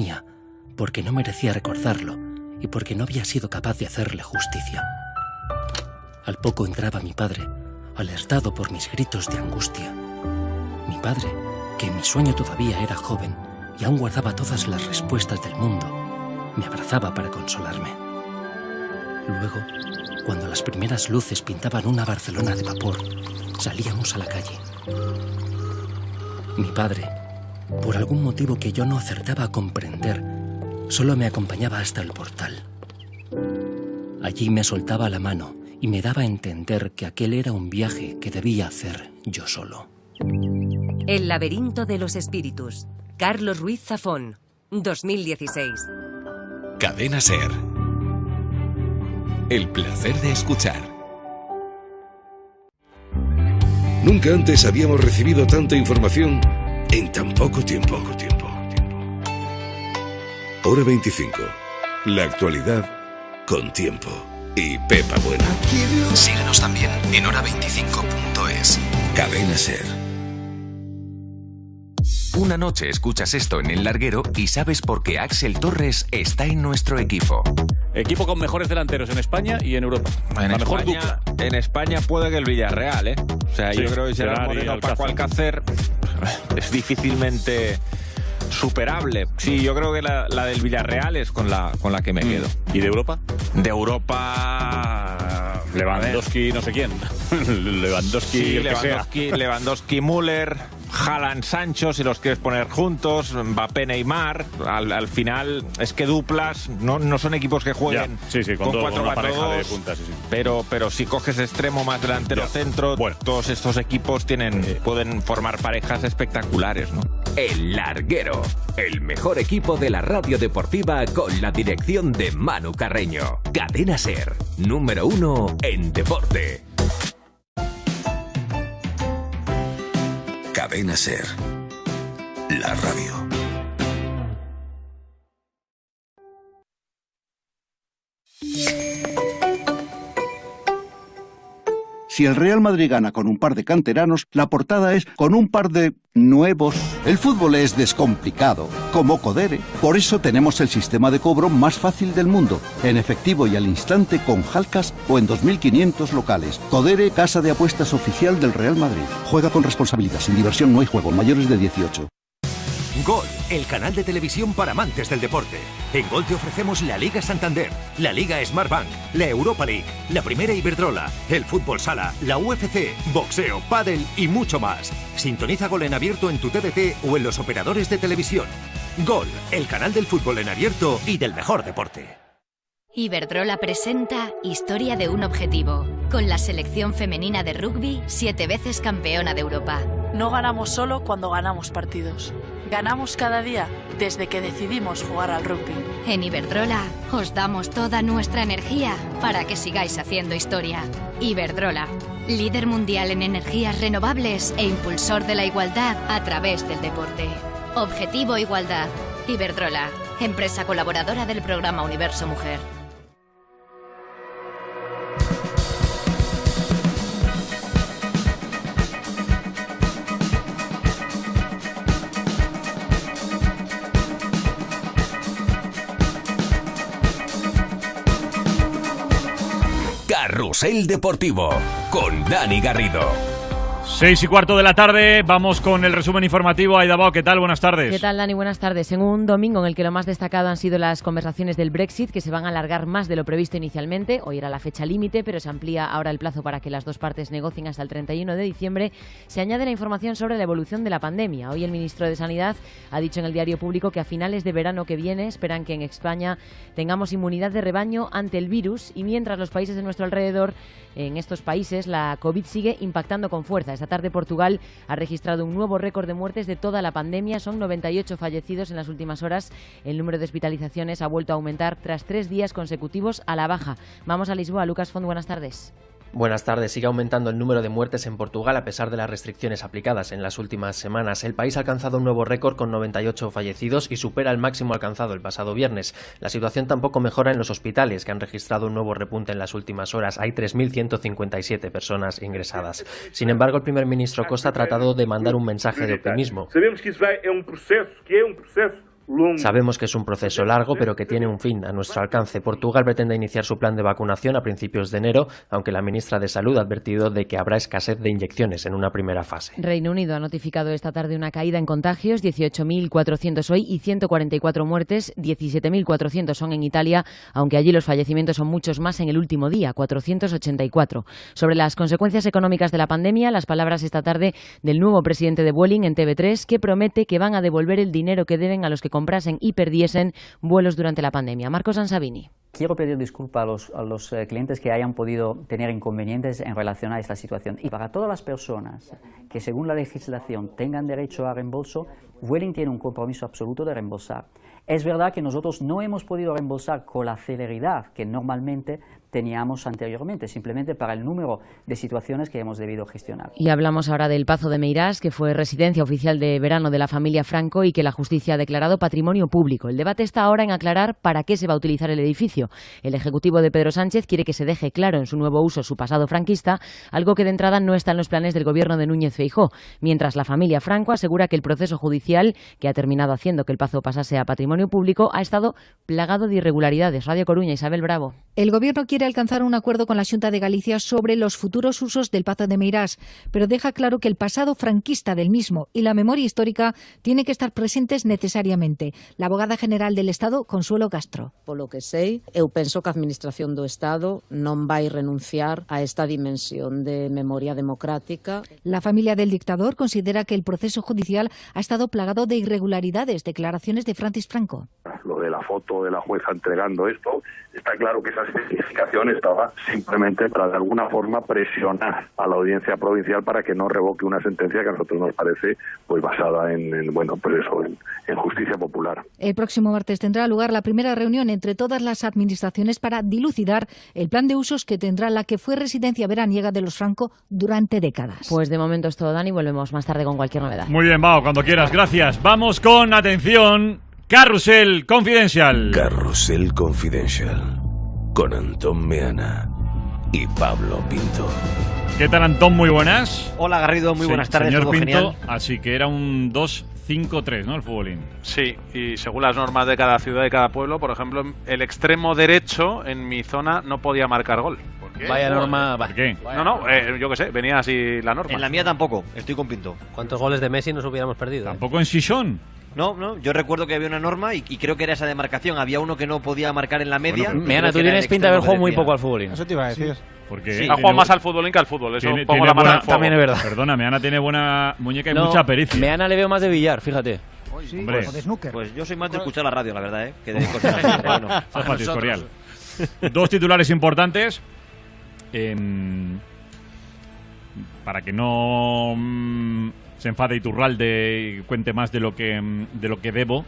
temía, porque no merecía recordarlo y porque no había sido capaz de hacerle justicia. Al poco entraba mi padre, alertado por mis gritos de angustia. Mi padre, que en mi sueño todavía era joven y aún guardaba todas las respuestas del mundo, me abrazaba para consolarme. Luego, cuando las primeras luces pintaban una Barcelona de vapor, salíamos a la calle. Mi padre, por algún motivo que yo no acertaba a comprender, solo me acompañaba hasta el portal. Allí me soltaba la mano y me daba a entender que aquel era un viaje que debía hacer yo solo. El laberinto de los espíritus. Carlos Ruiz Zafón, 2016. Cadena SER. El placer de escuchar. Nunca antes habíamos recibido tanta información en tan poco tiempo. Hora 25. La actualidad con tiempo. Y Pepa Buena. Síguenos también en hora25.es. Cadena SER. Una noche escuchas esto en El Larguero y sabes por qué Axel Torres está en nuestro equipo. Equipo con mejores delanteros en España y en Europa. En España puede que el Villarreal, ¿eh? O sea, sí, yo creo que Gerard Moreno, Paco Alcácer es difícilmente superable. Sí, yo creo que la del Villarreal es con la que me quedo. ¿Y de Europa? De Europa... Lewandowski, no sé quién. Lewandowski, sí, el que sea. Lewandowski, Müller, Haaland, Sancho, si los quieres poner juntos, Mbappé, Neymar. Al final es que duplas no son equipos que jueguen con 4-4-2, de puntas, sí. Pero si coges extremo más delantero centro, todos estos equipos pueden formar parejas espectaculares, ¿no? El Larguero, el mejor equipo de la radio deportiva con la dirección de Manu Carreño. Cadena SER, número 1 en deporte. Cadena SER, la radio. Si el Real Madrid gana con un par de canteranos, la portada es con un par de nuevos. El fútbol es descomplicado, como Codere. Por eso tenemos el sistema de cobro más fácil del mundo, en efectivo y al instante con Jalcas o en 2.500 locales. Codere, casa de apuestas oficial del Real Madrid. Juega con responsabilidad, sin diversión no hay juego, mayores de 18. Gol, el canal de televisión para amantes del deporte. En Gol te ofrecemos la Liga Santander, la Liga Smartbank, la Europa League, la Primera Iberdrola, el Fútbol Sala, la UFC, boxeo, pádel y mucho más. Sintoniza Gol en abierto en tu TDT o en los operadores de televisión. Gol, el canal del fútbol en abierto y del mejor deporte. Iberdrola presenta Historia de un objetivo, con la selección femenina de rugby, 7 veces campeona de Europa. No ganamos solo cuando ganamos partidos. Ganamos cada día desde que decidimos jugar al rugby. En Iberdrola os damos toda nuestra energía para que sigáis haciendo historia. Iberdrola, líder mundial en energías renovables e impulsor de la igualdad a través del deporte. Objetivo Igualdad. Iberdrola, empresa colaboradora del programa Universo Mujer. Carrusel Deportivo con Dani Garrido. 6:15 de la tarde, vamos con el resumen informativo. Aida Bao, ¿qué tal? Buenas tardes. ¿Qué tal, Dani? Buenas tardes. En un domingo en el que lo más destacado han sido las conversaciones del Brexit, que se van a alargar más de lo previsto inicialmente. Hoy era la fecha límite, pero se amplía ahora el plazo para que las dos partes negocien hasta el 31 de diciembre. Se añade la información sobre la evolución de la pandemia. Hoy el ministro de Sanidad ha dicho en el Diario Público que a finales de verano que viene esperan que en España tengamos inmunidad de rebaño ante el virus, y mientras los países de nuestro alrededor, en estos países, la COVID sigue impactando con fuerza. Esta tarde Portugal ha registrado un nuevo récord de muertes de toda la pandemia. Son 98 fallecidos en las últimas horas. El número de hospitalizaciones ha vuelto a aumentar tras 3 días consecutivos a la baja. Vamos a Lisboa. Lucas Font, buenas tardes. Buenas tardes. Sigue aumentando el número de muertes en Portugal a pesar de las restricciones aplicadas en las últimas semanas. El país ha alcanzado un nuevo récord con 98 fallecidos y supera el máximo alcanzado el pasado viernes. La situación tampoco mejora en los hospitales, que han registrado un nuevo repunte en las últimas horas. Hay 3.157 personas ingresadas. Sin embargo, el primer ministro Costa ha tratado de mandar un mensaje de optimismo. Sabemos que isso é um processo Sabemos que es un proceso largo, pero que tiene un fin a nuestro alcance. Portugal pretende iniciar su plan de vacunación a principios de enero, aunque la ministra de Salud ha advertido de que habrá escasez de inyecciones en una primera fase. Reino Unido ha notificado esta tarde una caída en contagios, 18.400 hoy y 144 muertes, 17.400 son en Italia, aunque allí los fallecimientos son muchos más en el último día, 484. Sobre las consecuencias económicas de la pandemia, las palabras esta tarde del nuevo presidente de Vueling en TV3, que promete que van a devolver el dinero que deben a los que comprasen y perdiesen vuelos durante la pandemia. Marcos Ansavini. Quiero pedir disculpas a los clientes que hayan podido tener inconvenientes en relación a esta situación. Y para todas las personas que, según la legislación, tengan derecho a reembolso, Vueling tiene un compromiso absoluto de reembolsar. Es verdad que nosotros no hemos podido reembolsar con la celeridad que normalmente teníamos anteriormente, simplemente para el número de situaciones que hemos debido gestionar. Y hablamos ahora del Pazo de Meirás, que fue residencia oficial de verano de la familia Franco y que la justicia ha declarado patrimonio público. El debate está ahora en aclarar para qué se va a utilizar el edificio. El ejecutivo de Pedro Sánchez quiere que se deje claro en su nuevo uso su pasado franquista, algo que de entrada no está en los planes del gobierno de Núñez Feijóo, mientras la familia Franco asegura que el proceso judicial, que ha terminado haciendo que el Pazo pasase a patrimonio público, ha estado plagado de irregularidades. Radio Coruña, Isabel Bravo. El gobierno quiere alcanzar un acuerdo con la Xunta de Galicia sobre los futuros usos del Pazo de Meirás, pero deja claro que el pasado franquista del mismo y la memoria histórica tienen que estar presentes necesariamente. La abogada general del Estado, Consuelo Castro. Polo que sei, eu penso que a Administración do Estado non vai renunciar a esta dimensión de memoria democrática. La familia del dictador considera que el proceso judicial ha estado plagado de irregularidades. Declaraciones de Francis Franco. Lo de la foto de la jueza entregando esto, está claro que esa especificación estaba simplemente para de alguna forma presionar a la audiencia provincial para que no revoque una sentencia que a nosotros nos parece pues basada en justicia popular. El próximo martes tendrá lugar la primera reunión entre todas las administraciones para dilucidar el plan de usos que tendrá la que fue residencia veraniega de los Franco durante décadas. Pues de momento es todo, Dani, volvemos más tarde con cualquier novedad. Muy bien, Bao, cuando quieras, gracias. Vamos con atención. Carrusel Confidencial. Carrusel Confidencial. Con Antón Meana y Pablo Pinto. ¿Qué tal, Antón? Muy buenas. Hola, Garrido, muy buenas tardes. Señor todo Pinto, genial. así que era un 2-5-3, ¿no? El futbolín. Sí, y según las normas de cada ciudad y cada pueblo, por ejemplo, el extremo derecho en mi zona no podía marcar gol. ¿Por qué? Vaya norma. ¿Por qué? No, yo qué sé, venía así la norma. En la mía tampoco, estoy con Pinto. ¿Cuántos goles de Messi nos hubiéramos perdido? ¿Tampoco en Sison? No, yo recuerdo que había una norma y creo que era esa demarcación. Había uno que no podía marcar en la media. Bueno, Meana, tú tienes pinta de haber jugado muy poco al fútbol. Eso te iba a decir. Porque sí, ha jugado más al fútbol que al fútbol. Eso tiene pongo la mano al fuego. También es verdad. Perdona, Meana tiene buena muñeca y mucha pericia. Meana le veo más de billar, fíjate. Sí, hombre. o de snooker. Pues yo soy más de escuchar la radio, la verdad, que de cosas así. Pero bueno, es patiscorial. Dos titulares importantes. Para que no se enfade Iturralde y cuente más de lo que debo.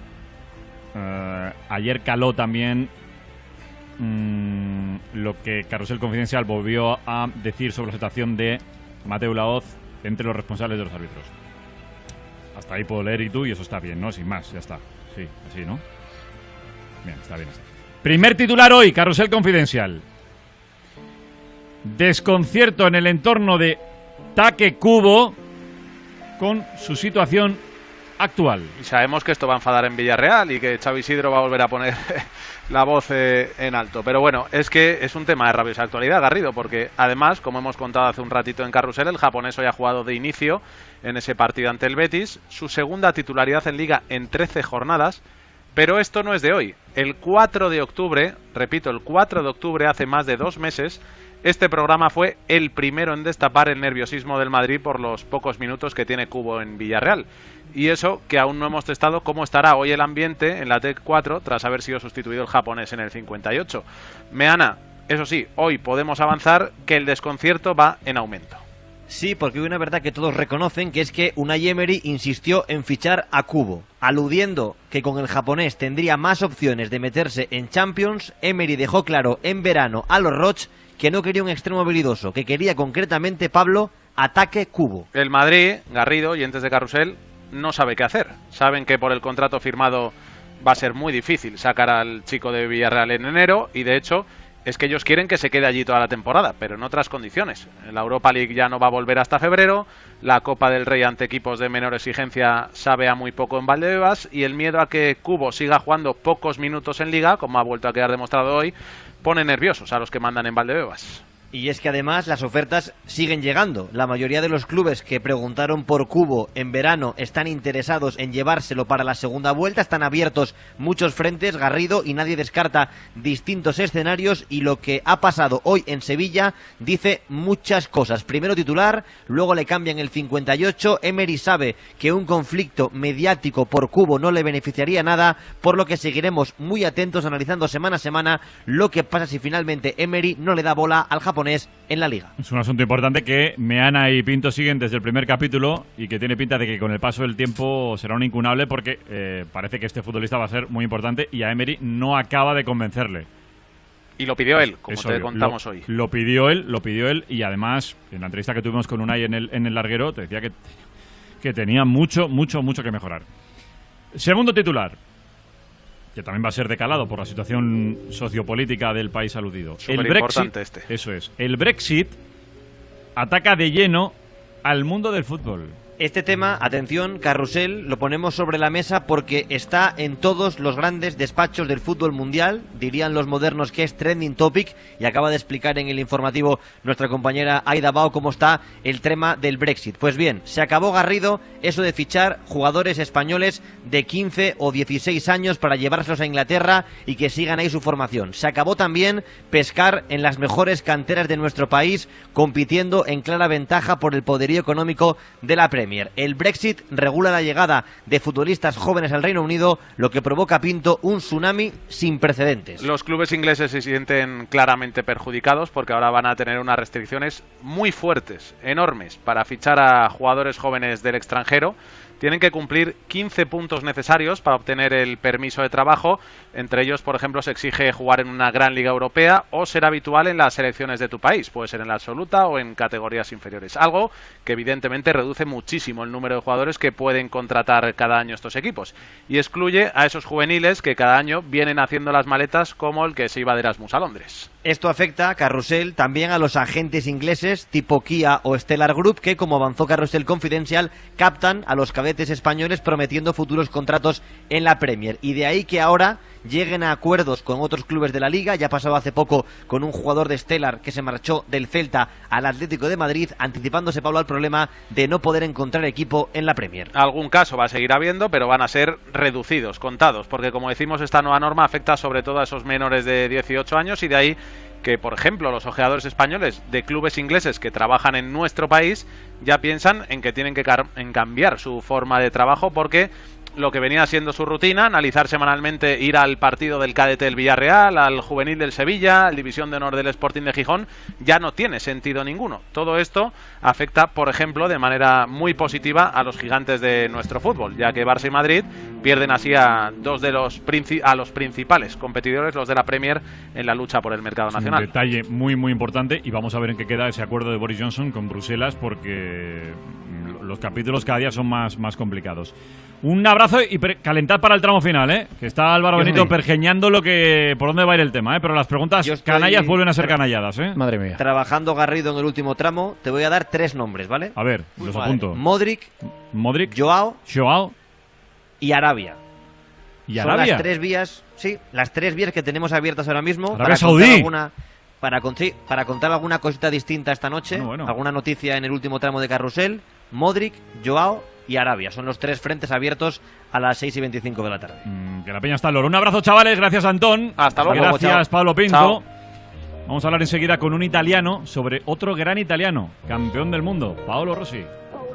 Ayer caló también lo que Carrusel Confidencial volvió a decir sobre la situación de Mateu Laoz entre los responsables de los árbitros. Hasta ahí puedo leer y tú, y eso está bien, ¿no? Sin más, ya está. Sí, así, ¿no? Bien, está bien. Primer titular hoy, Carrusel Confidencial. Desconcierto en el entorno de Taque Cubo con su situación actual. Y sabemos que esto va a enfadar en Villarreal y que Xavi Isidro va a volver a poner la voz en alto. Pero bueno, es que es un tema de rabiosa actualidad, Garrido, porque además, como hemos contado hace un ratito en Carrusel, el japonés hoy ha jugado de inicio en ese partido ante el Betis, su segunda titularidad en Liga en 13 jornadas, pero esto no es de hoy. El 4 de octubre, repito, el 4 de octubre, hace más de 2 meses, este programa fue el primero en destapar el nerviosismo del Madrid por los pocos minutos que tiene Cubo en Villarreal. Y eso que aún no hemos testado cómo estará hoy el ambiente en la TEC 4 tras haber sido sustituido el japonés en el 58. Meana, eso sí, hoy podemos avanzar que el desconcierto va en aumento. Sí, porque hay una verdad que todos reconocen, que es que Unai Emery insistió en fichar a Cubo. Aludiendo que con el japonés tendría más opciones de meterse en Champions, Emery dejó claro en verano a los Roch que no quería un extremo habilidoso, que quería concretamente, Pablo, ataque Cubo. El Madrid, Garrido, oyentes de Carrusel, no sabe qué hacer. Saben que por el contrato firmado va a ser muy difícil sacar al chico de Villarreal en enero y de hecho es que ellos quieren que se quede allí toda la temporada, pero en otras condiciones. La Europa League ya no va a volver hasta febrero, la Copa del Rey ante equipos de menor exigencia sabe a muy poco en Valdebebas, y el miedo a que Cubo siga jugando pocos minutos en Liga, como ha vuelto a quedar demostrado hoy, pone nerviosos a los que mandan en Valdebebas. Y es que además las ofertas siguen llegando. La mayoría de los clubes que preguntaron por Cubo en verano están interesados en llevárselo para la segunda vuelta. Están abiertos muchos frentes, Garrido, y nadie descarta distintos escenarios. Y lo que ha pasado hoy en Sevilla dice muchas cosas. Primero titular, luego le cambian el 58. Emery sabe que un conflicto mediático por Cubo no le beneficiaría nada, por lo que seguiremos muy atentos analizando semana a semana lo que pasa si finalmente Emery no le da bola al japonés en la Liga. Es un asunto importante que Meana y Pinto siguen desde el primer capítulo y que tiene pinta de que con el paso del tiempo será un incunable, porque parece que este futbolista va a ser muy importante y a Emery no acaba de convencerle. Y lo pidió él, como te contamos hoy. Lo pidió él, y además en la entrevista que tuvimos con Unai en el larguero te decía que tenía mucho que mejorar. Segundo titular, que también va a ser decalado por la situación sociopolítica del país aludido. El Brexit, eso es. El Brexit ataca de lleno al mundo del fútbol. Este tema, atención, carrusel, lo ponemos sobre la mesa porque está en todos los grandes despachos del fútbol mundial. Dirían los modernos que es trending topic, y acaba de explicar en el informativo nuestra compañera Aida Bao cómo está el tema del Brexit. Pues bien, se acabó, Garrido, eso de fichar jugadores españoles de 15 o 16 años para llevárselos a Inglaterra y que sigan ahí su formación. Se acabó también pescar en las mejores canteras de nuestro país, compitiendo en clara ventaja por el poderío económico de la Premier. El Brexit regula la llegada de futbolistas jóvenes al Reino Unido, lo que provoca, Pinto, un tsunami sin precedentes. Los clubes ingleses se sienten claramente perjudicados porque ahora van a tener unas restricciones muy fuertes, enormes, para fichar a jugadores jóvenes del extranjero. Tienen que cumplir 15 puntos necesarios para obtener el permiso de trabajo. Entre ellos, por ejemplo, se exige jugar en una gran liga europea o ser habitual en las selecciones de tu país. Puede ser en la absoluta o en categorías inferiores. Algo que evidentemente reduce muchísimo el número de jugadores que pueden contratar cada año estos equipos. Y excluye a esos juveniles que cada año vienen haciendo las maletas, como el que se iba de Erasmus a Londres. Esto afecta, Carrusel, también a los agentes ingleses tipo Kia o Stellar Group, que, como avanzó Carrusel Confidencial, captan a los cadetes españoles prometiendo futuros contratos en la Premier. Y de ahí que ahora lleguen a acuerdos con otros clubes de la Liga. Ya pasaba hace poco con un jugador de Stellar que se marchó del Celta al Atlético de Madrid, anticipándose, Pablo, al problema de no poder encontrar equipo en la Premier. Algún caso va a seguir habiendo, pero van a ser reducidos, contados, porque, como decimos, esta nueva norma afecta sobre todo a esos menores de 18 años, y de ahí que, por ejemplo, los ojeadores españoles de clubes ingleses que trabajan en nuestro país ya piensan en que tienen que cambiar su forma de trabajo, porque lo que venía siendo su rutina, analizar semanalmente, ir al partido del cadete del Villarreal, al juvenil del Sevilla, al División de Honor del Sporting de Gijón, ya no tiene sentido ninguno. Todo esto afecta, por ejemplo, de manera muy positiva a los gigantes de nuestro fútbol, ya que Barça y Madrid pierden así a dos de los principales competidores, los de la Premier, en la lucha por el mercado nacional. Un detalle muy importante, y vamos a ver en qué queda ese acuerdo de Boris Johnson con Bruselas, porque los capítulos cada día son más complicados. Un abrazo y calentad para el tramo final, que está Álvaro Benito pergeñando por dónde va a ir el tema, pero las preguntas canallas vuelven a ser canalladas, Madre mía. Trabajando, Garrido, en el último tramo, te voy a dar 3 nombres, ¿vale? A ver, los apunto. Modric, Joao y Arabia. ¿Y Son Arabia? las 3 vías, sí, las 3 vías que tenemos abiertas ahora mismo. Arabia Saudí. Para contar alguna cosita distinta esta noche, alguna noticia en el último tramo de Carrusel. Modric, Joao y Arabia. Son los 3 frentes abiertos a las 6:25 de la tarde. Que la peña está al loro. Un abrazo, chavales. Gracias, Antón. Hasta luego. Gracias, Pablo Pinto. Chao. Vamos a hablar enseguida con un italiano sobre otro gran italiano, campeón del mundo, Paolo Rossi.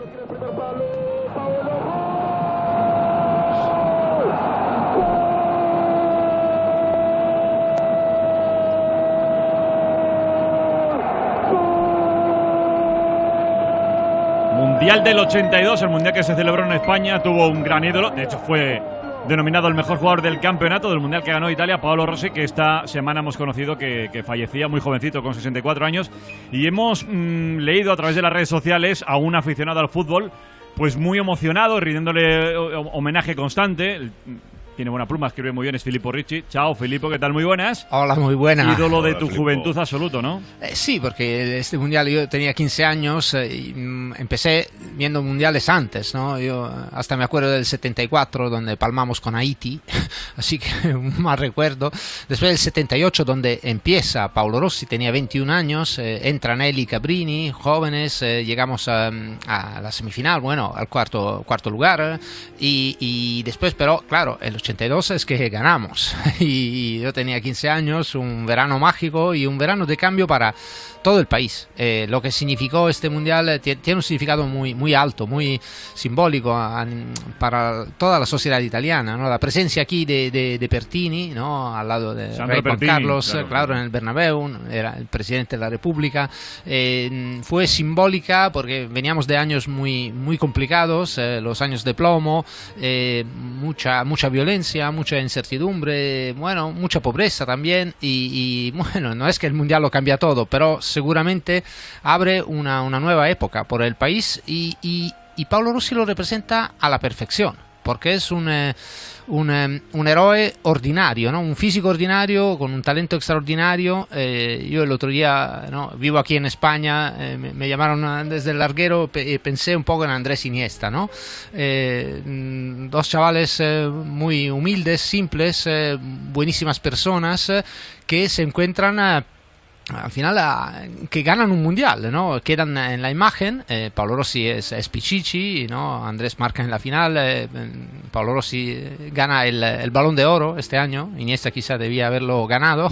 Mundial del 82, el mundial que se celebró en España, tuvo un gran ídolo, de hecho fue denominado el mejor jugador del campeonato del mundial que ganó Italia, Paolo Rossi, que esta semana hemos conocido que fallecía muy jovencito, con 64 años, y hemos leído a través de las redes sociales a un aficionado al fútbol, pues muy emocionado, rindiéndole homenaje constante. tiene buena pluma, escribe muy bien, es Filippo Ricci. Chao, Filippo, ¿qué tal? Muy buenas. Hola, muy buenas. Ídolo de Hola, tu Filippo. juventud absoluto, ¿no? Sí, porque este mundial yo tenía 15 años y empecé viendo mundiales antes, ¿no? Yo hasta me acuerdo del 74, donde palmamos con Haití, así que un mal recuerdo. Después del 78, donde empieza Paolo Rossi, tenía 21 años, entran él y Cabrini, jóvenes, llegamos a la semifinal, bueno, al cuarto lugar, y después, pero claro, el 82 es que ganamos, y yo tenía 15 años, un verano mágico y un verano de cambio para todo el país. Lo que significó este mundial tiene un significado muy alto, muy simbólico para toda la sociedad italiana, ¿no? La presencia aquí de Pertini, ¿no? Al lado de Rey Juan Carlos, claro, en el Bernabéu, era el presidente de la República. Fue simbólica porque veníamos de años muy complicados, los años de plomo, mucha violencia, mucha incertidumbre, bueno, mucha pobreza también, y bueno, no es que el mundial lo cambia todo, pero seguramente abre una nueva época por el país, y Paolo Rossi lo representa a la perfección, porque es un héroe ordinario, ¿no? Un físico ordinario con un talento extraordinario. Yo el otro día, ¿no? Vivo aquí en España, me llamaron desde el larguero y pensé un poco en Andrés Iniesta, ¿no? Dos chavales muy humildes, simples, buenísimas personas que se encuentran al final que ganan un mundial, ¿no? Quedan en la imagen. Paolo Rossi es Pichichi, ¿no? Andrés marca en la final. Paolo Rossi gana el Balón de Oro este año. Iniesta quizá debía haberlo ganado.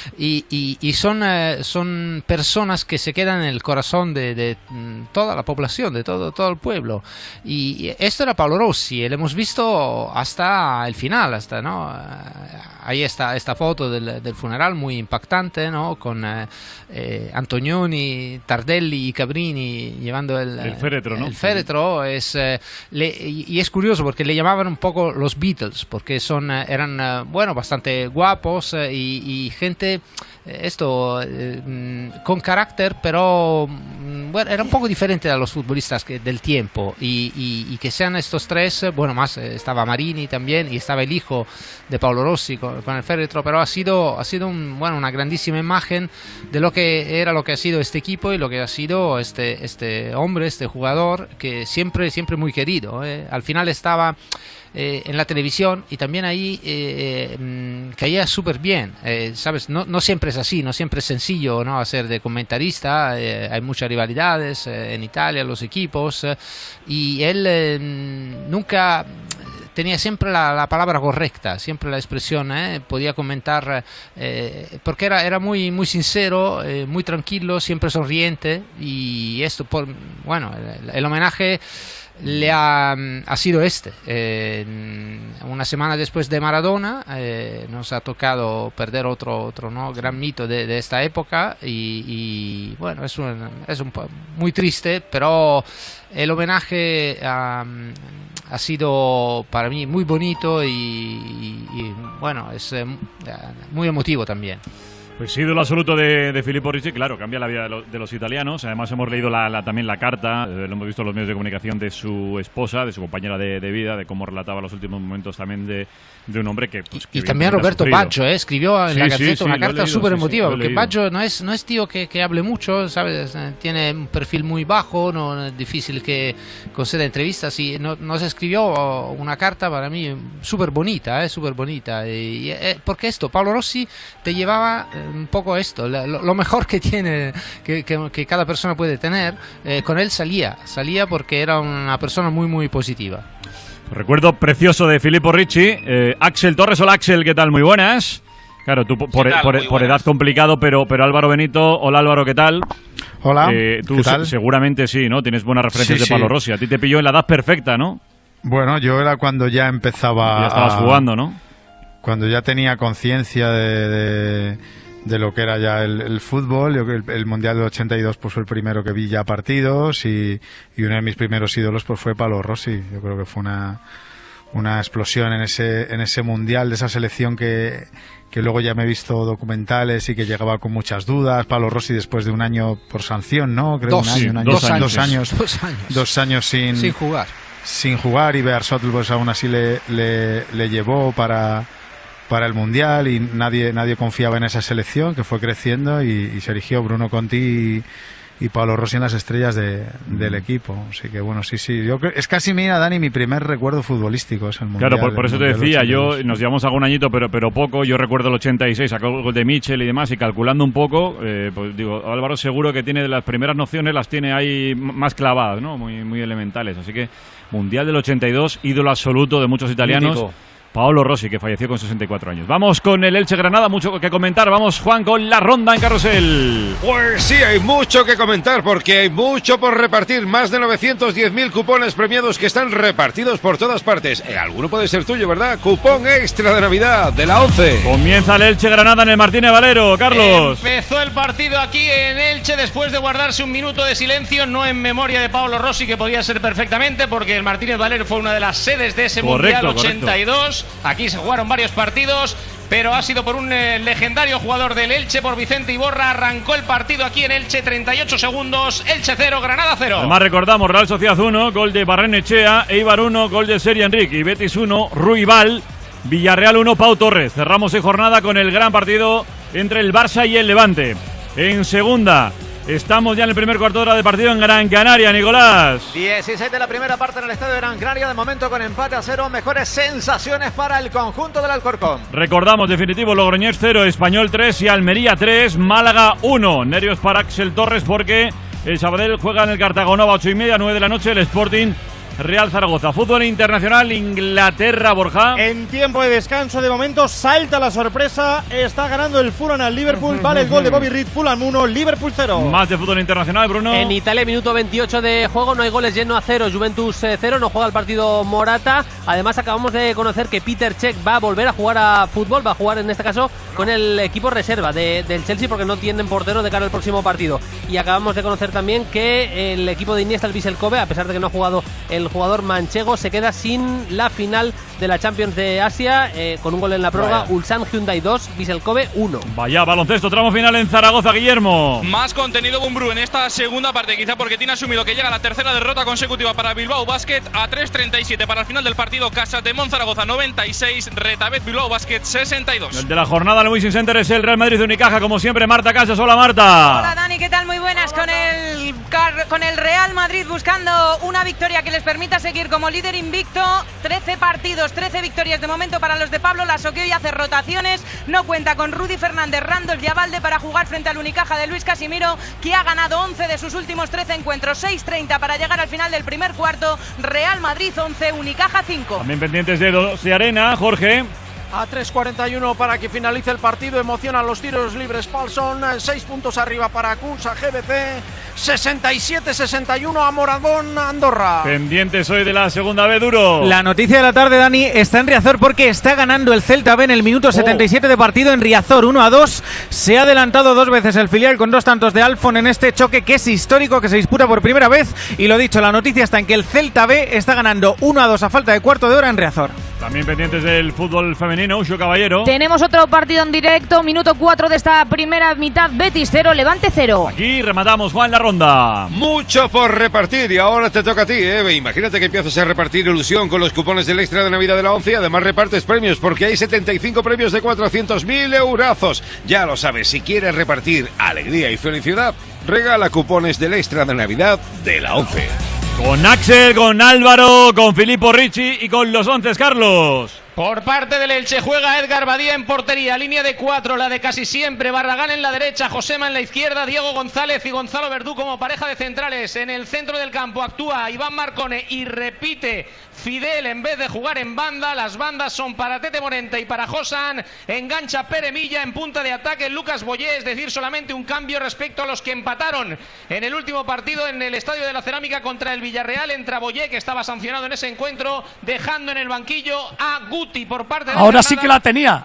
y son personas que se quedan en el corazón de toda la población, de todo el pueblo. Y esto era Paolo Rossi. Lo hemos visto hasta el final, ¿no? Ahí está esta foto del funeral muy impactante, ¿no? Con Antonioni, Tardelli y Cabrini llevando el féretro, ¿no? El féretro y es curioso porque le llamaban un poco los Beatles, porque eran bueno, bastante guapos y gente con carácter, pero bueno, era un poco diferente a los futbolistas del tiempo, y que sean estos tres, bueno, más estaba Marini también, y estaba el hijo de Paolo Rossi con el féretro, pero ha sido una grandísima imagen de lo que ha sido este equipo y lo que ha sido este hombre, este jugador, que siempre muy querido. Al final estaba en la televisión y también ahí caía súper bien, ¿sabes? No siempre es así, no siempre es sencillo, ¿no? Hacer de comentarista, hay muchas rivalidades en Italia, los equipos, y él nunca tenía siempre la palabra correcta, siempre la expresión, podía comentar, porque era muy sincero, muy tranquilo, siempre sonriente, y esto, bueno, el homenaje le ha sido una semana después de Maradona. Nos ha tocado perder otro ¿no? gran mito de esta época, y bueno, es muy triste, pero el homenaje ha sido para mí muy bonito y bueno, es muy emotivo también. Pues ídolo absoluto de Filippo Ricci, claro, cambia la vida de los italianos. Además hemos leído también la carta, lo hemos visto en los medios de comunicación, de su esposa, de su compañera de vida, de cómo relataba los últimos momentos también de un hombre que... Pues, que y también Roberto Baggio escribió en la Gazzetta una carta súper emotiva, porque leído. Baggio no es tío que hable mucho, ¿sabes? Tiene un perfil muy bajo, no es difícil que conceda entrevistas, y nos escribió una carta para mí súper bonita, porque Paolo Rossi te llevaba un poco esto, lo mejor que tiene, que cada persona puede tener. Con él salía porque era una persona muy positiva. Recuerdo precioso de Filippo Ricci. Axel Torres, hola Axel, ¿qué tal? Muy buenas. Claro, tú por edad complicado, pero Álvaro Benito, hola Álvaro, ¿qué tal? Hola, tú ¿qué tal? Seguramente sí, ¿no? Tienes buenas referencias de Paolo Rossi. A ti te pilló en la edad perfecta, ¿no? Bueno, yo era cuando ya empezaba... Ya estabas jugando, ¿no? Cuando ya tenía conciencia de lo que era ya el fútbol. El Mundial del 82 pues fue el primero que vi ya partidos, y uno de mis primeros ídolos pues fue Paolo Rossi. Yo creo que fue una explosión en ese Mundial, de esa selección que luego ya me he visto documentales y que llegaba con muchas dudas. Paolo Rossi después de un año por sanción, ¿no? Creo dos años sin jugar. sin jugar, y Bearsotl pues aún así le llevó para el Mundial, y nadie confiaba en esa selección, que fue creciendo, y se erigió Bruno Conti y Paolo Rossi en las estrellas del equipo. Así que bueno, sí. Es casi, mira, Dani, mi primer recuerdo futbolístico es el Mundial. Claro, por eso te decía, nos llevamos algún añito, pero poco. Yo recuerdo el 86, sacó el gol de Mitchell y demás, y calculando un poco, pues digo, Álvaro seguro que tiene de las primeras nociones, las tiene ahí más clavadas, ¿no? Muy elementales. Así que Mundial del 82, ídolo absoluto de muchos italianos. Mítico. Paolo Rossi, que falleció con 64 años. Vamos con el Elche Granada, mucho que comentar. Vamos, Juan, con la ronda en Carrusel. Pues sí, hay mucho que comentar, porque hay mucho por repartir. Más de 910.000 cupones premiados que están repartidos por todas partes. Alguno puede ser tuyo, ¿verdad? Cupón extra de Navidad de la 11. Comienza el Elche Granada en el Martínez Valero, Carlos. Empezó el partido aquí en Elche después de guardarse un minuto de silencio, no en memoria de Paolo Rossi, que podía ser perfectamente, porque el Martínez Valero fue una de las sedes de ese Mundial 82. Aquí se jugaron varios partidos, pero ha sido por un legendario jugador del Elche, por Vicente Iborra. Arrancó el partido aquí en Elche, 38 segundos, Elche 0, Granada 0. Además recordamos, Real Sociedad 1, gol de Barrenechea, Eibar 1, gol de Sergi Enrique, y Betis 1, Ruibal, Villarreal 1, Pau Torres. Cerramos en jornada con el gran partido entre el Barça y el Levante. En segunda, estamos ya en el primer cuarto de hora de partido en Gran Canaria, Nicolás. 16 de la primera parte en el estadio de Gran Canaria, de momento con empate a 0, mejores sensaciones para el conjunto del Alcorcón. Recordamos, definitivo, Logroñés 0, Español 3 y Almería 3, Málaga 1. Nervios para Axel Torres porque el Sabadell juega en el Cartagonova 8:30, 9 de la noche, el Sporting Real Zaragoza. Fútbol internacional, Inglaterra, Borja. En tiempo de descanso, de momento, salta la sorpresa. Está ganando el Fulham al Liverpool. Vale el gol de Bobby Reed. Fulham 1, Liverpool 0. Más de fútbol internacional, Bruno. En Italia, minuto 28 de juego. No hay goles, lleno a 0. Juventus 0. No juega el partido Morata. Además, acabamos de conocer que Peter Cech va a volver a jugar a fútbol. Va a jugar, en este caso, con el equipo reserva del Chelsea, porque no tienen portero de cara al próximo partido. Y acabamos de conocer también que el equipo de Iniesta, el Vissel Kobe, a pesar de que no ha jugado el jugador manchego, se queda sin la final de la Champions de Asia, con un gol en la prórroga. Ulsan Hyundai 2, Vissel Kobe 1. Vaya baloncesto, tramo final en Zaragoza, Guillermo. Más contenido Bumbrú en esta segunda parte, quizá porque tiene asumido que llega la tercera derrota consecutiva para Bilbao Basket. A 3:37 para el final del partido. Casa de Zaragoza 96, Retabet Bilbao Basket 62. El de la jornada en el Wizzing Center es el Real Madrid de Unicaja, como siempre, Marta Casas. Hola, Marta. Hola, Dani, ¿qué tal? Muy buenas. Con el Real Madrid buscando una victoria que les permita seguir como líder invicto. 13 partidos, 13 victorias de momento para los de Pablo Laso, que hoy hace rotaciones. No cuenta con Rudy Fernández, Randolph y Abalde para jugar frente al Unicaja de Luis Casimiro, que ha ganado 11 de sus últimos 13 encuentros. 6:30 para llegar al final del primer cuarto. Real Madrid 11, Unicaja 5. También pendientes de Arena, Jorge. A 3:41 para que finalice el partido. Emocionan los tiros libres Paulson. 6 puntos arriba para Cursa GBC. 67-61 a Moradón, Andorra. Pendientes hoy de la segunda B, Duro. La noticia de la tarde, Dani, está en Riazor porque está ganando el Celta B en el minuto 77 de partido en Riazor, 1-2. Se ha adelantado 2 veces el filial con 2 tantos de Alfon en este choque que es histórico, que se disputa por primera vez. Y lo dicho, la noticia está en que el Celta B está ganando 1-2 a falta de cuarto de hora en Riazor. También pendientes del fútbol femenino, Uxo Caballero. Tenemos otro partido en directo, minuto 4 de esta primera mitad. Betis 0, Levante 0. Aquí rematamos, Juan, la ronda. Mucho por repartir y ahora te toca a ti, ¿eh? Imagínate que empiezas a repartir ilusión con los cupones del extra de Navidad de la 11. Además repartes premios porque hay 75 premios de 400.000 eurazos. Ya lo sabes, si quieres repartir alegría y felicidad, regala cupones del extra de Navidad de la 11. Con Axel, con Álvaro, con Filippo Ricci y con los 11, Carlos. Por parte del Elche juega Edgar Badía en portería, línea de 4, la de casi siempre. Barragán en la derecha, Josema en la izquierda, Diego González y Gonzalo Verdú como pareja de centrales. En el centro del campo actúa Iván Marcone y repite Fidel en vez de jugar en banda. Las bandas son para Tete Morente y para Josan. Engancha Pere Milla en punta de ataque Lucas Boyé, es decir, solamente un cambio respecto a los que empataron en el último partido en el Estadio de la Cerámica contra el Villarreal. Entra Boyé, que estaba sancionado en ese encuentro, dejando en el banquillo a Gus Guti por parte de Ahora sí que la tenía,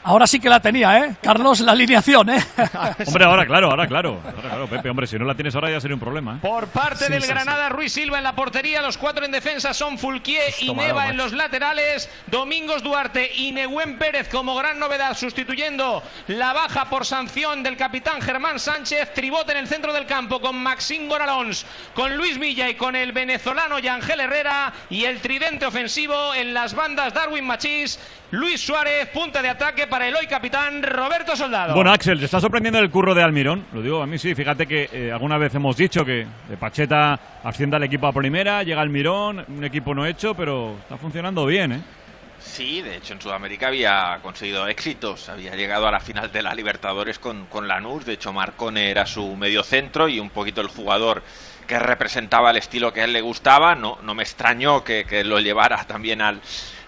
Carlos, la alineación, Hombre, ahora claro, Pepe, hombre, si no la tienes ahora ya sería un problema, Por parte del Granada, Ruiz Silva en la portería, los 4 en defensa son Fulquier y Neva en los laterales, Domingos Duarte y Nehuen Pérez como gran novedad, sustituyendo la baja por sanción del capitán Germán Sánchez, Tribot en el centro del campo con Maxime Goralons, con Luis Milla y con el venezolano Yangel Herrera, y el tridente ofensivo en las bandas Darwin Machís, Luis Suárez, punta de ataque para el hoy capitán Roberto Soldado. Bueno, Axel, ¿te está sorprendiendo el curro de Almirón? Lo digo a mí sí, fíjate que alguna vez hemos dicho que de Pacheta asciende al equipo a primera, llega Almirón, un equipo no hecho, pero está funcionando bien, ¿eh? Sí, de hecho en Sudamérica había conseguido éxitos, había llegado a la final de la Libertadores con Lanús, de hecho Marcone era su mediocentro y un poquito el jugador que representaba el estilo que a él le gustaba, no me extrañó que lo llevara también al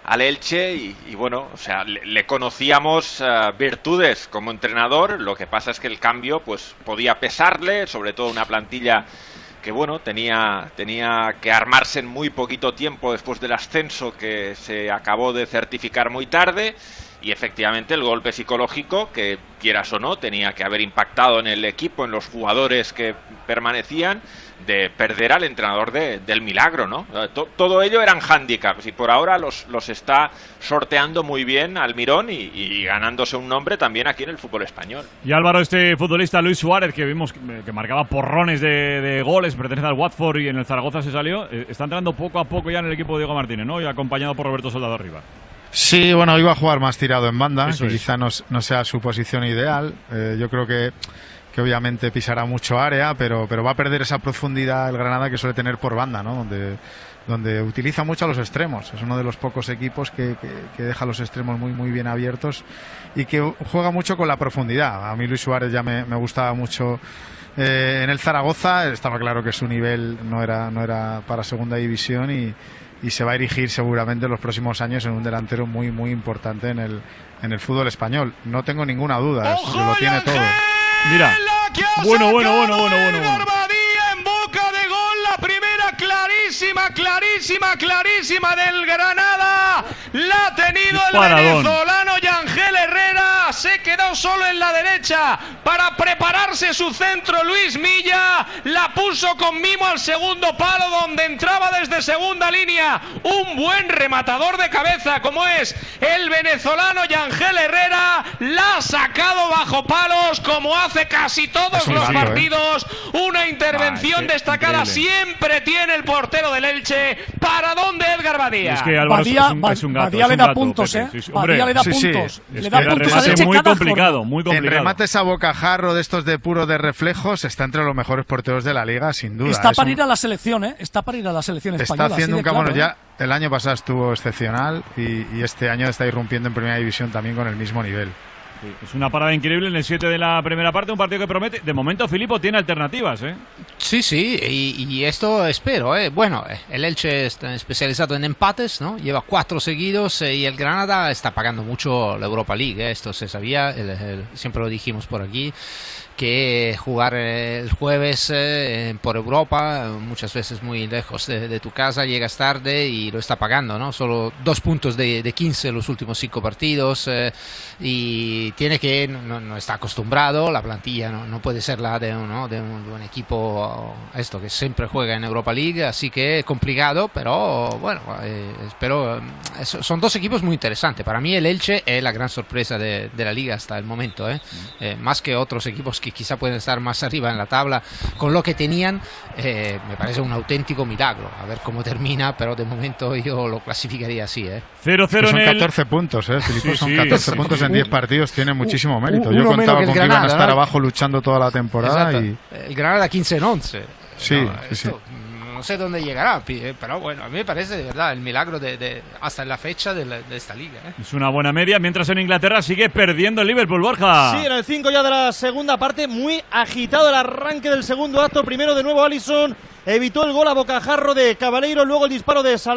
Elche y bueno, o sea, le conocíamos virtudes como entrenador, lo que pasa es que el cambio pues podía pesarle, sobre todo una plantilla que bueno, tenía que armarse en muy poquito tiempo después del ascenso que se acabó de certificar muy tarde, y efectivamente el golpe psicológico, que quieras o no, tenía que haber impactado en el equipo, en los jugadores que permanecían, de perder al entrenador del milagro, ¿no? Todo ello eran hándicaps y por ahora los está sorteando muy bien Almirón y ganándose un nombre también aquí en el fútbol español. Y Álvaro, este futbolista Luis Suárez, que vimos que marcaba porrones de goles, pertenece al Watford y en el Zaragoza se salió, está entrando poco a poco ya en el equipo de Diego Martínez, ¿no? Y acompañado por Roberto Soldado arriba. Sí, bueno, iba a jugar más tirado en banda, Eso que es. quizá no sea su posición ideal. Yo creo que obviamente pisará mucho área, pero va a perder esa profundidad el Granada que suele tener por banda, ¿no? Donde utiliza mucho a los extremos. Es uno de los pocos equipos que deja los extremos muy bien abiertos y que juega mucho con la profundidad. A mí Luis Suárez ya me gustaba mucho en el Zaragoza. Estaba claro que su nivel no era para segunda división y se va a erigir seguramente en los próximos años en un delantero muy importante en el fútbol español. No tengo ninguna duda, lo tiene todo. Mira, bueno. Garbadía en boca de gol, la primera clarísima del Granada. La ha tenido el venezolano Yangel Herrera. Se quedó solo en la derecha para prepararse su centro. Luis Milla la puso con mimo al segundo palo, donde entraba desde segunda línea un buen rematador de cabeza como es el venezolano Yangel Herrera. La ha sacado bajo palos como hace casi todos los partidos. Una intervención destacada siempre tiene el portero del Elche. ¿Para dónde Edgar Badía? Es que Álvaro es un gato. Badía le da puntos, Pepe. Badía le da puntos. Le da puntos al Elche muy complicado. En remates a bocajarro de estos de puro de reflejos está entre los mejores porteros de la liga, sin duda. Está para ir a la selección, Está para ir a la selección española. Está haciendo un camino ya. El año pasado estuvo excepcional y este año está irrumpiendo en primera división también con el mismo nivel. Sí, es una parada increíble en el 7 de la primera parte, un partido que promete. De momento Filippo tiene alternativas, Sí, y esto espero, Bueno, el Elche está especializado en empates, ¿no? Lleva 4 seguidos y el Granada está pagando mucho la Europa League, Esto se sabía, siempre lo dijimos por aquí, que jugar el jueves por Europa, muchas veces muy lejos de tu casa, llegas tarde y lo está pagando, ¿no? Solo 2 puntos de 15 en los últimos 5 partidos y tiene que, no está acostumbrado, la plantilla no puede ser la de un equipo que siempre juega en Europa League, así que complicado, pero bueno, espero, son 2 equipos muy interesantes. Para mí el Elche es la gran sorpresa de la liga hasta el momento, más que otros equipos que quizá pueden estar más arriba en la tabla con lo que tenían. Me parece un auténtico milagro, a ver cómo termina, pero de momento yo lo clasificaría así. 0-0 son 14 puntos, Filippo, son 14 puntos en 10 partidos, tiene muchísimo mérito. Yo contaba con que iban a estar abajo luchando toda la temporada. Y el Granada 15 en 11. Sí. No sé dónde llegará, pero bueno, a mí me parece de verdad el milagro hasta la fecha de esta liga. Es una buena media, mientras en Inglaterra sigue perdiendo el Liverpool, Borja. Sí, en el 5 ya de la segunda parte, muy agitado el arranque del segundo acto. Primero de nuevo Alisson evitó el gol a bocajarro de Cabaleiro, luego el disparo de Salah.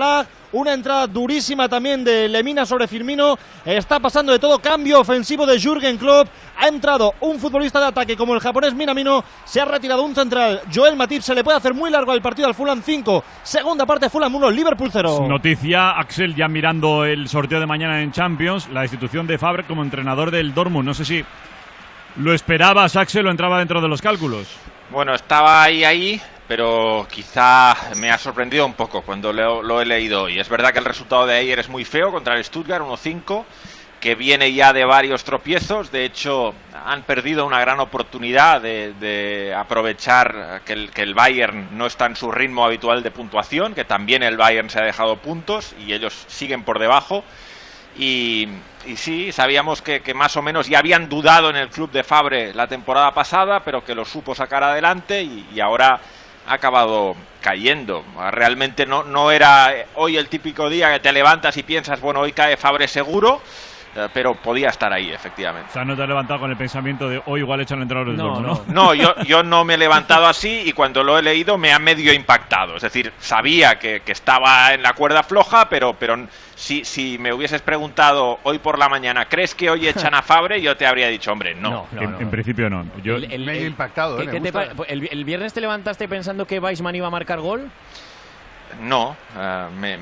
Una entrada durísima también de Lemina sobre Firmino. Está pasando de todo. Cambio ofensivo de Jürgen Klopp. Ha entrado un futbolista de ataque como el japonés Minamino. Se ha retirado un central, Joel Matip. Se le puede hacer muy largo el partido al Fulham 5. Segunda parte, Fulham 1, Liverpool 0. Noticia, Axel, ya mirando el sorteo de mañana en Champions, la institución de Favre como entrenador del Dortmund. No sé si lo esperabas, Axel, o entraba dentro de los cálculos. Bueno, estaba ahí, pero quizá me ha sorprendido un poco cuando lo he leído hoy. Es verdad que el resultado de ayer es muy feo contra el Stuttgart, 1-5, que viene ya de varios tropiezos. De hecho, han perdido una gran oportunidad de aprovechar que el Bayern no está en su ritmo habitual de puntuación, que también el Bayern se ha dejado puntos y ellos siguen por debajo. Y sí, sabíamos que más o menos ya habían dudado en el club de Favre la temporada pasada, pero que lo supo sacar adelante y ahora ha acabado cayendo. Realmente no era hoy el típico día que te levantas y piensas, bueno, hoy cae Favre seguro, pero podía estar ahí, efectivamente. O sea, no te has levantado con el pensamiento de hoy igual echan el entrenador del Dortmund, ¿no? No, yo no me he levantado así y cuando lo he leído me ha medio impactado. Es decir, sabía que estaba en la cuerda floja, pero si me hubieses preguntado hoy por la mañana, ¿crees que hoy echan a Favre? Yo te habría dicho, hombre, no. En principio no. Yo medio impactado. ¿El viernes te levantaste pensando que Weissman iba a marcar gol? No, me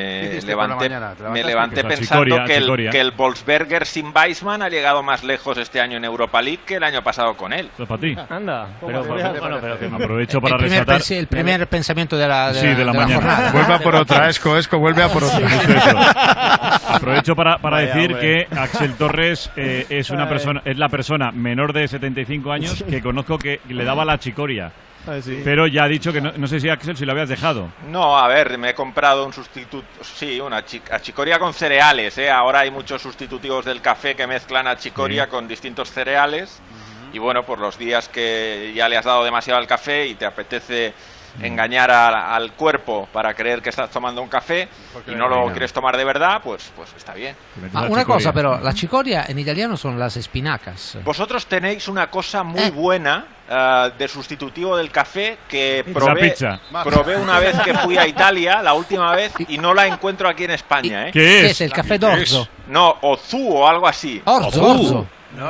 levanté pensando que el Wolfsberger sin Weissman ha llegado más lejos este año en Europa League que el año pasado con él. Eso es para ti. Anda, pero aprovecho para resaltar el primer pensamiento de la mañana. jornada. Vuelve a por otra, Esco, vuelve a por otra. Aprovecho para decir que Axel Torres es la persona menor de 75 años que conozco que le daba la chicoria. Sí. Pero ya ha dicho que no sé si Axel, si lo habías dejado. No, a ver, me he comprado un sustituto, sí, una achicoria con cereales, Ahora hay muchos sustitutivos del café que mezclan achicoria con distintos cereales. Y bueno, por los días que ya le has dado demasiado al café y te apetece engañar al cuerpo para creer que estás tomando un café y no lo quieres tomar de verdad, pues está bien. Una cosa, pero la chicoria en italiano son las espinacas. Vosotros tenéis una cosa muy buena de sustitutivo del café que probé una vez que fui a Italia, la última vez, y no la encuentro aquí en España. ¿Qué es? ¿El café d'orzo? No, Ozu o algo así. Orzo.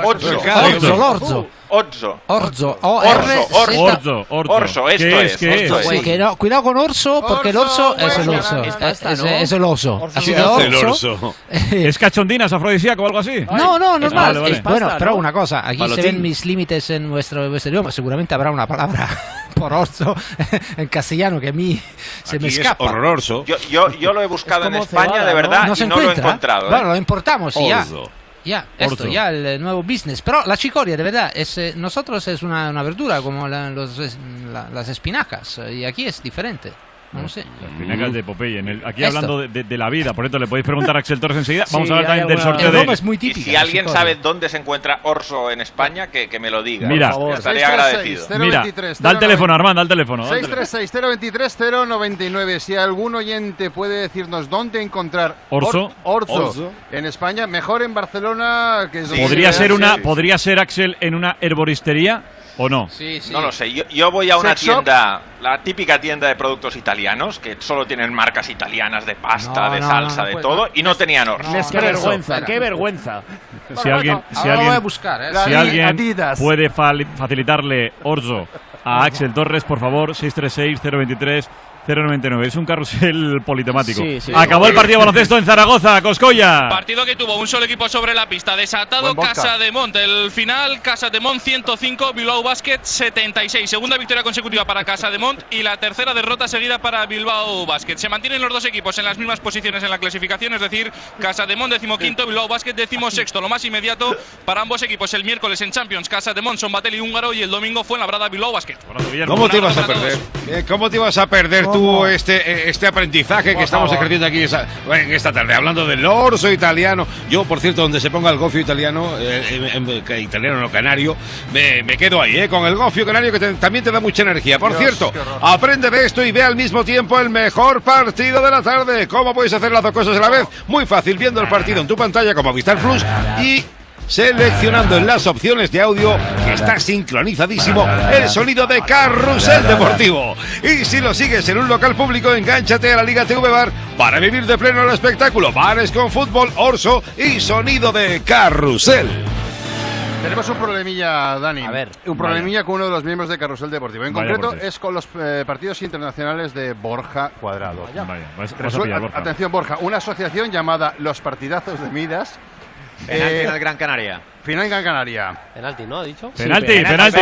Orzo, esto es. Cuidado con orso, porque el orso es el orso. Es el oso. Así que orso. ¿Es cachondinas, afrodisíaco o algo así? No es mal. Vale. Bueno, pero una cosa, aquí se ven mis límites en vuestro idioma. Seguramente habrá una palabra por orso en castellano que a mí se me escapa. Es horroroso. Yo lo he buscado en España, de verdad, y no lo he encontrado. Bueno, lo importamos y ya. Ya el nuevo business. Pero la chicoria, de verdad, nosotros es una verdura como las espinacas. Y aquí es diferente. No sé. Las espinacas de Popeye. Aquí hablando de la vida, por esto le podéis preguntar a Axel Torres enseguida. Vamos a hablar también del sorteo de... Es muy típica, y si alguien sabe dónde se encuentra orso en España, que me lo diga. Mira, estaré agradecido. Mira, da el teléfono, Armand, da el teléfono. 636-023-099. Si algún oyente puede decirnos dónde encontrar orzo en España, mejor en Barcelona que es ¿Podría ser, Axel, en una herboristería o no? Sí. No lo sé. Yo voy a una tienda, la típica tienda de productos italianos, que solo tienen marcas italianas de pasta, de salsa, de todo, y no tenían orzo. ¡Qué vergüenza! Si alguien puede facilitarle orzo a Axel Torres, por favor, 636-023-099. Es un carrusel politemático. Acabó el partido de baloncesto en Zaragoza, Coscolla. Partido que tuvo un solo equipo sobre la pista. Desatado Casademont. El final, Casademont 105, Bilbao Basket 76. Segunda victoria consecutiva para Casademont y la tercera derrota seguida para Bilbao Basket. Se mantienen los dos equipos en las mismas posiciones en la clasificación, es decir, Casademont 15º, Bilbao Basket 16º. Lo más inmediato para ambos equipos el miércoles en Champions, Casademont, Son Bateli húngaro, y el domingo fue en Labrada, Bilbao Basket. ¿Cómo te ibas a perder? ¿Cómo te ibas a perder tú este aprendizaje que estamos ejerciendo aquí en esta tarde, hablando del orso italiano? Yo, por cierto, donde se ponga el gofio italiano, italiano no canario, me quedo ahí, con el gofio canario, que también te da mucha energía. Por cierto, aprende de esto y ve al mismo tiempo el mejor partido de la tarde. ¿Cómo puedes hacer las dos cosas a la vez? Muy fácil, viendo el partido en tu pantalla como Movistar Plus y seleccionando en las opciones de audio que está sincronizadísimo el sonido de Carrusel Deportivo. Y si lo sigues en un local público, engánchate a la Liga TV Bar para vivir de pleno el espectáculo. Bares con fútbol, orso y sonido de Carrusel. Tenemos un problemilla, Dani. A ver, un problemilla con uno de los miembros de Carrusel Deportivo. En concreto es con los partidos internacionales de Borja Cuadrado. Atención, Borja, una asociación llamada Los Partidazos de Midas. Penalti en el Gran Canaria. Final en Gran Canaria. Penalti, ¿no? ¿Ha dicho? Penalti.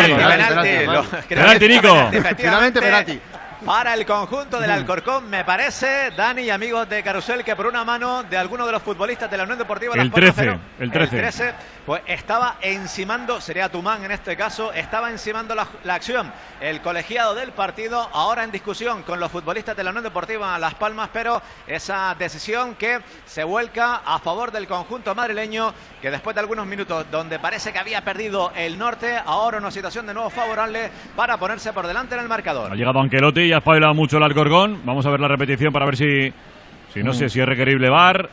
Penalti, Nico. Finalmente penalti. Para el conjunto del Alcorcón, me parece, Dani y amigos de Carrusel, que por una mano de alguno de los futbolistas de la Unión Deportiva el 13, pues estaba encimando, sería Tumán en este caso, estaba encimando la acción. El colegiado del partido, ahora en discusión con los futbolistas de la Unión Deportiva Las Palmas, pero esa decisión que se vuelca a favor del conjunto madrileño, que después de algunos minutos donde parece que había perdido el norte, ahora una situación de nuevo favorable para ponerse por delante en el marcador. Ha llegado Ancelotti y ha espabilado mucho el Alcorcón. Vamos a ver la repetición para ver si no sé si es requerible VAR.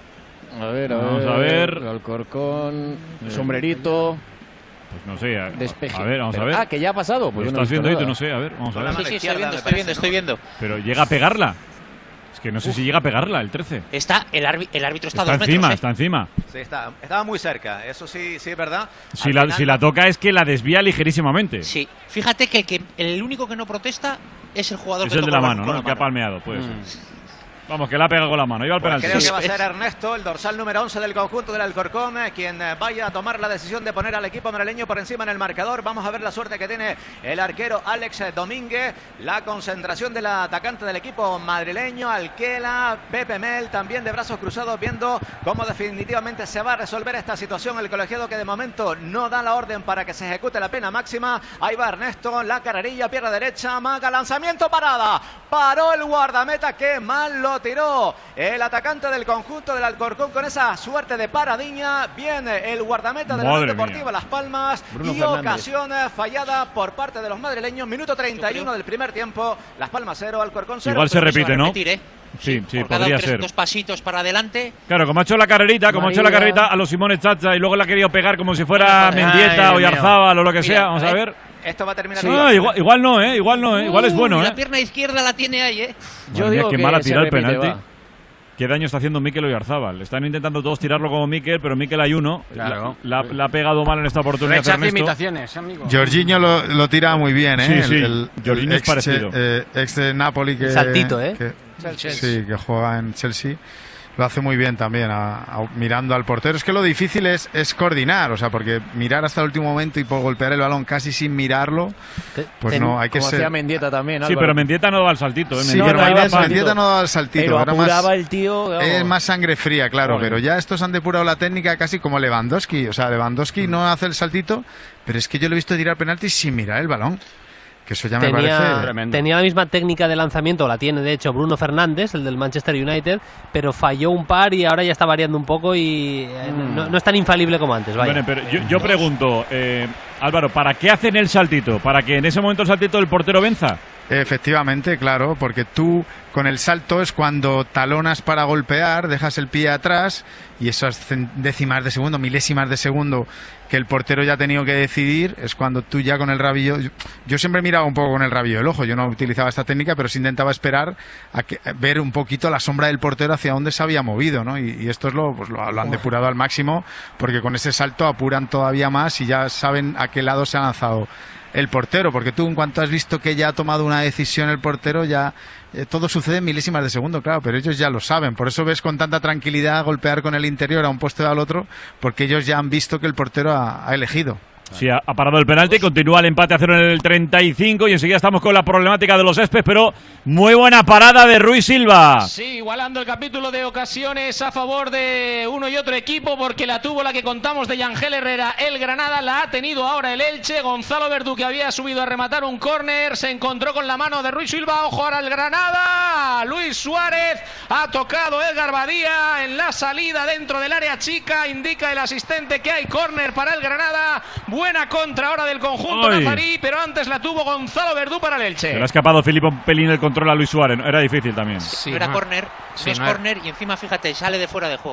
Vamos a ver. El Alcorcón, sombrerito. Pues no sé. Despeje. A ver, vamos a ver. Ah, que ya ha pasado. Pues estás viendo ahí, tú no sé. A ver, vamos a ver. Sí, estoy viendo. Pero llega a pegarla. Es que no sé si llega a pegarla el 13. El árbitro está a 2 encima, metros. Está encima. Sí, estaba muy cerca. Eso sí es verdad. Si la toca es que la desvía ligerísimamente. Sí. Fíjate que el único que no protesta es el jugador es el de la mano, ¿no? El que ha palmeado, pues. Vamos, que la ha pegado con la mano. Iba al penalti. Creo que va a ser Ernesto, el dorsal número 11 del conjunto del Alcorcón, quien vaya a tomar la decisión de poner al equipo madrileño por encima en el marcador. Vamos a ver la suerte que tiene el arquero Alex Domínguez. La concentración del atacante del equipo madrileño, Alquela, Pepe Mel, también de brazos cruzados, viendo cómo definitivamente se va a resolver esta situación. El colegiado que de momento no da la orden para que se ejecute la pena máxima. Ahí va Ernesto, la carrerilla, pierna derecha, maga, lanzamiento, parada. Paró el guardameta, que mal lo tiró el atacante del conjunto del Alcorcón con esa suerte de paradiña. Viene el guardameta de la Unión Deportiva Las Palmas. Bruno Fernández. Ocasión fallada por parte de los madrileños. Minuto 31 del primer tiempo. Las Palmas 0, Alcorcón 0. Igual se repite, ¿no? Sí, podría ser. 2 pasitos para adelante. Claro, como ha hecho la carrerita, a los Simone Chacha y luego la ha querido pegar como si fuera Mendieta o Yarzábal o lo que sea. Vamos a ver. Esto va a terminar. Igual no, igual es bueno, La pierna izquierda la tiene ahí, Yo digo que mala tirada el penalti. ¿Qué daño está haciendo Mikel Oyarzábal? Están intentando todos tirarlo como Mikel, pero Mikel hay uno. Claro. La ha pegado mal en esta oportunidad. Imitaciones, amigo. Jorginho lo tira muy bien, ¿eh? Sí, Jorginho es parecido. Ex de Napoli que... Saltito, que juega en Chelsea. Lo hace muy bien también, mirando al portero. Es que lo difícil es coordinar, o sea, porque mirar hasta el último momento y por golpear el balón casi sin mirarlo, pues no, hay que ser... Como hacía Mendieta también, Álvaro. Sí, pero Mendieta no daba el saltito. Sí, pero Mendieta no daba el saltito. Pero apuraba el tío... Es más sangre fría, claro, pero ya estos han depurado la técnica casi como Lewandowski. O sea, Lewandowski no hace el saltito, pero es que yo lo he visto tirar penaltis sin mirar el balón. Que eso ya me parece tremendo. Tenía la misma técnica de lanzamiento, la tiene de hecho Bruno Fernández, el del Manchester United, pero falló un par y ahora ya está variando un poco y no es tan infalible como antes. Vaya. Bueno, pero yo pregunto, Álvaro, ¿para qué hacen el saltito? ¿Para que en ese momento el saltito del portero venza? Efectivamente, claro, porque tú con el salto es cuando talonas para golpear, dejas el pie atrás y esas décimas de segundo, milésimas de segundo que el portero ya ha tenido que decidir, es cuando tú ya con el rabillo... Yo siempre miraba un poco con el rabillo del ojo, yo no utilizaba esta técnica, pero sí intentaba esperar a ver un poquito la sombra del portero hacia dónde se había movido, ¿no? Y estos lo han depurado al máximo, porque con ese salto apuran todavía más y ya saben a qué lado se ha lanzado el portero, porque tú en cuanto has visto que ya ha tomado una decisión el portero, ya todo sucede en milésimas de segundo, claro, pero ellos ya lo saben, por eso ves con tanta tranquilidad golpear con el interior a un poste o al otro, porque ellos ya han visto que el portero ha elegido. Sí, ha parado el penalti, continúa el empate a 0 en el 35 y enseguida estamos con la problemática de los céspedes, pero muy buena parada de Rui Silva. Sí, igualando el capítulo de ocasiones a favor de uno y otro equipo, porque la tuvo la que contamos de Yangel Herrera, el Granada, la ha tenido ahora el Elche. Gonzalo Verdú, que había subido a rematar un córner, se encontró con la mano de Rui Silva. Ojo ahora el Granada, Luis Suárez ha tocado Edgar Badía en la salida dentro del área chica, indica el asistente que hay córner para el Granada. Buena contra ahora del conjunto nazarí, pero antes la tuvo Gonzalo Verdú para el Elche. Se le ha escapado Filipe un pelín el control a Luis Suárez, era difícil también. Sí, no era córner, no es córner y encima fíjate, sale de fuera de juego.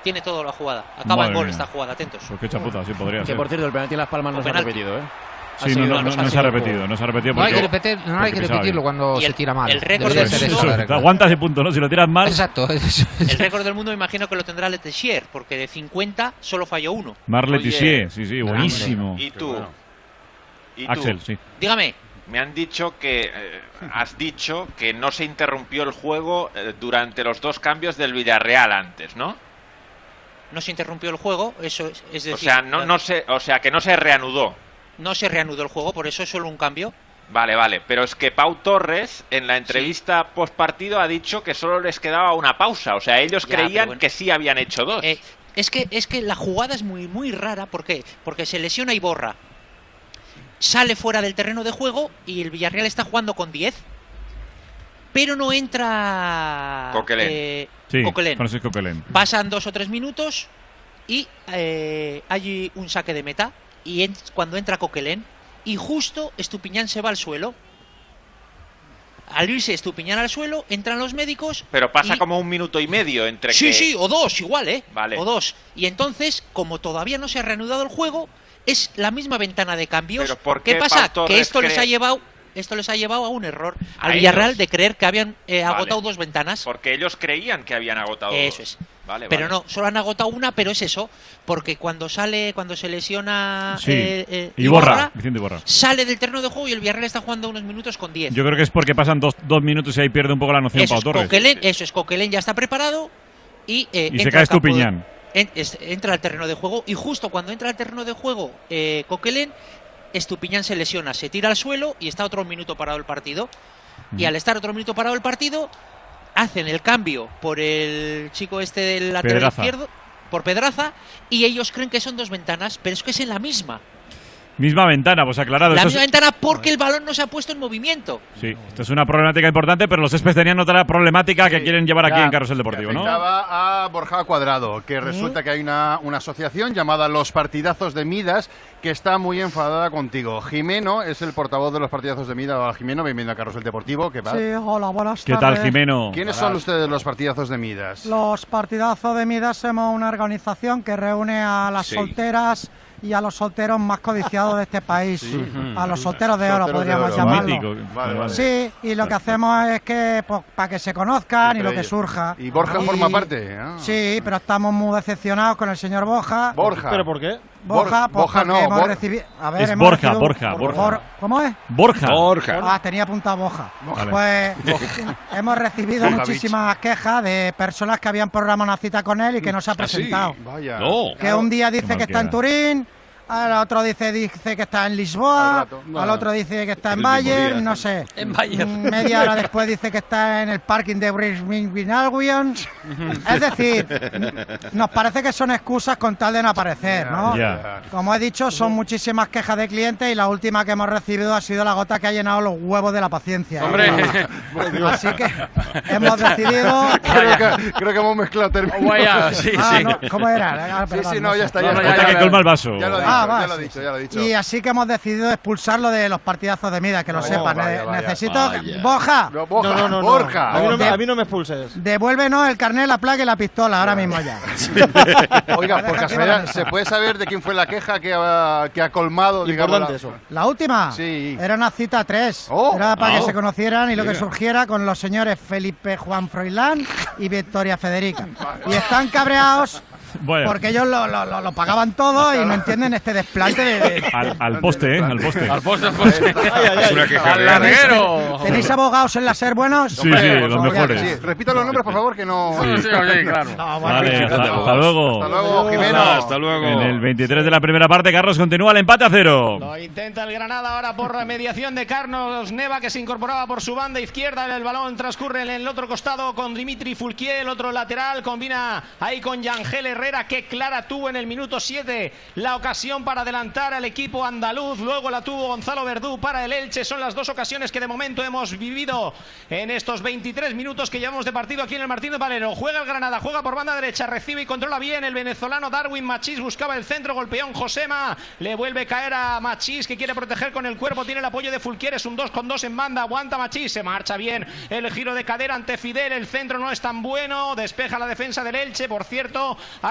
tiene toda la jugada. Acaba en gol esta jugada, atentos. Pues qué chapuza, sí podría ser. Que por cierto, el penalti en Las Palmas no se ha repetido, ¿eh? Sí, no se ha repetido. No se ha repetido no hay que repetirlo cuando se tira mal. El récord del mundo, te aguantas ese punto, ¿no? Si lo tiras mal. Exacto. El récord del mundo me imagino que lo tendrá Letizier, porque de 50 solo falló uno. Marc Letizier, sí, buenísimo. ¿Y tú? Axel, sí. Dígame. Me han dicho que has dicho que no se interrumpió el juego durante los 2 cambios del Villarreal antes, ¿no? No se interrumpió el juego, eso es decir... O sea, que no se reanudó. No se reanudó el juego, por eso es solo un cambio. Vale, pero es que Pau Torres en la entrevista post partido ha dicho que solo les quedaba una pausa. O sea, ellos creían que sí habían hecho 2. Es que la jugada es muy, muy rara. ¿Por qué? Porque se lesiona Iborra. Sale fuera del terreno de juego y el Villarreal está jugando con 10. Pero no entra... Coquelin. Francisco Coquelin. Pasan 2 o 3 minutos y hay un saque de meta. Y cuando entra Coquelin, y justo Estupiñán se va al suelo. Al irse Estupiñán al suelo, entran los médicos. Pero pasa como 1 minuto y medio entre Sí, o 2, igual, Vale. O 2. Y entonces, como todavía no se ha reanudado el juego, es la misma ventana de cambios. ¿Pero por qué pasa? Que esto les ha llevado a un error al Villarreal de creer que habían agotado 2 ventanas. Porque ellos creían que habían agotado 2. Eso es. Pero no, solo han agotado una, pero es eso, porque cuando se lesiona Vicente Iborra, sale del terreno de juego y el Villarreal está jugando unos minutos con 10. Yo creo que es porque pasan 2 minutos y ahí pierde un poco la noción Pau Torres. Coquelin ya está preparado y se cae Estupiñán. Entra al terreno de juego y justo cuando entra al terreno de juego Coquelin, Estupiñán se lesiona, se tira al suelo y está otro minuto parado el partido. Y al estar otro minuto parado el partido, hacen el cambio por el chico del lateral izquierdo, por Pedraza, y ellos creen que son 2 ventanas, pero es que es en la misma. Misma ventana, pues aclarado. La misma ventana porque el balón no se ha puesto en movimiento. Sí, esto es una problemática importante, pero los céspedes tenían otra problemática que quieren llevar aquí en Carrusel Deportivo, ¿no? Afectaba a Borja Cuadrado, que resulta que hay una asociación llamada Los Partidazos de Midas que está muy enfadada contigo. Jimeno es el portavoz de Los Partidazos de Midas. Hola, Jimeno, bienvenido a Carrusel Deportivo. ¿Qué pasa? Sí, hola, buenas tardes. ¿Qué tal, Jimeno? ¿Quiénes son ustedes los Partidazos de Midas? Los Partidazos de Midas somos una organización que reúne a las solteras y a los solteros más codiciados de este país, a los solteros de oro, podríamos llamarlo. Vale. Sí, y lo que hacemos es que, pues, para que se conozcan y lo que surja. ¿Y Borja forma parte? Sí, pero estamos muy decepcionados con el señor Borja. ¿Borja? ¿Pero por qué? Borja no, hemos recibido... A ver, es Borja. ¿Cómo es? Borja. Tenía apuntado Borja. Pues hemos recibido muchísimas quejas de personas que habían programado una cita con él y que no se ha presentado. Vaya. Que un día dice que está en Turín, al otro dice que está en Lisboa, al otro dice que está en Bayern, no sé. En Bayern. Media hora después dice que está en el parking de Brisbane. Es decir, nos parece que son excusas con tal de no aparecer, ¿no? Como he dicho, son muchísimas quejas de clientes y la última que hemos recibido ha sido la gota que ha llenado los huevos de la paciencia. ¡Hombre! Así que hemos decidido... Creo que hemos mezclado términos. No, ¿cómo era? No, ya está. Ya que colma el vaso. Ya lo he dicho. Y así que hemos decidido expulsarlo de los partidazos de Midas, que lo sepan. Necesito... Borja. No, Borja. A mí no me expulses. Devuélvenos el carnet, la placa y la pistola, ahora mismo ya. Oiga, por casualidad, ¿se puede saber de quién fue la queja que ha colmado, digamos? La última. Sí. Era una cita 3. Era para que se conocieran y lo que surgiera con los señores Felipe Juan Froilán y Victoria Federica. Y están cabreados porque ellos lo pagaban todo y no entienden este desplante de... Al poste, ¿eh? Al poste. Es una queja real. ¿Tenéis abogados en la SER buenos? Sí, los mejores. Sí. Repita los nombres, por favor, que no... Sí, claro. Vale, hasta luego. Hasta luego, Jimeno. Hasta luego. En el 23 de la primera parte, Carlos continúa el empate a 0. Lo intenta el Granada ahora por la mediación de Carlos Neva, que se incorporaba por su banda izquierda. El balón transcurre en el otro costado con Dimitri Fulquier, el otro lateral. Combina ahí con Yangel Herrera, que clara tuvo en el minuto 7 la ocasión para adelantar al equipo andaluz. Luego la tuvo Gonzalo Verdú para el Elche. Son las 2 ocasiones que de momento hemos vivido en estos 23 minutos que llevamos de partido aquí en el Martín de Valero. Juega el Granada, juega por banda derecha, recibe y controla bien el venezolano Darwin Machís. Buscaba el centro, golpeón Josema, le vuelve a caer a Machís, que quiere proteger con el cuerpo, tiene el apoyo de Fulquier, es un 2 con 2 en banda, aguanta Machís, se marcha bien el giro de cadera ante Fidel, el centro no es tan bueno, despeja la defensa del Elche. Por cierto, ha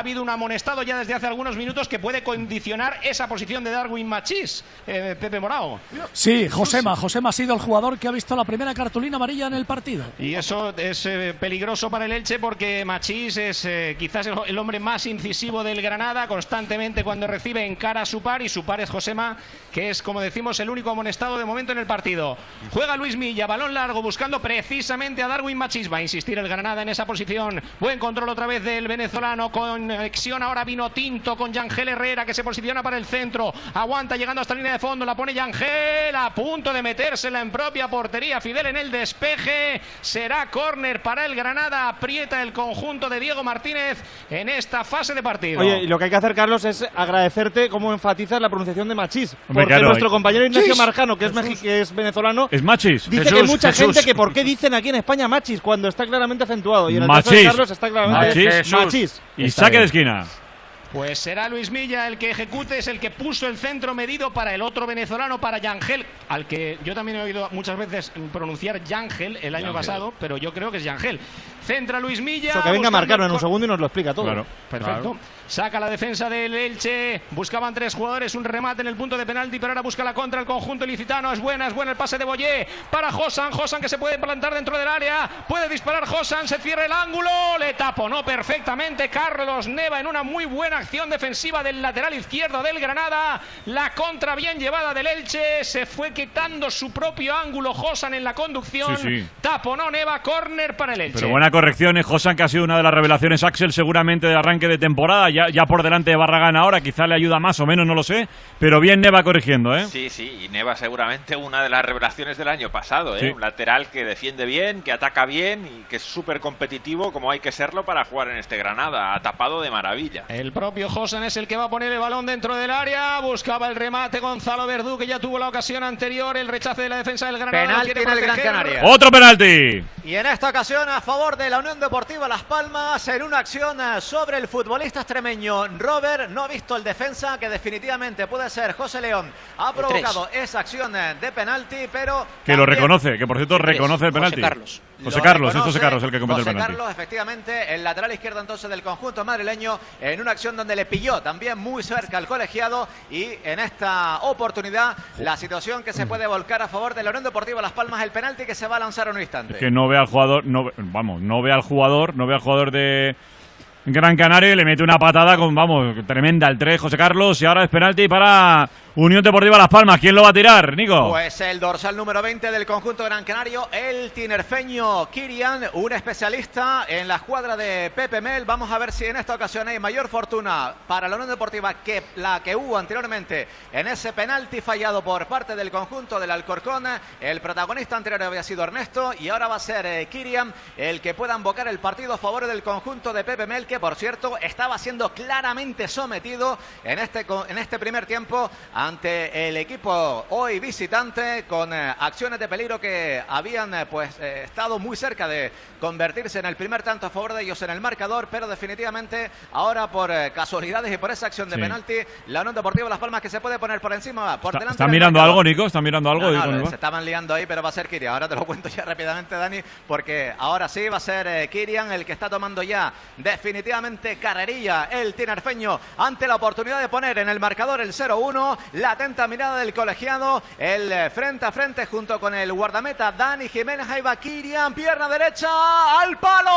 habido un amonestado ya desde hace algunos minutos que puede condicionar esa posición de Darwin Machís. Pepe Morao. Sí, Josema ha sido el jugador que ha visto la primera cartulina amarilla en el partido. Y eso es peligroso para el Elche porque Machís es quizás el hombre más incisivo del Granada, constantemente cuando recibe encara a su par, y su par es Josema, que es, como decimos, el único amonestado de momento en el partido. Juega Luis Milla, balón largo buscando precisamente a Darwin Machís. Va a insistir el Granada en esa posición. Buen control otra vez del venezolano, conexión ahora vino tinto con Yangel Herrera, que se posiciona para el centro, aguanta llegando hasta la línea de fondo, la pone Yangel a punto de metérsela en propia portería. Fidel en el despeje, será córner para el Granada, aprieta el conjunto de Diego Martínez en esta fase de partido. Oye, y lo que hay que hacer, Carlos, es agradecerte cómo enfatizas la pronunciación de Machís, porque nuestro compañero Ignacio Marjano, que es venezolano, es Machís. Dice que mucha gente que por qué dicen aquí en España Machís cuando está claramente acentuado, y en el caso de Carlos está claramente Machís. Y saque de esquina. Pues será Luis Milla el que ejecute, es el que puso el centro medido para el otro venezolano, para Yangel, al que yo también he oído muchas veces pronunciar Yangel el año pasado, pero yo creo que es Yangel. Centra Luis Milla. Eso, que venga a marcarlo en un segundo y nos lo explica todo. Claro. Perfecto. Claro. Saca la defensa del Elche. Buscaban 3 jugadores, un remate en el punto de penalti, pero ahora busca la contra el conjunto ilicitano. Es buena el pase de Boyé para Josan. Josan, que se puede plantar dentro del área. Puede disparar Josan, se cierra el ángulo. Le taponó perfectamente Carlos Neva en una muy buena acción defensiva del lateral izquierdo del Granada. La contra bien llevada del Elche. Se fue quitando su propio ángulo Josan en la conducción. Sí. Taponó Neva, córner para el Elche. Pero buena corrección, Josan, que ha sido una de las revelaciones, Axel, seguramente de arranque de temporada. Ya por delante de Barragán ahora, quizá le ayuda más o menos, no lo sé, pero bien Neva corrigiendo, ¿eh? Sí, y Neva seguramente una de las revelaciones del año pasado, ¿eh? Sí. Un lateral que defiende bien, que ataca bien y que es súper competitivo, como hay que serlo para jugar en este Granada. Ha tapado de maravilla. El propio Josan es el que va a poner el balón dentro del área. Buscaba el remate Gonzalo Verdú, que ya tuvo la ocasión anterior. El rechace de la defensa del Granada. Penalti en el Gran Canaria. ¡Otro penalti! Y en esta ocasión a favor de la Unión Deportiva Las Palmas, en una acción sobre el futbolista extremeño Robert. No ha visto el defensa, que definitivamente puede ser José León. Ha provocado esa acción de penalti, pero que lo reconoce, que por cierto reconoce el penalti. José Carlos el que comete el penalti. Carlos, efectivamente, el lateral izquierdo entonces del conjunto madrileño, en una acción donde le pilló también muy cerca al colegiado, y en esta oportunidad la situación que se puede volcar a favor de la Unión Deportiva Las Palmas, el penalti que se va a lanzar en un instante. Es que no ve al jugador, no ve al jugador de Gran Canaria, y le mete una patada tremenda al 3, José Carlos, y ahora es penalti para Unión Deportiva Las Palmas. ¿Quién lo va a tirar, Nico? Pues el dorsal número 20 del conjunto gran canario, el tinerfeño Kirian, un especialista en la escuadra de Pepe Mel. Vamos a ver si en esta ocasión hay mayor fortuna para la Unión Deportiva que la que hubo anteriormente en ese penalti fallado por parte del conjunto del Alcorcón. El protagonista anterior había sido Ernesto, y ahora va a ser Kirian el que pueda invocar el partido a favor del conjunto de Pepe Mel, que por cierto estaba siendo claramente sometido en este primer tiempo ante el equipo hoy visitante, con acciones de peligro que habían estado muy cerca de convertirse en el primer tanto a favor de ellos en el marcador, pero definitivamente ahora por casualidades y por esa acción de penalti, la Unión Deportiva Las Palmas, que se puede poner por encima, por delante. ¿Está mirando algo, Nico? ¿Está mirando algo? No, se estaban liando ahí, pero va a ser Kirian. Ahora te lo cuento ya rápidamente, Dani, porque ahora sí va a ser Kirian el que está tomando ya definitivamente carrerilla, el tinerfeño, ante la oportunidad de poner en el marcador el 0-1. La atenta mirada del colegiado, el frente a frente junto con el guardameta Dani Jiménez. Ahí va Kirian, pierna derecha al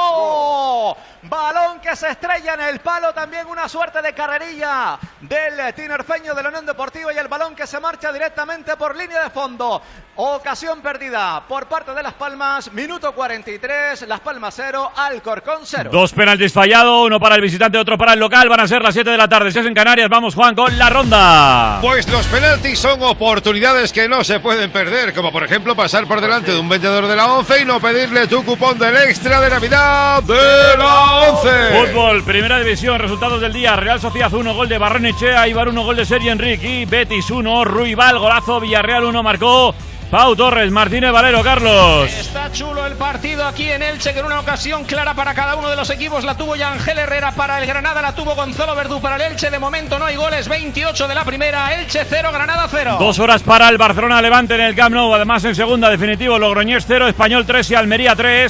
palo, balón que se estrella en el palo, también una suerte de carrerilla del tinerfeño de la Unión Deportiva, y el balón que se marcha directamente por línea de fondo. Ocasión perdida por parte de Las Palmas, minuto 43, Las Palmas 0, Alcorcón 0. 2 penaltis fallados, uno para el visitante, otro para el local. Van a ser las 7 de la tarde, si es en Canarias. Vamos, Juan, con la ronda. Pues los penaltis son oportunidades que no se pueden perder, como por ejemplo pasar por delante de un vendedor de la ONCE y no pedirle tu cupón del extra de Navidad de la ONCE. Fútbol, primera división, resultados del día. Real Sociedad 1, gol de Barrenechea, Ibar 1, gol de Sergi Enrique, y Betis 1, Ruibal, golazo. Villarreal 1, marcó Pau Torres. Martínez Valero, Carlos. Está chulo el partido aquí en Elche, que en una ocasión clara para cada uno de los equipos la tuvo Yangel Herrera para el Granada, la tuvo Gonzalo Verdú para el Elche. De momento no hay goles, 28 de la primera, Elche 0, Granada 0. 2 horas para el Barcelona Levante en el Camp Nou. Además, en segunda, definitivo, Logroñés 0, Español 3 y Almería 3.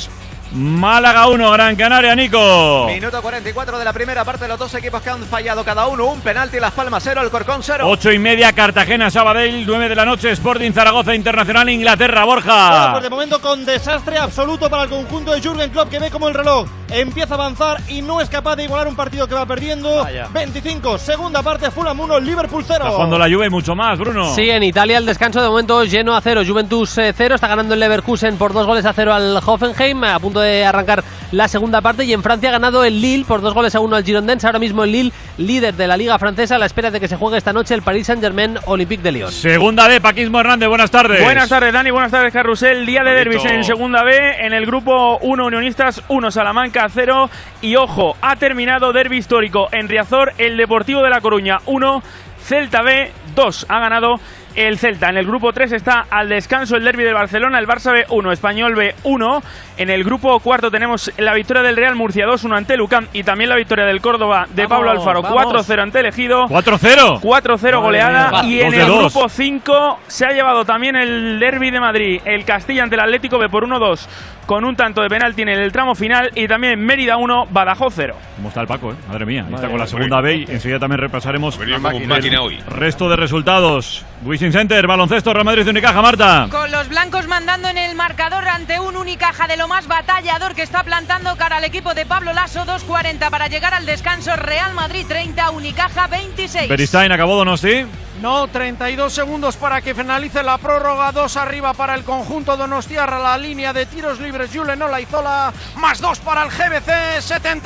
Málaga 1, Gran Canaria, Nico. Minuto 44 de la primera parte, los dos equipos que han fallado cada uno un penalti, Las Palmas 0, Alcorcón 0. 8:30, Cartagena, Sabadell, 9 de la noche, Sporting Zaragoza, Internacional, Inglaterra, Borja. Bueno, pues de momento con desastre absoluto para el conjunto de Jürgen Klopp, que ve como el reloj empieza a avanzar y no es capaz de igualar un partido que va perdiendo. Vaya. 25, segunda parte, Fulham 1, Liverpool 0. Está jugando la Juve mucho más, Bruno. Sí, en Italia el descanso de momento lleno a 0, Juventus 0, está ganando el Leverkusen por 2-0 al Hoffenheim, a punto de arrancar la segunda parte, y en Francia ha ganado el Lille por 2-1 al Girondins. Ahora mismo el Lille, líder de la Liga Francesa, a la espera de que se juegue esta noche el Paris Saint-Germain Olympique de Lyon. Segunda B, Paquismo Hernández, buenas tardes. Buenas tardes, Dani, buenas tardes, Carrusel. Día de derbis en segunda B, en el grupo 1 Unionistas 1, Salamanca 0, y ojo, ha terminado derbi histórico en Riazor, el Deportivo de La Coruña 1, Celta B 2, ha ganado el Celta. En el grupo 3 está al descanso el derbi de Barcelona, el Barça B 1, Español B 1. En el grupo cuarto tenemos la victoria del Real Murcia 2-1 ante el UCAM, y también la victoria del Córdoba de Pablo Alfaro 4-0 ante el Ejido. 4-0. 4-0 goleada. Y en el 2-2. grupo 5 se ha llevado también el derbi de Madrid, el Castilla ante el Atlético B por 1-2, con un tanto de penalti en el tramo final, y también Mérida 1, Badajoz 0. ¿Cómo está el Paco, Madre mía, ahí está con la segunda B, y enseguida también repasaremos el máquina hoy. resto de resultados. Wishing Center, baloncesto, Real Madrid, Unicaja, Marta. Con los blancos mandando en el marcador ante un Unicaja de lo más batallador, que está plantando cara al equipo de Pablo Lasso. 2:40 para llegar al descanso. Real Madrid 30, Unicaja 26. Beristain, acabó Donosti. No, 32 segundos para que finalice la prórroga. 2 arriba para el conjunto donostiarra. La línea de tiros libres, Julen Olaizola. Más 2 para el GBC.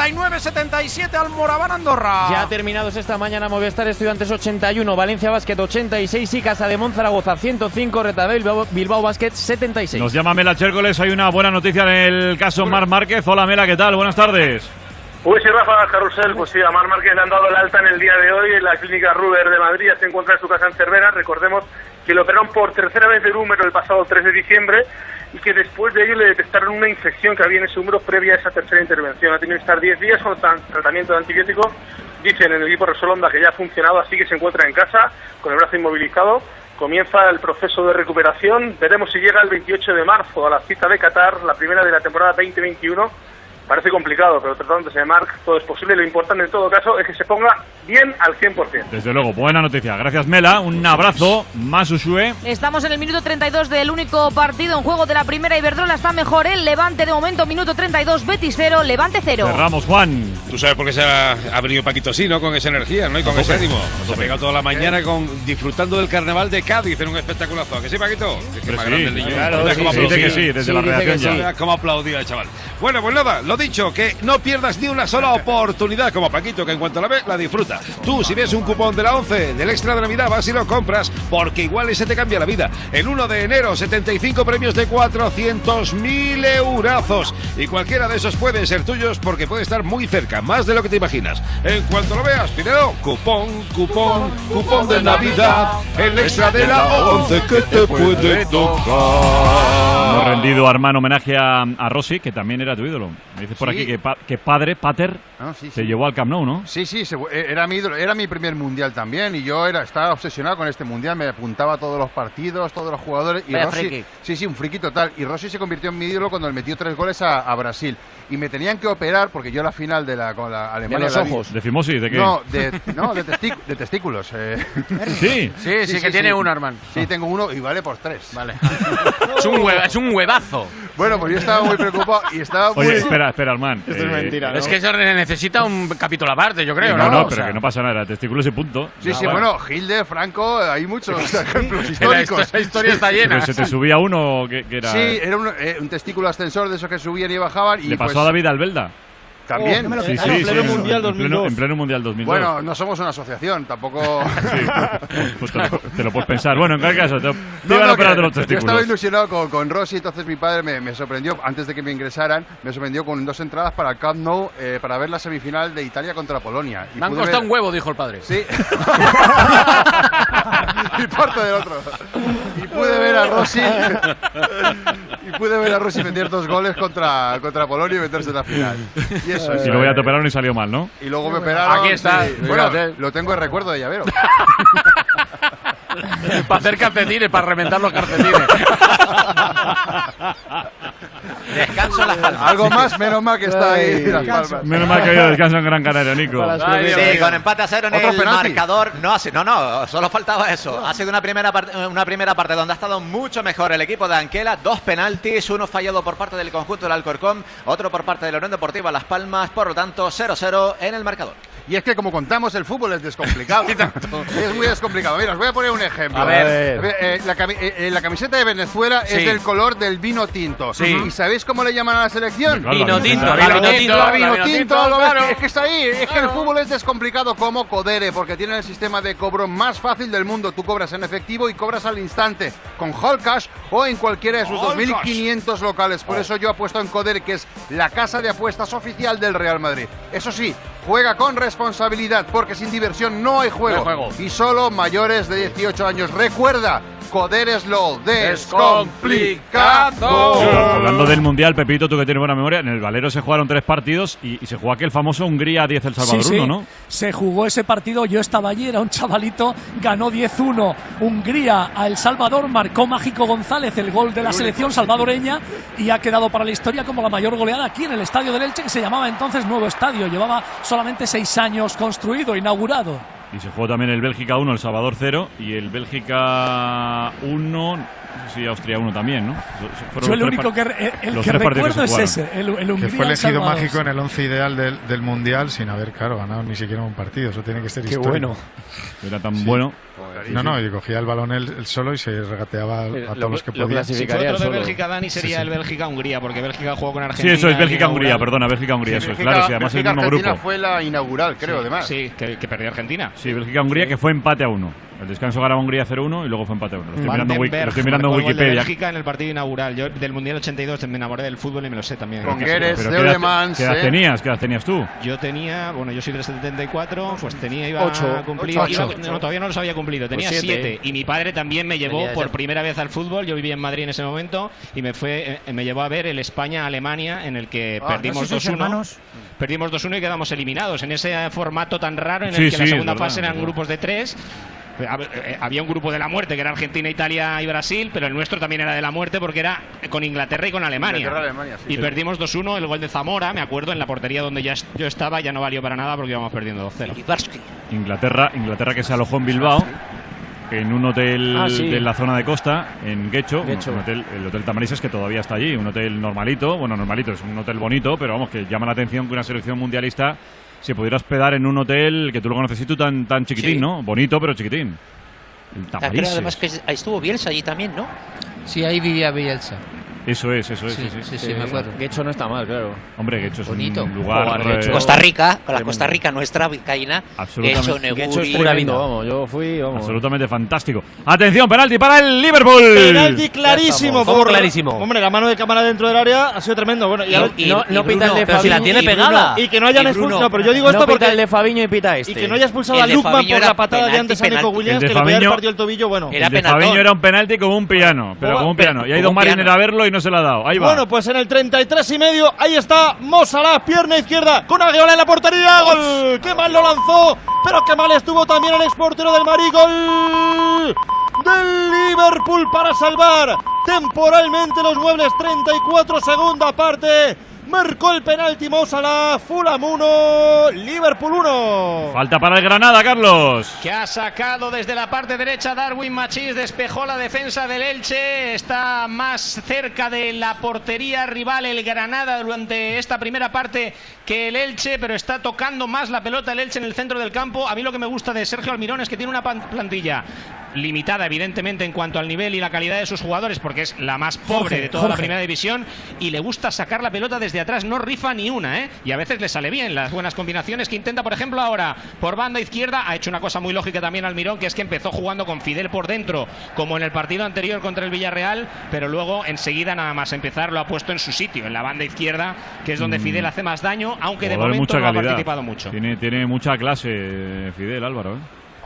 79-77 al Moraván Andorra. Ya terminados esta mañana, Movistar Estudiantes 81, Valencia Basket 86 y Casa de Zaragoza 105, Retabel Bilbao Basket 76. Nos llama Mela Chércoles. Hay una buena noticia en el caso Marc Márquez. Hola Mela, ¿qué tal? Buenas tardes. Pues sí, Rafa, Carrusel, pues sí, a Marc Márquez le han dado el alta en el día de hoy en la clínica Ruber de Madrid. Ya se encuentra en su casa en Cervera. Recordemos que lo operaron por tercera vez del húmero el pasado 3 de diciembre y que después de ello le detectaron una infección que había en ese húmero previa a esa tercera intervención. Ha tenido que estar 10 días con tratamiento de antibiótico. Dicen en el equipo Repsol Honda que ya ha funcionado, así que se encuentra en casa con el brazo inmovilizado. Comienza el proceso de recuperación. Veremos si llega el 28 de marzo a la cita de Qatar, la primera de la temporada 2021. Parece complicado, pero tratándose de Marc, todo es posible. Lo importante en todo caso es que se ponga bien al 100%. Desde luego, buena noticia. Gracias, Mela. Un abrazo. Más Ushue. Estamos en el minuto 32 del único partido en juego de la primera. Iberdrola está mejor. El Levante de momento, minuto 32. Betis 0, Levante 0. Cerramos, Juan. Tú sabes por qué se ha venido Paquito así, ¿no? Con esa energía, ¿no? Y con ese ánimo. Se ha pegado toda la mañana disfrutando del carnaval de Cádiz en un espectaculazo. ¿A que sí, Paquito? Es que más grande el niño. Claro, dice que sí, desde la redacción ya. Cómo aplaudió el chaval. Bueno, pues nada, lo dicho, que no pierdas ni una sola oportunidad como Paquito, que en cuanto la ve, la disfruta. Tú, si ves un cupón de la 11, del extra de Navidad, vas y lo compras, porque igual ese te cambia la vida. El 1 de enero, 75 premios de 400.000 eurazos. Y cualquiera de esos pueden ser tuyos porque puede estar muy cerca, más de lo que te imaginas. En cuanto lo veas, primero, cupón de Navidad, el extra de la 11 que te puede tocar. Hemos rendido, Armán, homenaje a Rossi, que también era tu ídolo. Me dices por aquí que padre, Pater, se llevó al Camp Nou, ¿no? Sí, era mi ídolo, era mi primer mundial también, y yo estaba obsesionado con este mundial, me apuntaba a todos los partidos, todos los jugadores, y Rossi, un friki total, y Rossi se convirtió en mi ídolo cuando le metió 3 goles a Brasil, y me tenían que operar, porque yo la final con la Alemania... ¿De los ojos? ¿De fimosis? ¿De qué? No, de testículos. Sí, que tiene uno, Armán. Sí, tengo uno y vale por 3. Vale. Es un huevazo. Bueno, pues yo estaba muy preocupado y estaba muy... Oye, espera, Armán. Esto es mentira, ¿no? Es que eso necesita un capítulo aparte, yo creo, ¿no? No, pero que no pasa nada, testículos y punto. Sí, bueno, Hilde, Franco, hay muchos ejemplos históricos. La historia está llena. Pero se te subía uno que era... Sí, era un testículo ascensor de esos que subían y bajaban. ¿Le pasó a David Albelda? También. Sí, en pleno Mundial 2002. En pleno Mundial 2002. Bueno, no somos una asociación, tampoco... Pues te lo puedes pensar. Bueno, en cualquier caso, te iban a operar de los testículos. Yo estaba ilusionado con Rossi, entonces mi padre me sorprendió, antes de que me ingresaran, me sorprendió con 2 entradas para el Camp Nou para ver la semifinal de Italia contra Polonia. Me han costado un huevo, dijo el padre. Sí. Y parte del otro. Y pude ver a Rossi meter 2 goles contra Polonia y meterse en la final. Y luego ya te operaron y salió mal, ¿no? Y luego me operaron. Aquí está. Sí. Bueno, lo tengo en recuerdo de llavero. Para hacer calcetines, para reventar los calcetines. Descanso en Las Palmas. Algo más, menos mal que está ahí Las Palmas. Menos mal que ha habido descanso en Gran Canaria, Nico. Sí, con empate a 0 en el marcador. No, solo faltaba eso. Ha sido una primera parte donde ha estado mucho mejor el equipo de Anquela. 2 penaltis, uno fallado por parte del conjunto del Alcorcón, otro por parte de la Unión Deportiva Las Palmas. Por lo tanto, 0-0 en el marcador. Y es que, como contamos, el fútbol es descomplicado. Es muy descomplicado. Mira, os voy a poner un ejemplo. A ver. La camiseta de Venezuela es del color del vino tinto. ¿Y sabéis cómo le llaman a la selección? Vino tinto. Es que está ahí. Es que el fútbol es descomplicado como Codere, porque tiene el sistema de cobro más fácil del mundo. Tú cobras en efectivo y cobras al instante, con Hall Cash o en cualquiera de sus 2.500 locales. Por eso yo apuesto en Codere, que es la casa de apuestas oficial del Real Madrid. Eso sí, juega con responsabilidad, porque sin diversión no hay juego. Y solo mayores de 18 años. Recuerda, Codere es lo descomplicado. Hablando del Mundial, Pepito, tú que tienes buena memoria, en el Valero se jugaron 3 partidos y se jugó aquel famoso Hungría 10 El Salvador 1, ¿no? Se jugó ese partido, yo estaba allí, era un chavalito, ganó 10-1 Hungría a El Salvador, marcó Mágico González el gol de la selección salvadoreña y ha quedado para la historia como la mayor goleada aquí en el estadio del Elche, que se llamaba entonces Nuevo Estadio, llevaba solamente 6 años construido, inaugurado. Y se jugó también el Bélgica 1, El Salvador 0 y el Bélgica 1, no sé si Austria 1 también, ¿no? Yo el único que recuerdo es ese, el Hungría. Que fue elegido mágico en el 11 ideal del Mundial sin haber, ganado ni siquiera un partido. Eso tiene que ser histórico. Qué bueno. Era tan bueno. No, y cogía el balón él solo y se regateaba a todos los que podía. Si fue otro de Bélgica, Dani, sería el Bélgica-Hungría, porque Bélgica jugó con Argentina. Sí, eso es Bélgica-Hungría, perdona, Bélgica-Hungría, eso es. Claro, sí, además el mismo grupo. Argentina fue la inaugural, creo, además. Sí, que perdió Argentina. Sí, Bélgica-Hungría, que fue empate a 1. El descanso ganaba Hungría 0-1 y luego fue empate a 1. Lo estoy mirando en Wikipedia. Bélgica en el partido inaugural. Yo del Mundial 82 me enamoré del fútbol y me lo sé también. Con Gueres, Deudemans. ¿Qué edad tenías? ¿Qué edad tenías tú? Yo tenía, yo soy del 74, pues iba a cumplir. No, todavía no los había cumplido, tenía 7. Y mi padre también me llevó por primera vez al fútbol. Yo vivía en Madrid en ese momento y me llevó a ver el España-Alemania, en el que perdimos 2-1. Perdimos 2-1 y quedamos eliminados en ese formato tan raro en el que la segunda fase eran grupos de 3. Había un grupo de la muerte que era Argentina, Italia y Brasil, pero el nuestro también era de la muerte porque era con Inglaterra y con Alemania. Y perdimos 2-1, el gol de Zamora, me acuerdo, en la portería donde yo estaba, ya no valió para nada porque íbamos perdiendo 2-0. Inglaterra que se alojó en Bilbao, en un hotel de la zona de costa, en Guecho, el Hotel Tamarises, que todavía está allí, un hotel normalito, es un hotel bonito, pero vamos, que llama la atención que una selección mundialista se pudiera hospedar en un hotel que tú lo conoces y tú tan chiquitín, ¿no? Bonito, pero chiquitín. El Tamarises. Además que ahí estuvo Bielsa allí también, ¿no? Sí, ahí vivía Bielsa. Eso es. Sí, me acuerdo. Guecho no está mal, claro. Hombre, Guecho es bonito. Un lugar... Costa Rica, con la Costa Rica nuestra, vizcaína. Guecho es pura vida. Vamos, yo fui... Absolutamente fantástico. Atención, penalti para el Liverpool. Penalti clarísimo. Clarísimo. Hombre, la mano de cámara dentro del área ha sido tremendo. Bueno, no pita el de Fabinho. Pero si la tiene pegada. Y que no hayan expulsado. No, pero yo digo esto porque... el de Fabinho y pita este. Y que no haya expulsado a Lukman por la patada de antes a Nico Williams, que le podía haber partido el tobillo. Bueno, el de Fabinho era un penalti como un piano. Pero como un piano. Y ha ido un marinero a verlo y no se lo ha dado. Ahí va. Bueno, pues en el 33,5, ahí está Mo Salah, pierna izquierda, con Aguiola en la portería, gol. Qué mal lo lanzó, pero qué mal estuvo también el exportero del Madrid, gol del Liverpool para salvar temporalmente los muebles. 34, segunda parte. Marcó el penalti Mo Salah. Fulham 1, Liverpool 1. Falta para el Granada, Carlos. Que ha sacado desde la parte derecha Darwin Machís, despejó la defensa del Elche. Está más cerca de la portería rival el Granada durante esta primera parte que el Elche, pero está tocando más la pelota el Elche en el centro del campo. A mí lo que me gusta de Sergio Almirón es que tiene una plantilla limitada, evidentemente, en cuanto al nivel y la calidad de sus jugadores, porque es la más pobre de toda la primera división, y le gusta sacar la pelota desde atrás, no rifa ni una, y a veces le sale bien las buenas combinaciones que intenta. Por ejemplo, ahora por banda izquierda ha hecho una cosa muy lógica también Almirón, que es que empezó jugando con Fidel por dentro, como en el partido anterior contra el Villarreal, pero luego enseguida nada más empezar lo ha puesto en su sitio, en la banda izquierda, que es donde Fidel hace más daño, aunque de momento no ha participado mucho. Tiene mucha clase Fidel, Álvaro,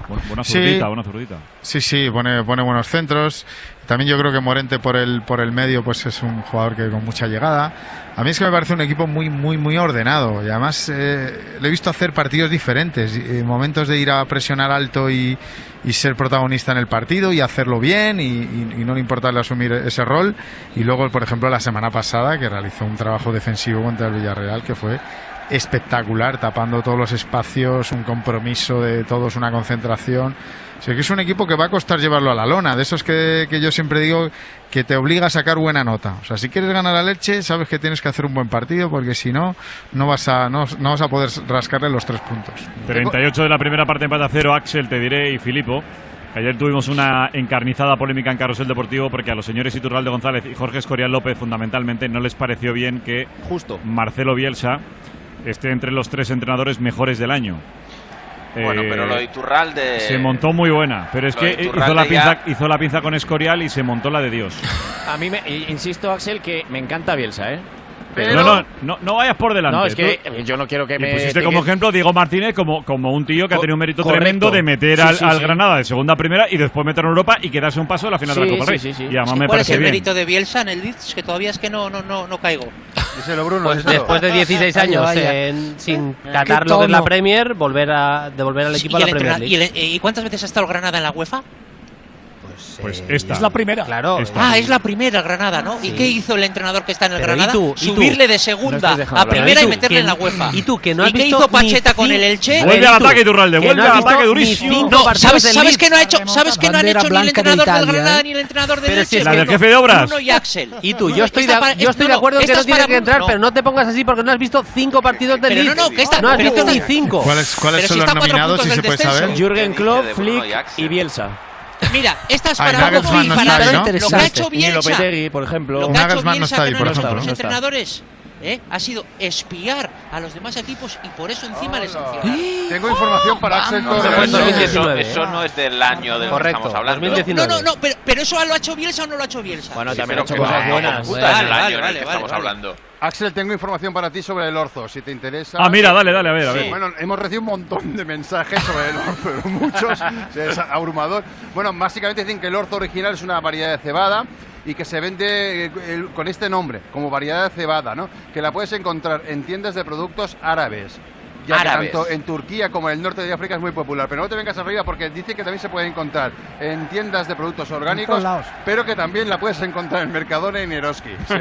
Buena zurdita. Sí, pone buenos centros. También yo creo que Morente por el medio pues es un jugador que con mucha llegada. A mí es que me parece un equipo muy ordenado y además le he visto hacer partidos diferentes, momentos de ir a presionar alto y ser protagonista en el partido y hacerlo bien y no le importarle asumir ese rol. Y luego, por ejemplo, la semana pasada que realizó un trabajo defensivo contra el Villarreal que fue espectacular, tapando todos los espacios, un compromiso de todos, una concentración. O sea, que es un equipo que va a costar llevarlo a la lona, de esos que yo siempre digo que te obliga a sacar buena nota. O sea, si quieres ganar a Elche, sabes que tienes que hacer un buen partido, porque si no, no vas a poder rascarle los 3 puntos. 38 de la primera parte, empate a 0, Axel, te diré, y Filipo. Ayer tuvimos una encarnizada polémica en Carrusel Deportivo porque a los señores Iturralde González y Jorge Escorial López fundamentalmente no les pareció bien que Marcelo Bielsa esté entre los 3 entrenadores mejores del año. Bueno, pero lo de Iturralde... Se montó muy buena, pero es que hizo la pinza con Escorial y se montó la de Dios. A mí, insisto, Axel, que me encanta Bielsa, ¿eh? Pero... No vayas por delante. No, es que yo no quiero que me... Pusiste como ejemplo Diego Martínez como un tío que ha tenido un mérito tremendo de meter al Granada de segunda a primera y después meter en Europa y quedarse un paso de la final de la Copa Rey. Y además me ¿cuál parece es el bien. mérito de Bielsa en el Leeds? Que todavía es que no caigo. Díselo, Bruno. Pues después de 16 años sin catarlo en la Premier, devolver al equipo a la Premier League. ¿Y cuántas veces ha estado el Granada en la UEFA? Pues esta. Es la primera. Claro. Es la primera Granada, ¿no? Sí. ¿Y qué hizo el entrenador que está en el Granada? ¿Y tú? Subirle de segunda a primera y meterle en la UEFA. ¿Y tú que no has ¿Y qué hizo Pacheta con el Elche? Vuelve al ataque, Iturralde, vuelve al ataque durísimo. No, ¿sabes qué no ha hecho? ¿Sabes qué no han hecho ni el entrenador del Granada ni el entrenador del Elche? La del jefe de obras. Bruno y Axel. Y tú, yo estoy de acuerdo en que no tiene que entrar, pero no te pongas así porque no has visto 5 partidos del Leeds. No has visto ni 5. ¿Cuáles son los nominados, si se puede saber? Jürgen Klopp, Flick y Bielsa. Mira, esta es para algo muy para lo que ha hecho Bielsa. Lopetegui, por ejemplo. Lo que ha hecho Bielsa, que no han hecho los entrenadores, ha sido espiar a los demás equipos y por eso encima les sancionan. Tengo información para Axel Torres. Eso no es del año del que estamos hablando. 2019. No, pero ¿eso lo ha hecho Bielsa o no lo ha hecho Bielsa? Bueno, también ha hecho cosas buenas. Vale, estamos hablando. Axel, tengo información para ti sobre el Orzo, si te interesa. Mira, dale, a ver. Bueno, hemos recibido un montón de mensajes sobre el Orzo, pero muchos, es abrumador. Bueno, básicamente dicen que el Orzo original es una variedad de cebada y que se vende con este nombre, como variedad de cebada, ¿no? Que la puedes encontrar en tiendas de productos árabes. Ya que tanto en Turquía como en el norte de África es muy popular. Pero no te vengas arriba porque dice que también se puede encontrar en tiendas de productos orgánicos, pero que también la puedes encontrar en Mercadona y en Eroski. Sí.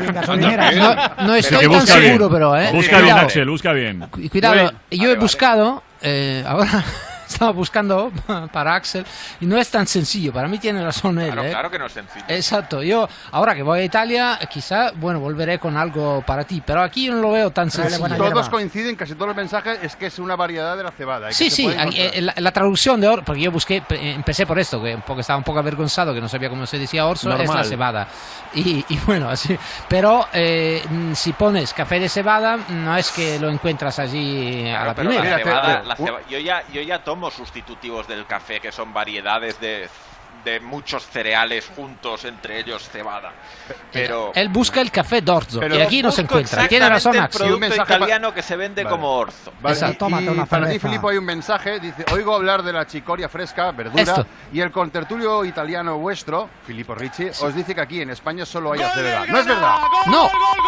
No estoy tan seguro, pero... Busca bien, Axel, busca bien. Cuidado, yo he buscado, ahora... Estaba buscando para Axel y no es tan sencillo. Para mí tiene razón él. Claro que no es sencillo. Exacto. Yo, ahora que voy a Italia, quizá, volveré con algo para ti. Pero aquí yo no lo veo tan sencillo. Todos coinciden, casi todos los mensajes, es que es una variedad de la cebada. Sí. La traducción de orzo, porque yo empecé por esto, porque estaba un poco avergonzado, que no sabía cómo se decía orzo, normal. Es la cebada. Y bueno, así. Pero si pones café de cebada, no es que lo encuentras allí a la primera. Yo ya tomo sustitutivos del café, que son variedades de muchos cereales juntos, entre ellos cebada. Pero él busca el café d'orzo y aquí no se encuentra. Tiene razón, Axel. Un producto italiano que se vende como orzo. Y para ti, Filippo, hay un mensaje. Dice: oigo hablar de la chicoria fresca, verdura, y el contertulio italiano vuestro, Filippo Ricci, os dice que aquí en España solo hay acelga. No es verdad. No.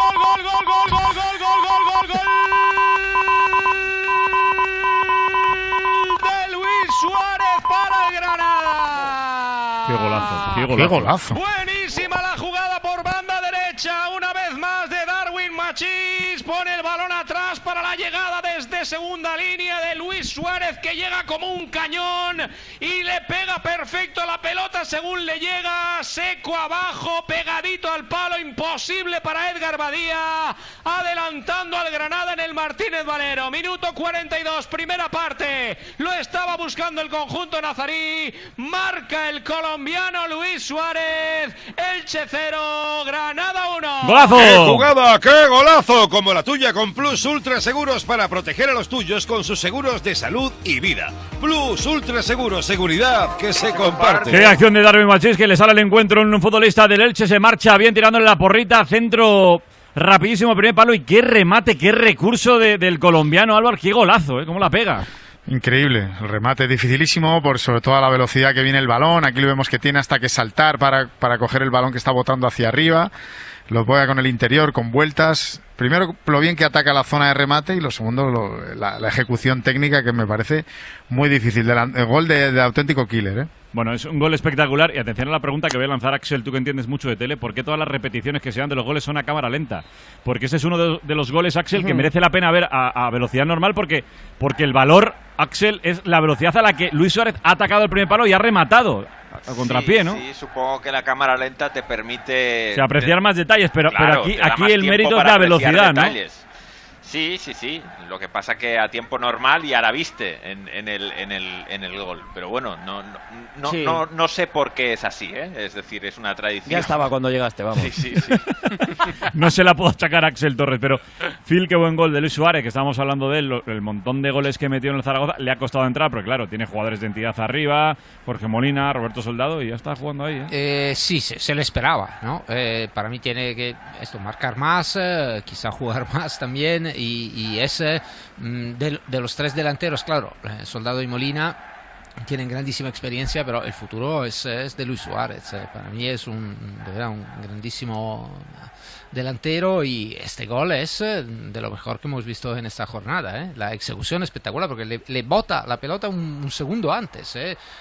Suárez para el Granada. Qué golazo. Buenísima la jugada por banda derecha. Una vez más de Darwin Machís. Pone el balón atrás para la llegada desde segunda línea de Luis Suárez, que llega como un cañón y le pega perfecto la pelota según le llega. Seco abajo, pegadito al palo. Imposible para Edgar Badía. Adelantando al Granada en el Martínez Valero. Minuto 42, primera parte. Lo estaba buscando el conjunto nazarí. Marca el colombiano Luis Suárez. Elche 0, Granada 1. ¡Golazo! ¡Qué jugada! ¡Qué golazo! Como la tuya con Plus Ultra Seguros para proteger a los tuyos con sus seguros de salud y vida. Plus Ultra Seguros, seguridad que se comparte. Qué acción de Darwin Machís, que le sale al encuentro en un futbolista del Elche. Se marcha bien tirándole la porrita, centro rapidísimo, primer palo, y qué remate, qué recurso del colombiano Álvaro. Qué golazo, ¿cómo la pega? Increíble, el remate dificilísimo, por sobre todo a la velocidad que viene el balón. Aquí lo vemos que tiene hasta que saltar para coger el balón que está botando hacia arriba. Lo juega con el interior, con vueltas. Primero, lo bien que ataca la zona de remate, y lo segundo, la ejecución técnica, que me parece muy difícil. El gol de auténtico killer, ¿eh? Bueno, es un gol espectacular. Y atención a la pregunta que voy a lanzar, Axel, tú que entiendes mucho de tele. ¿Por qué todas las repeticiones que se dan de los goles son a cámara lenta? Porque ese es uno de los goles, Axel, que merece la pena ver a velocidad normal, porque el valor, Axel, es la velocidad a la que Luis Suárez ha atacado el primer palo y ha rematado a contrapié, ¿no? Sí, supongo que la cámara lenta te permite apreciar más detalles, pero aquí el mérito es la velocidad, ¿no? Sí. Lo que pasa que a tiempo normal y a la viste en el gol. Pero bueno, no sé por qué es así, ¿eh? Es decir, es una tradición. Ya estaba cuando llegaste, vamos. Sí. No se la puedo achacar a Axel Torres, pero Phil, qué buen gol de Luis Suárez, que estábamos hablando de él, el montón de goles que metió en el Zaragoza. Le ha costado entrar, pero claro, tiene jugadores de entidad arriba, Jorge Molina, Roberto Soldado, y ya está jugando ahí, ¿eh? Sí, se le esperaba, ¿no? Para mí tiene que marcar más, quizá jugar más también, y es de los tres delanteros, claro, Soldado y Molina tienen grandísima experiencia, pero el futuro es de Luis Suárez. Para mí es de verdad un grandísimo delantero, y este gol es de lo mejor que hemos visto en esta jornada, ¿eh? La ejecución espectacular, porque le bota la pelota un segundo antes,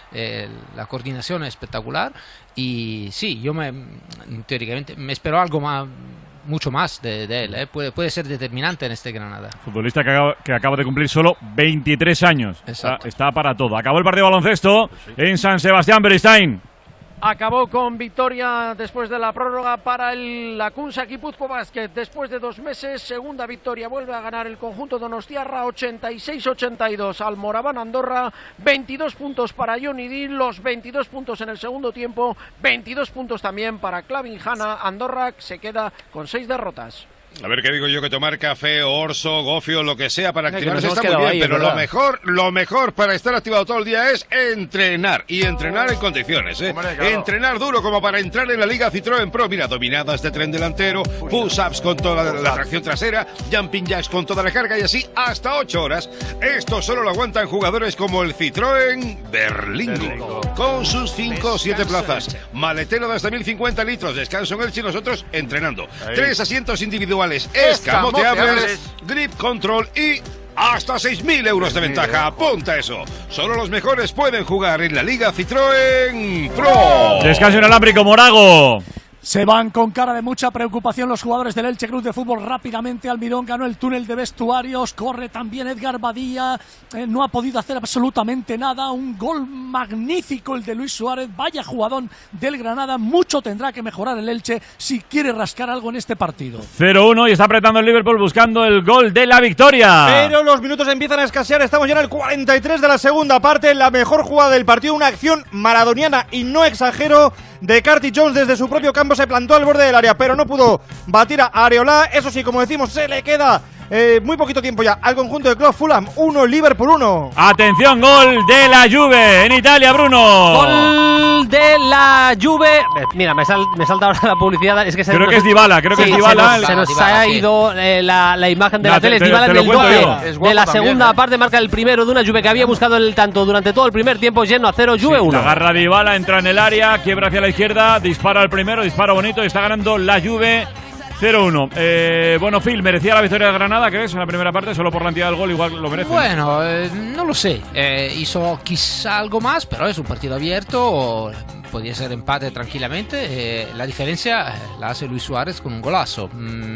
la coordinación es espectacular, y sí, yo teóricamente me espero algo más, mucho más de él, ¿eh? Puede ser determinante en este Granada. Futbolista que acaba de cumplir solo 23 años. Está para todo. Acabó el partido de baloncesto en San Sebastián, Beristain. Acabó con victoria después de la prórroga para la Kunsa Guipúzcoa Basket. Después de 2 meses, segunda victoria. Vuelve a ganar el conjunto donostiarra, 86-82 al Moraván Andorra. 22 puntos para Johnny Deal, los 22 puntos en el segundo tiempo. 22 puntos también para Clavin Hanna. Andorra se queda con 6 derrotas. A ver qué digo yo, que tomar café, orso, gofio, lo que sea para activarse está muy bien, ahí, pero lo mejor para estar activado todo el día es entrenar, y entrenar en condiciones, ¿eh? Hombre, claro. Entrenar duro como para entrar en la Liga Citroën Pro. Mira, dominadas de tren delantero, push-ups con toda la tracción trasera, jumping jacks con toda la carga, y así hasta 8 horas. Esto solo lo aguantan jugadores como el Citroën Berlingo, con sus 5 o 7 plazas, maletero de hasta 1050 litros, descanso en Elche y nosotros entrenando. 3 asientos individuales, escamoteables, grip control y hasta 6.000 euros de ventaja. Apunta eso. Solo los mejores pueden jugar en la Liga Citroën Pro. Descanso inalámbrico, Morago. Se van con cara de mucha preocupación los jugadores del Elche Club de Fútbol. Rápidamente Almirón ganó el túnel de vestuarios, corre también Edgar Badía, no ha podido hacer absolutamente nada. Un gol magnífico el de Luis Suárez, vaya jugadón del Granada. Mucho tendrá que mejorar el Elche si quiere rascar algo en este partido. 0-1 y está apretando el Liverpool buscando el gol de la victoria. Pero los minutos empiezan a escasear, estamos ya en el 43 de la segunda parte. La mejor jugada del partido, una acción maradoniana, y no exagero, de Curtis Jones desde su propio campo. Se plantó al borde del área, pero no pudo batir a Areola. Eso sí, como decimos, se le queda muy poquito tiempo ya al conjunto de Club. Fulham 1, Liverpool 1. Atención, gol de la Juve en Italia, Bruno. Gol de la Juve. Mira, me salta ahora la publicidad. Es que creo que es Dybala, Se nos ha ido la imagen de la tele. Es Dybala en el 12 de la segunda parte. Marca el primero de una Juve que había buscado el tanto durante todo el primer tiempo. Lleno a 0, Juve 1. La agarra Dybala, entra en el área, quiebra hacia la izquierda, dispara el primero, dispara bonito y está ganando la Juve 0-1. Bueno, Phil, ¿merecía la victoria de Granada, crees, en la primera parte? Solo por la cantidad del gol igual lo merece. Bueno, no lo sé. Hizo quizá algo más, pero es un partido abierto. Podría ser empate tranquilamente. La diferencia la hace Luis Suárez con un golazo.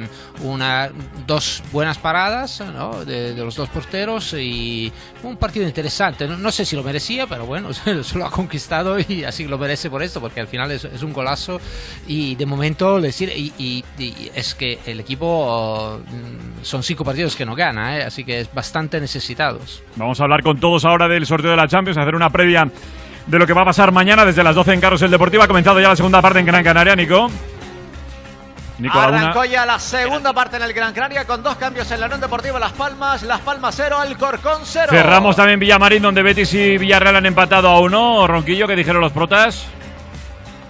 Dos buenas paradas, ¿no?, de los dos porteros, y un partido interesante. No sé si lo merecía, pero bueno, se lo ha conquistado y así lo merece por esto, porque al final es un golazo. Y de momento decir y es que el equipo son 5 partidos que no gana, así que es bastante necesitados. Vamos a hablar con todos ahora del sorteo de la Champions, hacer una previa de lo que va a pasar mañana desde las 12 en Carrusel Deportiva. Ha comenzado ya la segunda parte en Gran Canaria, Nico. Arrancó ya la segunda parte en el Gran Canaria con 2 cambios en la Unión Deportiva Las Palmas 0, Alcorcón 0. Cerramos también Villamarín, donde Betis y Villarreal han empatado a 1. Ronquillo, ¿qué dijeron los protas?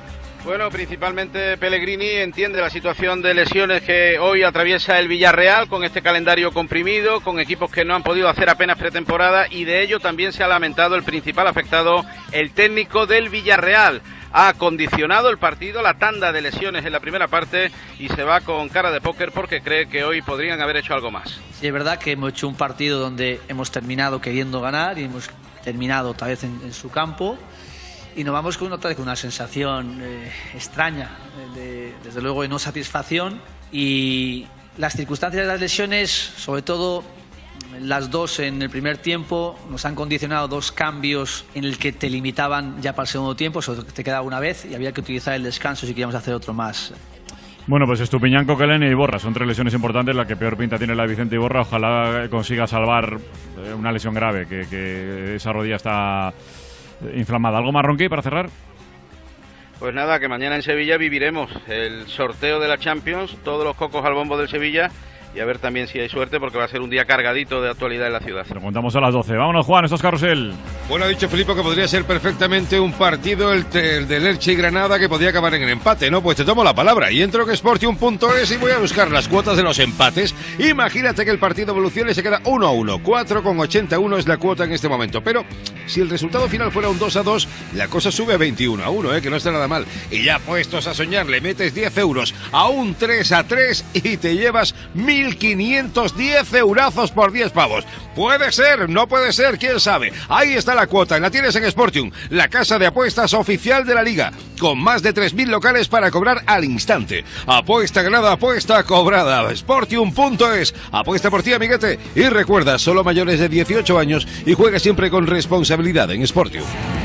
Bueno, principalmente Pellegrini entiende la situación de lesiones que hoy atraviesa el Villarreal con este calendario comprimido, con equipos que no han podido hacer apenas pretemporada, y de ello también se ha lamentado el principal afectado, el técnico del Villarreal. Ha condicionado el partido, la tanda de lesiones en la primera parte, y se va con cara de póker porque cree que hoy podrían haber hecho algo más. Sí, es verdad que hemos hecho un partido donde hemos terminado queriendo ganar y hemos terminado otra vez en su campo. Y nos vamos con otra vez con una sensación extraña, desde luego de no satisfacción, y las circunstancias de las lesiones, sobre todo las dos en el primer tiempo, nos han condicionado dos cambios en el que te limitaban ya para el segundo tiempo, solo te quedaba una vez y había que utilizar el descanso si queríamos hacer otro más. Bueno, pues Estupiñán, Coquelin y Iborra son 3 lesiones importantes. La que peor pinta tiene la de Vicente Iborra. Ojalá consiga salvar una lesión grave, que esa rodilla está inflamada. ¿Algo más, Ronqui, para cerrar? Pues nada, que mañana en Sevilla viviremos el sorteo de la Champions, todos los cocos al bombo del Sevilla, y a ver también si hay suerte, porque va a ser un día cargadito de actualidad en la ciudad. Lo contamos a las 12. Vámonos, Juan, esto es Carrusel. Bueno, ha dicho Filipe que podría ser perfectamente un partido, el del Elche y Granada, que podría acabar en el empate, ¿no? Pues te tomo la palabra y entro en Sportium.es y voy a buscar las cuotas de los empates. Imagínate que el partido evoluciona y se queda 1-1. 4,81 es la cuota en este momento. Pero si el resultado final fuera un 2-2, la cosa sube a 21-1, que no está nada mal. Y ya puestos a soñar, le metes 10 euros a un 3-3 y te llevas 1.510 eurazos por 10 pavos. Puede ser, no puede ser, quién sabe. Ahí está la cuota, la tienes en Sportium, la casa de apuestas oficial de la Liga, con más de 3.000 locales para cobrar al instante. Apuesta ganada, apuesta cobrada. Sportium.es, apuesta por ti, amiguete. Y recuerda, solo mayores de 18 años y juega siempre con responsabilidad en Sportium.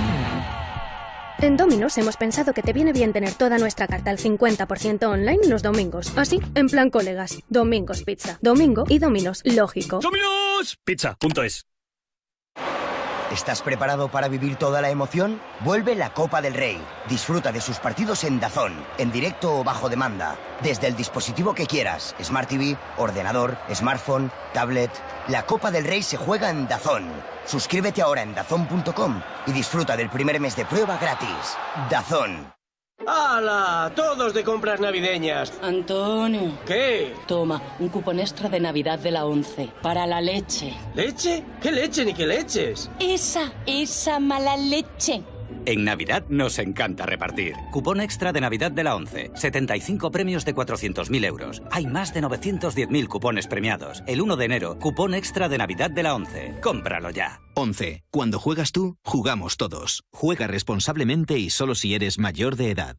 En Domino's hemos pensado que te viene bien tener toda nuestra carta al 50% online los domingos. Así, en plan colegas. Domingos Pizza. Domingo y Domino's. Lógico. ¡Domino's! Pizza.es. ¿Estás preparado para vivir toda la emoción? Vuelve la Copa del Rey. Disfruta de sus partidos en DAZN, en directo o bajo demanda. Desde el dispositivo que quieras. Smart TV, ordenador, smartphone, tablet. La Copa del Rey se juega en DAZN. Suscríbete ahora en DAZN.com y disfruta del primer mes de prueba gratis. DAZN. ¡Hala! Todos de compras navideñas. Antonio. ¿Qué? Toma, un cupón extra de Navidad de la 11. Para la leche. ¿Leche? ¿Qué leche ni qué leches? Esa mala leche. En Navidad nos encanta repartir. Cupón extra de Navidad de la 11. 75 premios de 400.000 euros. Hay más de 910.000 cupones premiados. El 1 de enero, cupón extra de Navidad de la 11. Cómpralo ya. 11. Cuando juegas tú, jugamos todos. Juega responsablemente y solo si eres mayor de edad.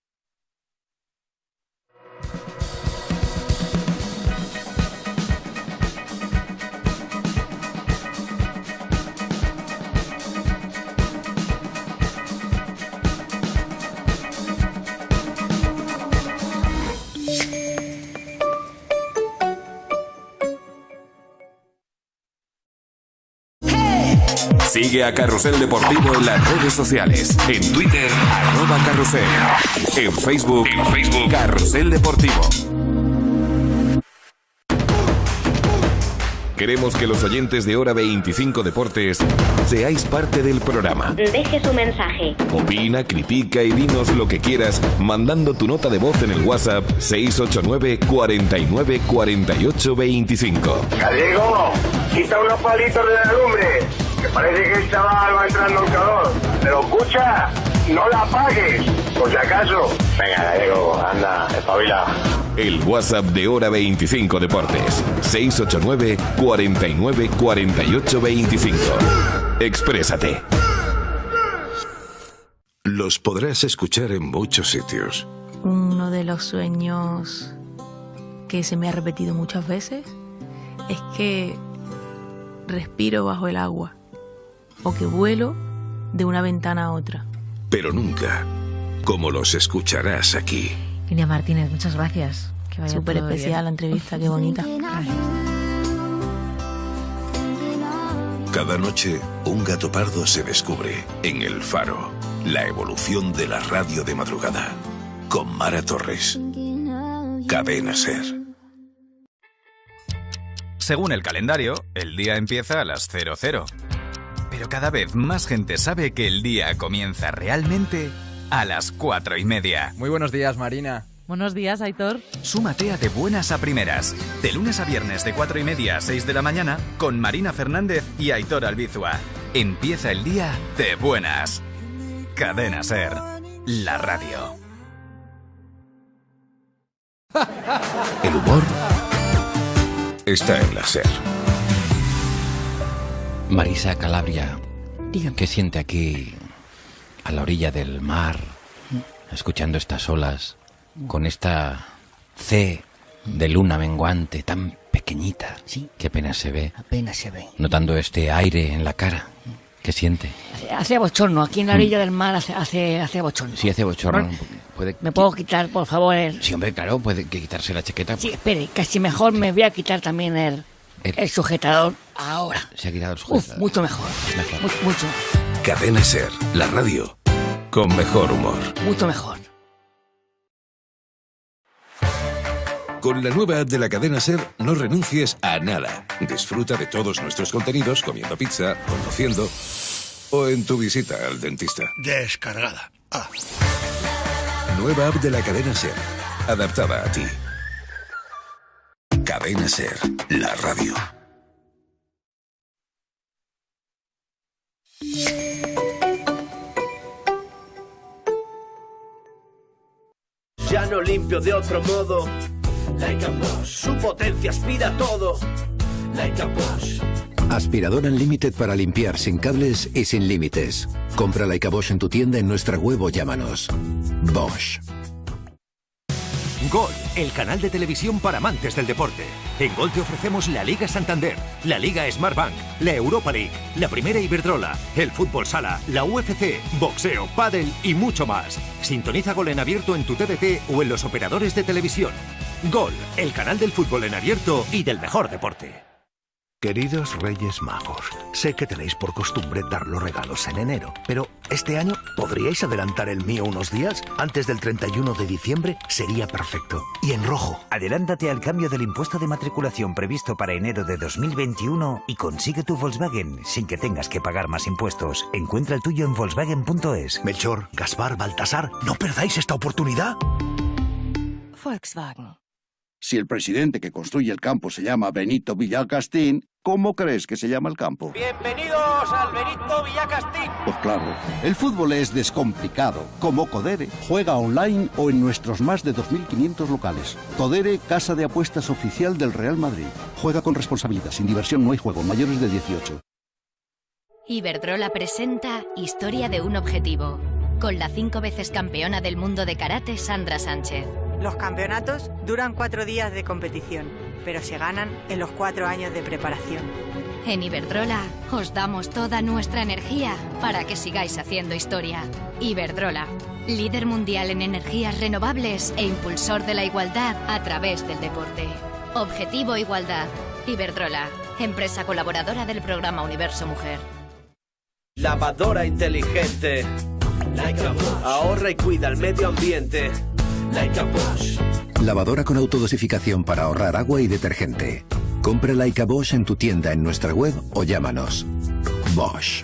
Sigue a Carrusel Deportivo en las redes sociales. En Twitter, @Carrusel. En Facebook, Carrusel Deportivo. Queremos que los oyentes de Hora 25 Deportes seáis parte del programa. Deje su mensaje. Opina, critica y dinos lo que quieras mandando tu nota de voz en el WhatsApp 689 49 48 25. Gallego, quita unos palitos de la lumbre, que parece que el chaval va entrando en calor. Pero escucha, no la apagues, por si acaso. Venga, Gallego, anda, espabila. El WhatsApp de Hora 25 Deportes 689 49 48 25. Exprésate. Los podrás escuchar en muchos sitios. Uno de los sueños que se me ha repetido muchas veces es que respiro bajo el agua o que vuelo de una ventana a otra. Pero nunca como los escucharás aquí. Iria Martínez, muchas gracias. Que vaya súper especial la entrevista, qué bonita. Cada noche, un gato pardo se descubre en El Faro. La evolución de la radio de madrugada. Con Mara Torres. Cadena SER. Según el calendario, el día empieza a las 00. Pero cada vez más gente sabe que el día comienza realmente a las 4:30. Muy buenos días, Marina. Buenos días, Aitor. Súmate a De Buenas a Primeras, de lunes a viernes de 4:30 a 6 de la mañana con Marina Fernández y Aitor Albizua. Empieza el día de buenas. Cadena SER, la radio. El humor está en la SER. Marisa Calabria, ¿qué siente aquí a la orilla del mar, escuchando estas olas, con esta C de luna menguante tan pequeñita, que apenas se ve, notando este aire en la cara? ¿Qué siente? Hace bochorno, aquí en la orilla del mar hace bochorno. Sí, hace bochorno. ¿Me puedo quitar, por favor, Sí, hombre, claro, puede quitarse la chaqueta. Sí, espere, casi mejor me voy a quitar también el sujetador ahora. Se ha quitado el sujetador. Mucho mejor. Mucho. Cadena SER, la radio, con mejor humor. Mucho mejor. Con la nueva app de la cadena SER, no renuncies a nada. Disfruta de todos nuestros contenidos comiendo pizza, conduciendo o en tu visita al dentista. Descargada. Nueva app de la cadena SER, adaptada a ti. Cadena SER, la radio. Ya no limpio de otro modo. Leica Bosch, su potencia aspira todo. Leica Bosch. Aspiradora Unlimited para limpiar sin cables y sin límites. Compra Leica Bosch en tu tienda, en nuestra web o llámanos. Bosch. Gol, el canal de televisión para amantes del deporte. En Gol te ofrecemos la Liga Santander, la Liga Smartbank, la Europa League, la Primera Iberdrola, el Fútbol Sala, la UFC, boxeo, pádel y mucho más. Sintoniza Gol en abierto en tu TDT o en los operadores de televisión. Gol, el canal del fútbol en abierto y del mejor deporte. Queridos Reyes Magos, sé que tenéis por costumbre dar los regalos en enero, pero este año ¿podríais adelantar el mío unos días? Antes del 31 de diciembre sería perfecto. Y en rojo. Adelántate al cambio del impuesto de matriculación previsto para enero de 2021 y consigue tu Volkswagen sin que tengas que pagar más impuestos. Encuentra el tuyo en Volkswagen.es. Melchor, Gaspar, Baltasar, no perdáis esta oportunidad. Volkswagen. Si el presidente que construye el campo se llama Benito Villacastín, ¿cómo crees que se llama el campo? Bienvenidos al Benito Villacastín. Pues claro, el fútbol es descomplicado, como Codere. Juega online o en nuestros más de 2.500 locales. Codere, casa de apuestas oficial del Real Madrid. Juega con responsabilidad, sin diversión no hay juego, mayores de 18. Iberdrola presenta Historia de un objetivo, con la 5 veces campeona del mundo de karate Sandra Sánchez. Los campeonatos duran 4 días de competición, pero se ganan en los 4 años de preparación. En Iberdrola os damos toda nuestra energía para que sigáis haciendo historia. Iberdrola, líder mundial en energías renovables e impulsor de la igualdad a través del deporte. Objetivo Igualdad. Iberdrola, empresa colaboradora del programa Universo Mujer. Lavadora inteligente. Leica Bosch. Ahorra y cuida el medio ambiente. Leica Bosch. Lavadora con autodosificación para ahorrar agua y detergente. Compra Leica Bosch en tu tienda, en nuestra web o llámanos. Bosch.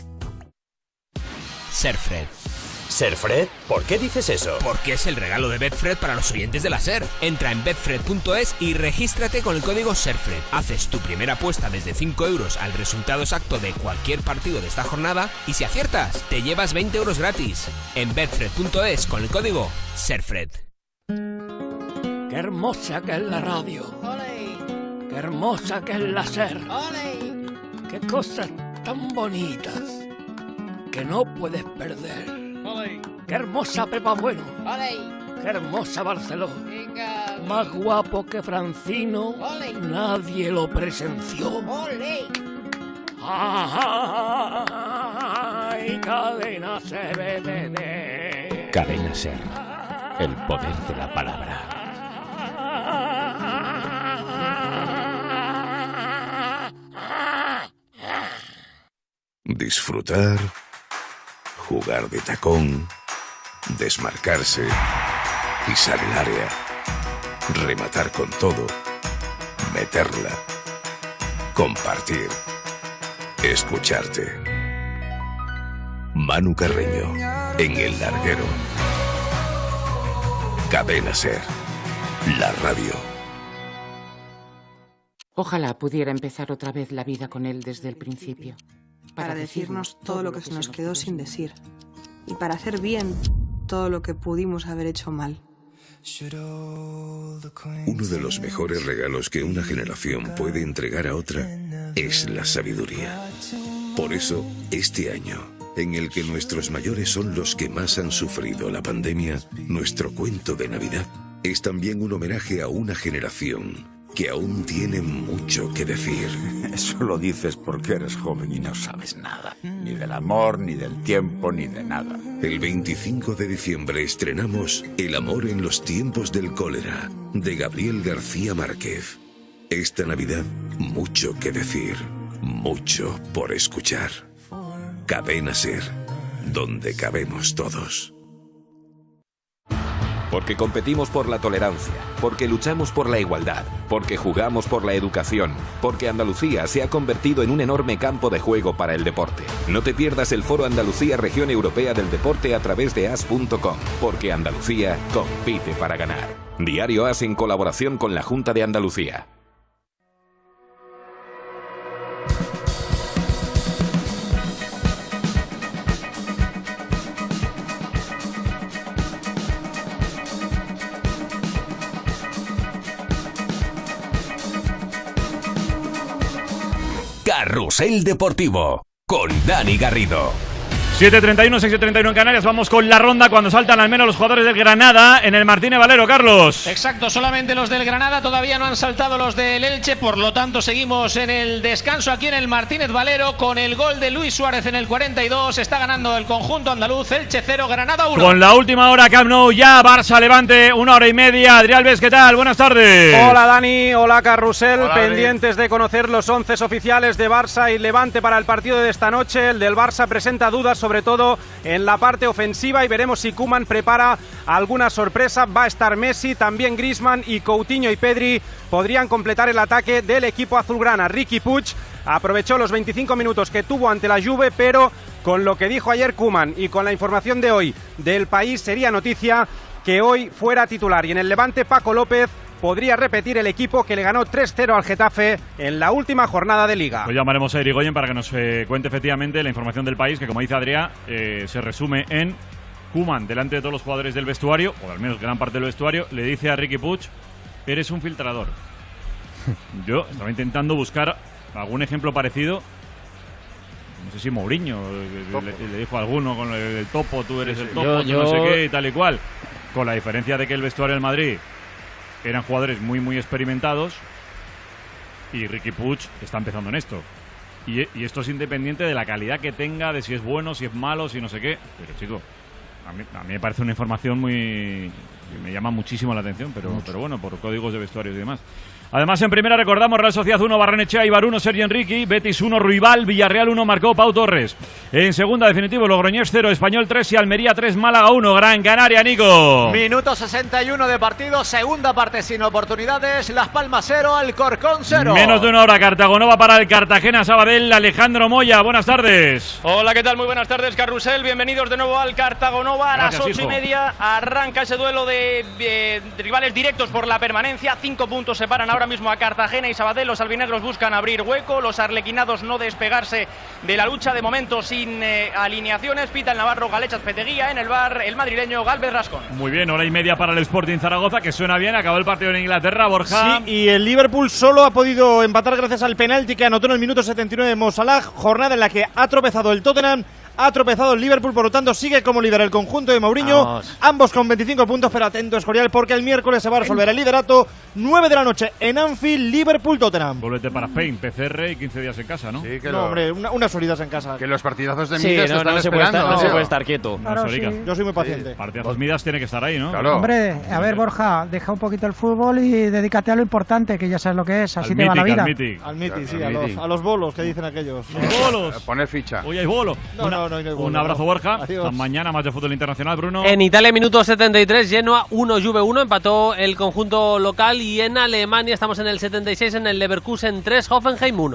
Serfred. ¿Serfred? ¿Por qué dices eso? Porque es el regalo de Betfred para los oyentes de la SER. Entra en betfred.es y regístrate con el código Serfred. Haces tu primera apuesta desde 5 euros al resultado exacto de cualquier partido de esta jornada y si aciertas, te llevas 20 euros gratis. En betfred.es con el código Serfred. Qué hermosa que es la radio. ¡Olé! Qué hermosa que es la SER. ¡Olé! Qué cosas tan bonitas que no puedes perder. ¡Olé! Qué hermosa Pepa Bueno. ¡Olé! Qué hermosa Barceló. ¡Venga! Más guapo que Francino. ¡Olé! Nadie lo presenció. ¡Olé! ¡Ay, Cadena SER! Cadena SER, el poder de la palabra. Disfrutar, jugar de tacón, desmarcarse, pisar el área, rematar con todo, meterla, compartir, escucharte. Manu Carreño, en El Larguero. Cadena SER, la radio. Ojalá pudiera empezar otra vez la vida con él desde el principio. Para decirnos todo lo que se nos quedó sin decir. Y para hacer bien todo lo que pudimos haber hecho mal. Uno de los mejores regalos que una generación puede entregar a otra es la sabiduría. Por eso, este año, en el que nuestros mayores son los que más han sufrido la pandemia, nuestro cuento de Navidad es también un homenaje a una generación que aún tiene mucho que decir. Eso lo dices porque eres joven y no sabes nada. Ni del amor, ni del tiempo, ni de nada. El 25 de diciembre estrenamos El amor en los tiempos del cólera, de Gabriel García Márquez. Esta Navidad, mucho que decir, mucho por escuchar. Cadena SER, donde cabemos todos. Porque competimos por la tolerancia, porque luchamos por la igualdad, porque jugamos por la educación, porque Andalucía se ha convertido en un enorme campo de juego para el deporte. No te pierdas el Foro Andalucía Región Europea del Deporte a través de as.com, porque Andalucía compite para ganar. Diario AS en colaboración con la Junta de Andalucía. Carrusel Deportivo, con Dani Garrido. 7:31, 6:31 en Canarias. Vamos con la ronda cuando saltan al menos los jugadores del Granada en el Martínez Valero, Carlos. Exacto, solamente los del Granada, todavía no han saltado los del Elche, por lo tanto seguimos en el descanso aquí en el Martínez Valero con el gol de Luis Suárez en el 42. Está ganando el conjunto andaluz, Elche 0, Granada 1. Con la última hora, Camp Nou ya, Barça Levante, 1 hora y media. Adrián Alves, ¿qué tal? Buenas tardes. Hola Dani, hola Carrusel. Hola, pendientes de conocer los 11 oficiales de Barça y Levante para el partido de esta noche. El del Barça presenta dudas, sobre todo en la parte ofensiva, y veremos si Koeman prepara alguna sorpresa. Va a estar Messi, también Griezmann, y Coutinho y Pedri podrían completar el ataque del equipo azulgrana. Riqui Puig aprovechó los 25 minutos que tuvo ante la Juve, pero con lo que dijo ayer Koeman y con la información de hoy del País, sería noticia que hoy fuera titular. Y en el Levante, Paco López podría repetir el equipo que le ganó 3-0 al Getafe en la última jornada de Liga. Pues llamaremos a Irigoyen para que nos cuente efectivamente la información del País, que como dice Adrián, se resume en Koeman, delante de todos los jugadores del vestuario, o al menos gran parte del vestuario, le dice a Riqui Puig: eres un filtrador. Yo estaba intentando buscar algún ejemplo parecido. No sé si Mourinho le dijo a alguno con el topo, tú eres el topo, no sé qué, y tal y cual. Con la diferencia de que el vestuario del Madrid eran jugadores muy, muy experimentados, y Riqui Puig está empezando en esto. Y esto es independiente de la calidad que tenga, de si es bueno, si es malo, si no sé qué. Pero chico, a mí me parece una información muy... me llama muchísimo la atención, pero bueno, por códigos de vestuarios y demás. Además, en primera recordamos: Real Sociedad 1, Barrenechea, Eibar 1, Sergi Enrique, Betis 1, Ruibal, Villarreal 1, marcó Pau Torres. En segunda, definitivo, Logroñés 0, Español 3 y Almería 3, Málaga 1, Gran Canaria, Nico. Minuto 61 de partido, segunda parte sin oportunidades, Las Palmas 0, Alcorcón 0. Menos de una hora, Cartagonova para el Cartagena Sabadell, Alejandro Moya, buenas tardes. Hola, ¿qué tal? Muy buenas tardes, Carrusel, bienvenidos de nuevo al Cartagonova. A las 8:30 arranca ese duelo de rivales directos por la permanencia. 5 puntos separan ahora mismo a Cartagena y Sabadell. Los albinegros buscan abrir hueco, los arlequinados no despegarse de la lucha, de momento sin alineaciones. Pita el navarro Galechas Peteguía, en el bar el madrileño Galvez Rascón. Muy bien, hora y media para el Sporting Zaragoza, que suena bien. Acabó el partido en Inglaterra, Borja. Sí, y el Liverpool solo ha podido empatar gracias al penalti que anotó en el minuto 79 de Mo Salah. Jornada en la que ha tropezado el Tottenham, ha tropezado el Liverpool, por lo tanto sigue como líder el conjunto de Mourinho. Vamos. Ambos con 25 puntos, pero atento Escorial, porque el miércoles se va a resolver el liderato. 9 de la noche en Anfield, Liverpool-Tottenham. Vuélvete para Spain, PCR y 15 días en casa, ¿no? Sí, no, hombre, unas horitas en casa. Que los partidazos de Midas están esperando. No se puede estar quieto. Claro, sí. Yo soy muy paciente. Partidazos Midas tiene que estar ahí, ¿no? Claro. Hombre, a ver, Borja, deja un poquito el fútbol y dedícate a lo importante, que ya sabes lo que es, así te va la vida. Al Miti, sí, a los bolos que dicen aquellos. Los bolos. Poner ficha. Hoy hay bolo. No hay bolo. Un abrazo, Borja. Hasta mañana, más de fútbol internacional, Bruno. En Italia, minuto 73, Genoa 1, Juve 1, empató el conjunto local. Y en Alemania estamos en el 76, en el Leverkusen 3, Hoffenheim 1.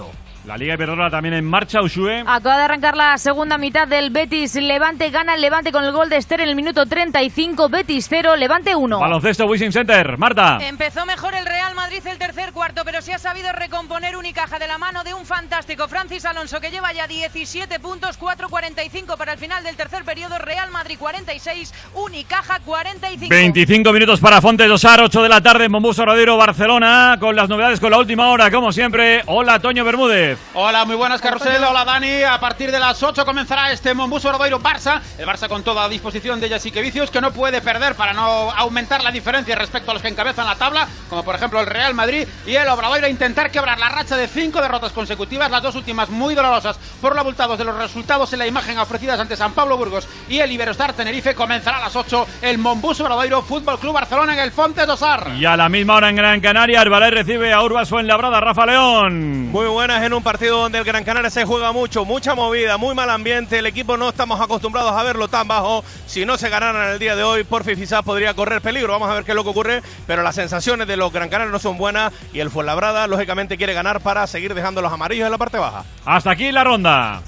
La Liga Iberdrola también en marcha, Ushue. Acaba de arrancar la segunda mitad del Betis Levante. Gana el Levante con el gol de Ester en el minuto 35. Betis 0, Levante 1. Baloncesto Wishing Center. Marta. Empezó mejor el Real Madrid el tercer cuarto, pero se ha sabido recomponer Unicaja de la mano de un fantástico Francis Alonso, que lleva ya 17 puntos, 4:45 para el final del tercer periodo. Real Madrid 46, Unicaja 45. 25 minutos para Fontes Dosar, 8 de la tarde en Mombús Obradoiro, Barcelona, con las novedades con la última hora, como siempre. Hola, Toño Bermúdez. Hola, muy buenas, Carrusel. Hola, Dani. A partir de las 8 comenzará este Mombús Obradoiro Barça. El Barça con toda a disposición de Jessique Vicius, que no puede perder para no aumentar la diferencia respecto a los que encabezan la tabla, como por ejemplo el Real Madrid, y el Obradoiro a intentar quebrar la racha de 5 derrotas consecutivas, las dos últimas muy dolorosas por lo abultados de los resultados en la imagen ofrecidas ante San Pablo Burgos y el Iberostar Tenerife. Comenzará a las 8 el Mombús Obradoiro Fútbol Club Barcelona en el Fontes Dosar. Y a la misma hora en Gran Canaria, Herbalife recibe a Urbas Fuenlabrada. Rafa León. Muy buenas, en un partido donde el Gran Canaria se juega mucho, mucha movida, muy mal ambiente. El equipo no estamos acostumbrados a verlo tan bajo. Si no se ganaran el día de hoy, Porfi quizás podría correr peligro. Vamos a ver qué es lo que ocurre, pero las sensaciones de los Gran Canarios no son buenas y el Fuenlabrada lógicamente quiere ganar para seguir dejando los amarillos en la parte baja. Hasta aquí la ronda.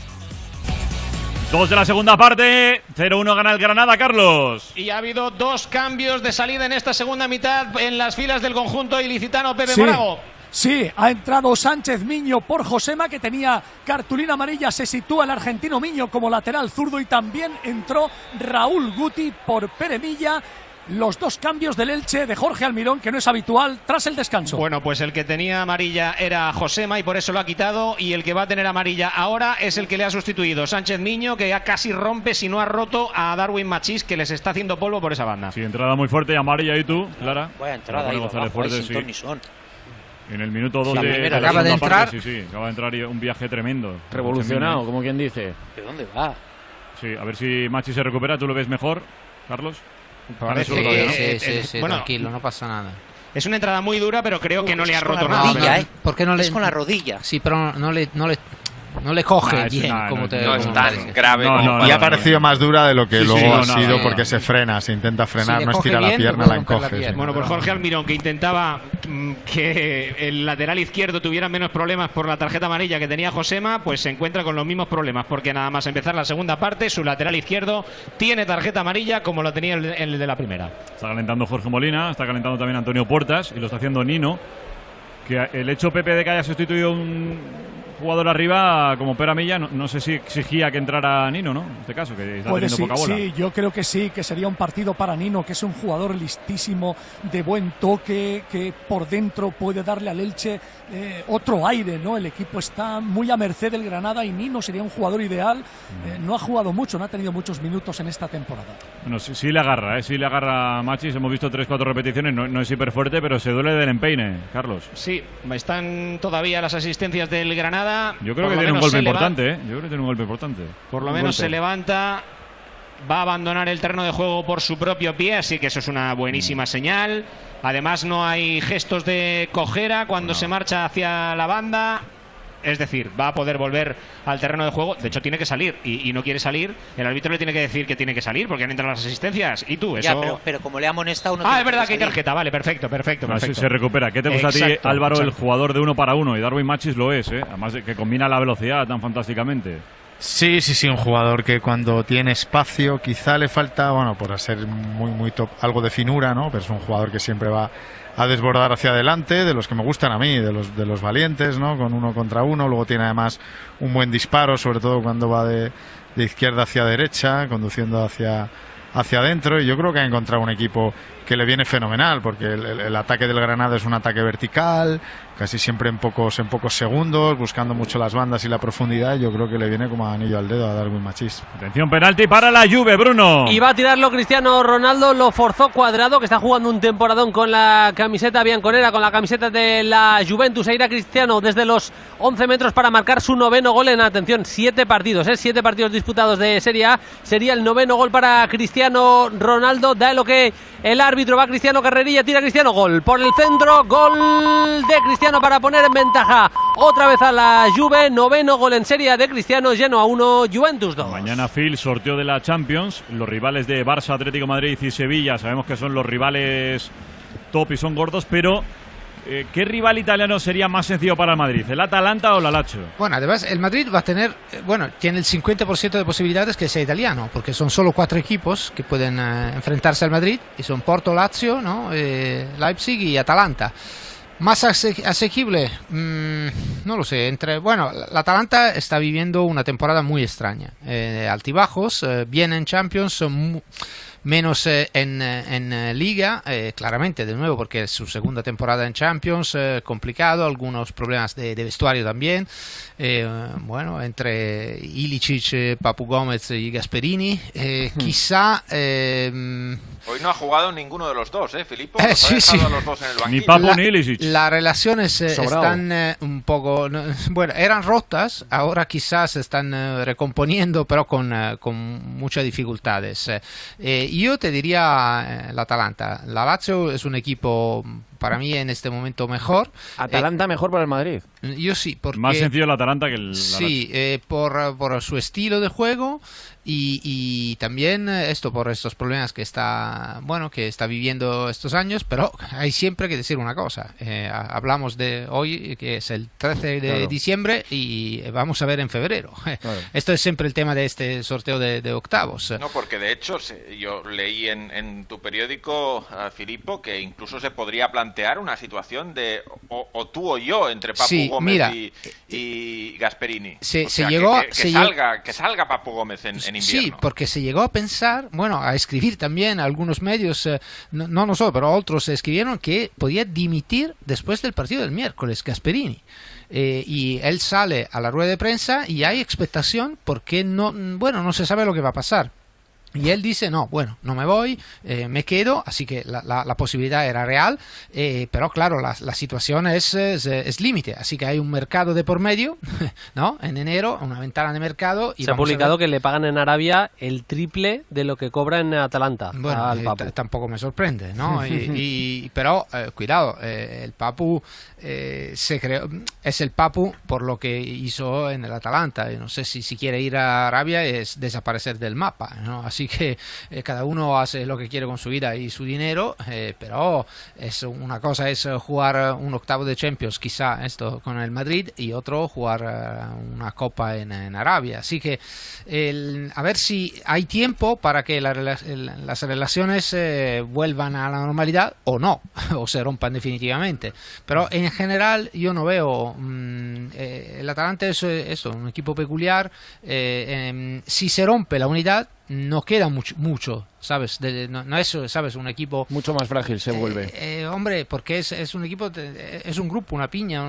2 de la segunda parte, 0-1 gana el Granada, Carlos. Y ha habido 2 cambios de salida en esta segunda mitad en las filas del conjunto ilicitano. Pepe Sí. Morago. Sí, ha entrado Sánchez Miño por Josema, que tenía cartulina amarilla. Se sitúa el argentino Miño como lateral zurdo y también entró Raúl Guti por Pere Milla. Los 2 cambios del Elche de Jorge Almirón, que no es habitual, tras el descanso. Bueno, pues el que tenía amarilla era Josema y por eso lo ha quitado, y el que va a tener amarilla ahora es el que le ha sustituido, Sánchez Miño, que ya casi rompe, si no ha roto, a Darwin Machís, que les está haciendo polvo por esa banda. Sí, entrada muy fuerte y amarilla. ¿Y tú, Clara? Buena entrada ahí, González abajo, fuerte, sin ton ni son. En el minuto 2 de acaba de entrar. Parte, sí, acaba de entrar y un viaje tremendo. Revolucionado, como quien dice. ¿De dónde va? Sí, a ver si Machi se recupera. ¿Tú lo ves mejor, Carlos? Sí, bueno, tranquilo, no pasa nada. Es una entrada muy dura, pero creo que no le ha roto nada. Rodilla, ¿Por qué no le... Es con la rodilla. Sí, pero no le coge bien. No es tan grave. Y ha parecido más dura de lo que luego ha sido, sí. porque se frena, se intenta frenar, Si no le estira coge la bien, pierna, le la puede romper encoge. la pierna. Bueno, pues Jorge Almirón, que intentaba que el lateral izquierdo tuviera menos problemas por la tarjeta amarilla que tenía Josema, pues se encuentra con los mismos problemas, porque nada más empezar la segunda parte, su lateral izquierdo tiene tarjeta amarilla como lo tenía el de la primera. Está calentando Jorge Molina, está calentando también Antonio Puertas y lo está haciendo Nino. Que el hecho, Pepe, de que haya sustituido un jugador arriba como Pere Milla, no sé si exigía que entrara Nino, ¿no? En este caso, que está teniendo poca bola. Sí, yo creo que sí, que sería un partido para Nino, que es un jugador listísimo, de buen toque, que por dentro puede darle al Elche otro aire, ¿no? El equipo está muy a merced del Granada y Nino sería un jugador ideal. No ha jugado mucho, no ha tenido muchos minutos en esta temporada. Bueno, sí le agarra, sí le agarra Machis. Hemos visto 3-4 repeticiones, no es hiper fuerte, pero se duele del empeine, Carlos. Sí, están todavía las asistencias del Granada. Yo creo que tiene un golpe importante, Yo creo que tiene un golpe importante. Por lo menos se levanta, va a abandonar el terreno de juego por su propio pie, así que eso es una buenísima señal. Además no hay gestos de cojera cuando se marcha hacia la banda. Es decir, va a poder volver al terreno de juego. De hecho, tiene que salir y no quiere salir. El árbitro le tiene que decir que tiene que salir porque han entrado las asistencias. ¿Y tú? Eso... Ya, pero como le ha amonestado... es verdad que hay tarjeta. Vale, perfecto. Se recupera. ¿Qué te gusta a ti, Álvaro, el jugador de 1 para 1? Y Darwin Machis lo es, Además de que combina la velocidad tan fantásticamente. Sí, un jugador que cuando tiene espacio quizá le falta, por ser muy top, algo de finura, ¿no? Pero es un jugador que siempre va a desbordar hacia adelante, de los que me gustan a mí, de los valientes, ¿no? Con 1 contra 1, luego tiene además un buen disparo, sobre todo cuando va de izquierda hacia derecha, conduciendo hacia adentro, y yo creo que ha encontrado un equipo que le viene fenomenal, porque el ataque del Granada es un ataque vertical, casi siempre en pocos segundos, buscando mucho las bandas y la profundidad, y yo creo que le viene como anillo al dedo a Darwin Machís. Atención, penalti para la Juve, Bruno. Y va a tirarlo Cristiano Ronaldo, lo forzó Cuadrado, que está jugando un temporadón con la camiseta bianconera, con la camiseta de la Juventus. E irá Cristiano desde los 11 metros para marcar su 9º gol en, atención, 7 partidos, 7 partidos disputados de Serie A. Sería el 9º gol para Cristiano Ronaldo. Da lo que el árbitro, va Cristiano, carrerilla, tira Cristiano, gol por el centro, gol de Cristiano para poner en ventaja otra vez a la Juve. 9º gol en Serie A de Cristiano. Genoa 1, Juventus 2. Mañana, Phil, sorteo de la Champions. Los rivales de Barça, Atlético de Madrid y Sevilla, sabemos que son los rivales top y son gordos, pero ¿qué rival italiano sería más sencillo para el Madrid? ¿El Atalanta o la Lazio? Bueno, además el Madrid va a tener, tiene el 50% de posibilidades que sea italiano, porque son solo 4 equipos que pueden enfrentarse al Madrid, y son Porto, Lazio, ¿no? Leipzig y Atalanta. Más asequible, no lo sé. La Atalanta está viviendo una temporada muy extraña, altibajos, bien en Champions, menos en Liga, claramente de nuevo porque es su segunda temporada en Champions, complicado, algunos problemas de vestuario también, entre Ilicic, Papu Gómez y Gasperini, quizá... Hoy no ha jugado ninguno de los dos, Filippo. Sí. A los dos en el banquillo. Ni Papu ni Ilicic. Las relaciones están un poco... eran rotas, ahora quizás se están recomponiendo, pero con muchas dificultades. Yo te diría la Atalanta. La Lazio es un equipo para mí en este momento mejor. ¿Atalanta mejor para el Madrid? Yo sí, porque... Más sencillo el Atalanta que el Lazio. Sí, por su estilo de juego y también por estos problemas que está viviendo estos años, pero hay siempre que decir una cosa. Hablamos de hoy, que es el 13 de diciembre, y vamos a ver en febrero. Claro. Esto es siempre el tema de este sorteo de octavos. No, porque de hecho yo leí en tu periódico, Filippo, que incluso se podría plantear una situación de o tú o yo entre Papu Gómez y Gasperini. Se llegó que salga Papu Gómez en invierno. Sí, porque se llegó a pensar, a escribir también, algunos medios, no nosotros, pero otros escribieron que podía dimitir después del partido del miércoles, Gasperini. Y él sale a la rueda de prensa y hay expectación porque no se sabe lo que va a pasar. Y él dice, no me voy, me quedo, así que la posibilidad era real, pero claro, la situación es límite, así que hay un mercado de por medio, ¿no? En enero, una ventana de mercado. Y se ha publicado que le pagan en Arabia el triple de lo que cobra en Atalanta. Bueno, tampoco me sorprende, ¿no? Pero, cuidado, el Papu es el Papu por lo que hizo en el Atalanta. No sé si quiere ir a Arabia es desaparecer del mapa, ¿no? Así que cada uno hace lo que quiere con su vida y su dinero, pero una cosa es jugar un octavo de Champions, quizá esto con el Madrid, y otro jugar una copa en Arabia. Así que a ver si hay tiempo para que las relaciones vuelvan a la normalidad o no, o se rompan definitivamente. Pero en general yo no veo... el Atalanta es un equipo peculiar. Si se rompe la unidad, no queda mucho, ¿sabes? No es, ¿sabes? Un equipo... Mucho más frágil se vuelve. Hombre, porque es un equipo, es un grupo, una piña,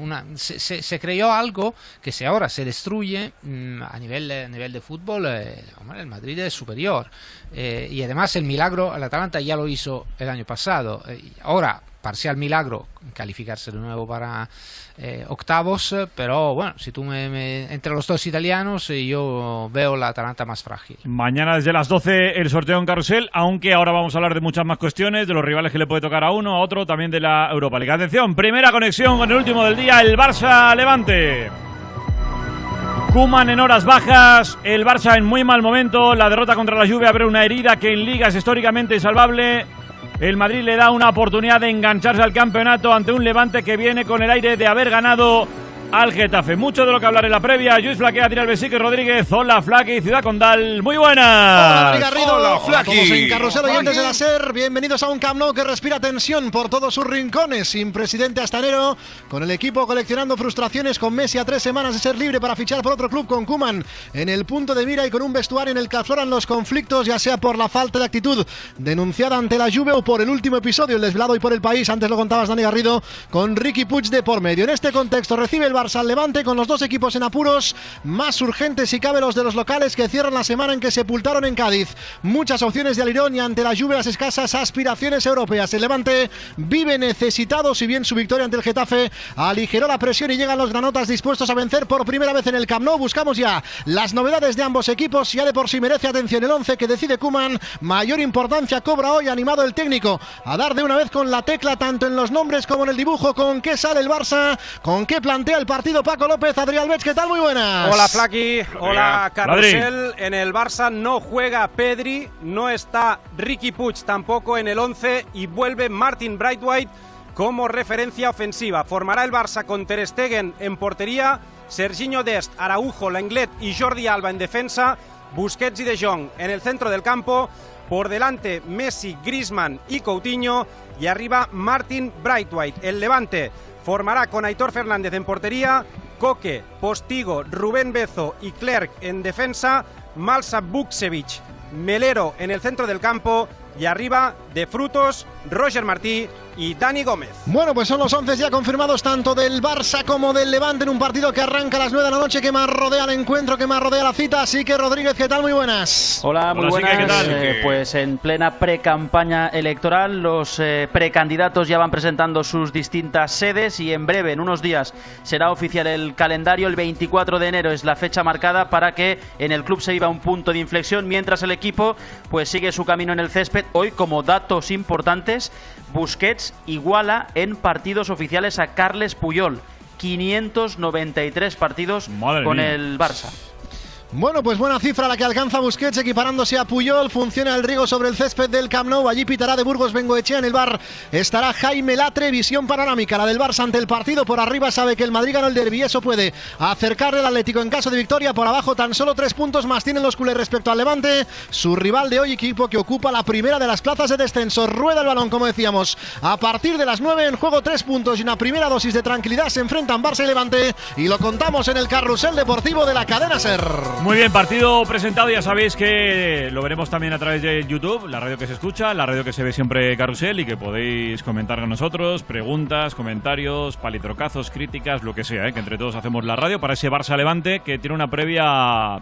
se creó algo que ahora se destruye a nivel de fútbol. El Madrid es superior. Y además el milagro, el Atalanta ya lo hizo el año pasado. Ahora, parcial milagro, calificarse de nuevo para octavos, pero bueno, si tú entre los dos italianos, yo veo la Atalanta más frágil. Mañana desde las 12 el sorteo en Carrusel, aunque ahora vamos a hablar de muchas más cuestiones, de los rivales que le puede tocar a uno, a otro, también de la Europa League. Atención, primera conexión con el último del día, el Barça-Levante. Koeman en horas bajas, el Barça en muy mal momento, la derrota contra la Juve abre una herida que en Liga es históricamente insalvable. El Madrid le da una oportunidad de engancharse al campeonato ante un Levante que viene con el aire de haber ganado al Getafe. Mucho de lo que hablar en la previa. Luis Flaquea, tira el Besique Rodríguez. Hola, Flaqui, Ciudad Condal. Muy buenas. Hola, Garrido. Hola, Flaqui. Todos en Carrusel, oyentes de la SER. Bienvenidos a un Camp Nou que respira tensión por todos sus rincones. Sin presidente hasta enero, con el equipo coleccionando frustraciones, con Messi a 3 semanas de ser libre para fichar por otro club, con Koeman en el punto de mira y con un vestuario en el que afloran los conflictos, ya sea por la falta de actitud denunciada ante la Juve o por el último episodio, el desvelado hoy por el País. Antes lo contabas, Dani Garrido, con Riqui Puig de por medio. En este contexto recibe el Barça al Levante, con los dos equipos en apuros, más urgentes si cabe los de los locales, que cierran la semana en que sepultaron en Cádiz muchas opciones de alirón, y ante la Juve las escasas aspiraciones europeas. El Levante vive necesitado, si bien su victoria ante el Getafe aligeró la presión y llegan los granotas dispuestos a vencer por primera vez en el Camp Nou. Buscamos ya las novedades de ambos equipos, ya de por sí merece atención el 11 que decide Koeman. Mayor importancia cobra hoy, animado el técnico a dar de una vez con la tecla, tanto en los nombres como en el dibujo. ¿Con qué sale el Barça? ¿Con qué plantea el partido Paco López? Adrián Bech, ¿qué tal? Muy buenas. Hola, Flaqui. Hola, Carrusel. En el Barça no juega Pedri, no está Riqui Puig tampoco en el 11 y vuelve Martin Braithwaite como referencia ofensiva. Formará el Barça con Ter Stegen en portería, Serginho Dest, Araujo, Lenglet y Jordi Alba en defensa, Busquets y De Jong en el centro del campo, por delante Messi, Griezmann y Coutinho, y arriba Martin Braithwaite. El Levante formará con Aitor Fernández en portería, Koke, Postigo, Rubén Bezo y Clerc en defensa, Malsa Vukcevic, Melero en el centro del campo, y arriba De Frutos, Roger Martí y Dani Gómez. Bueno, pues son los 11 ya confirmados tanto del Barça como del Levante en un partido que arranca a las 9 de la noche, que más rodea el encuentro, que más rodea la cita. Así que Rodríguez, ¿qué tal? Muy buenas. Hola, muy buenas. ¿qué tal? Pues en plena pre-campaña electoral, los precandidatos ya van presentando sus distintas sedes y en breve, en unos días, será oficial el calendario. El 24 de enero es la fecha marcada para que en el club se viva un punto de inflexión, mientras el equipo pues sigue su camino en el césped. Hoy, como datos importantes, Busquets iguala en partidos oficiales a Carles Puyol, 593 partidos con el Barça. Bueno, pues buena cifra la que alcanza Busquets, equiparándose a Puyol. Funciona el riego sobre el césped del Camp Nou. Allí pitará de Burgos Bengoechea. En el bar estará Jaime Latre. Visión panorámica, la del Barça ante el partido. Por arriba sabe que el Madrid ganó el derbi, eso puede acercarle al Atlético en caso de victoria. Por abajo tan solo 3 puntos más tienen los culés respecto al Levante, su rival de hoy, equipo que ocupa la primera de las plazas de descenso. Rueda el balón, como decíamos, a partir de las 9, en juego 3 puntos y una primera dosis de tranquilidad. Se enfrentan Barça y Levante y lo contamos en el carrusel deportivo de la cadena SER. Muy bien, partido presentado. Ya sabéis que lo veremos también a través de YouTube, la radio que se escucha, la radio que se ve siempre Carrusel, y que podéis comentar con nosotros, preguntas, comentarios, palitrocazos, críticas, lo que sea, que entre todos hacemos la radio para ese Barça Levante, que tiene una previa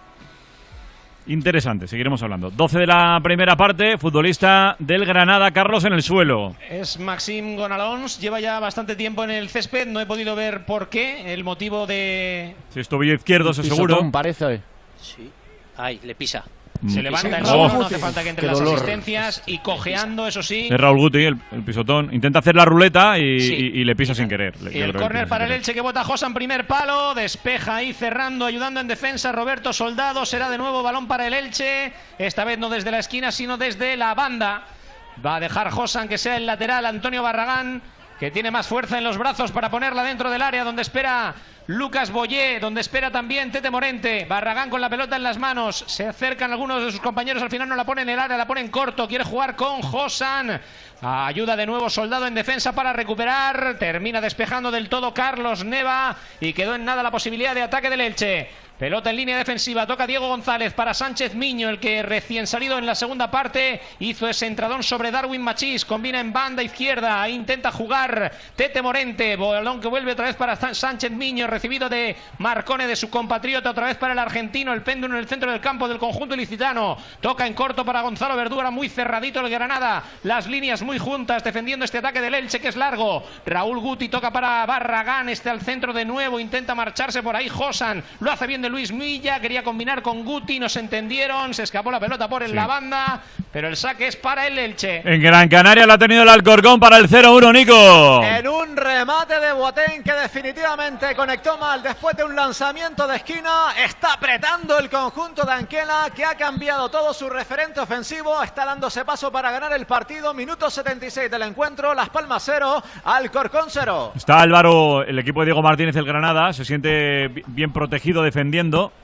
interesante. Seguiremos hablando. 12 de la primera parte, futbolista del Granada, Carlos, en el suelo. Es Maxim Gonalons, lleva ya bastante tiempo en el césped, no he podido ver por qué, el motivo de... Si es tobillo izquierdo, eso seguro. Parece. Sí. Ay, le pisa. Se levanta el hombro, no hace falta que entre las asistencias, y cojeando, eso sí. Es Raúl Guti, el pisotón. Intenta hacer la ruleta y le pisa sin querer. Y el córner para el Elche, que bota Josan, primer palo, despeja ahí cerrando, ayudando en defensa Roberto Soldado. Será de nuevo balón para el Elche, esta vez no desde la esquina sino desde la banda. Va a dejar Josan que sea el lateral, Antonio Barragán, que tiene más fuerza en los brazos para ponerla dentro del área, donde espera Lucas Boyé, donde espera también Tete Morente. Barragán con la pelota en las manos, se acercan algunos de sus compañeros, al final no la pone en el área, la pone en corto, quiere jugar con Josan. Ayuda de nuevo Soldado en defensa para recuperar, termina despejando del todo Carlos Neva y quedó en nada la posibilidad de ataque del Elche. Pelota en línea defensiva, toca Diego González para Sánchez Miño, el que recién salido en la segunda parte hizo ese entradón sobre Darwin Machís, combina en banda izquierda, intenta jugar Tete Morente, balón que vuelve otra vez para Sánchez Miño, recibido de Marcone, de su compatriota, otra vez para el argentino, el péndulo en el centro del campo del conjunto ilicitano, toca en corto para Gonzalo Verdura, muy cerradito el Granada, las líneas muy juntas, defendiendo este ataque del Elche que es largo. Raúl Guti toca para Barragán, al centro de nuevo, intenta marcharse por ahí Josan, lo hace bien de Luis Milla, quería combinar con Guti, no se entendieron, se escapó la pelota por la banda, pero el saque es para el Elche. En Gran Canaria lo ha tenido el Alcorcón para el 0-1, Nico. En un remate de Boateng que definitivamente conectó mal después de un lanzamiento de esquina. Está apretando el conjunto de Anquela, que ha cambiado todo su referente ofensivo, está dándose paso para ganar el partido. Minuto 76 del encuentro, Las Palmas 0, Alcorcón 0. Está Álvaro, el equipo de Diego Martínez, el Granada, se siente bien protegido defendiendo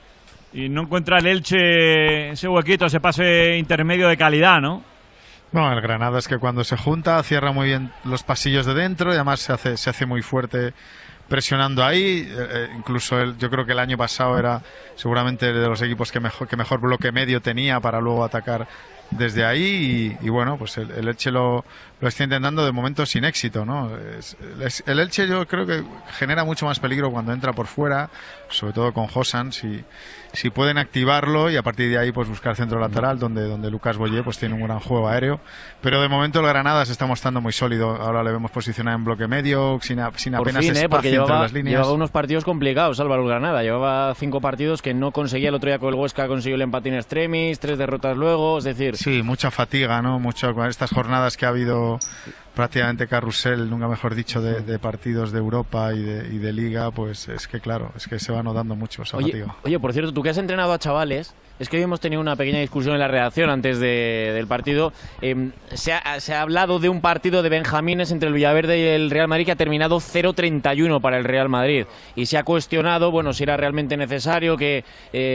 y no encuentra el Elche ese huequito, ese pase intermedio de calidad, ¿no? No, el Granada es que cuando se junta cierra muy bien los pasillos de dentro y además se hace muy fuerte presionando ahí. Incluso yo creo que el año pasado era seguramente de los equipos que mejor bloque medio tenía para luego atacar desde ahí y bueno, pues el Elche lo está intentando de momento sin éxito, ¿no? El Elche yo creo que genera mucho más peligro cuando entra por fuera, sobre todo con Josan, si pueden activarlo y a partir de ahí pues buscar centro lateral donde Lucas Boyé pues tiene un gran juego aéreo, pero de momento el Granada se está mostrando muy sólido. Ahora le vemos posicionado en bloque medio sin apenas espacio entre las líneas. Llevaba unos partidos complicados Álvaro el Granada, llevaba 5 partidos que no conseguía. El otro día con el Huesca consiguió el empate in extremis, 3 derrotas luego, es decir... Sí, mucha fatiga, ¿no? Mucho con estas jornadas que ha habido prácticamente carrusel, nunca mejor dicho, de partidos de Europa y de Liga, pues es que claro, es que se va notando mucho esa fatiga. Oye, por cierto, tú que has entrenado a chavales, es que hoy hemos tenido una pequeña discusión en la redacción antes del partido. Se ha hablado de un partido de benjamines entre el Villaverde y el Real Madrid que ha terminado 0-31 para el Real Madrid. Y se ha cuestionado, bueno, si era realmente necesario que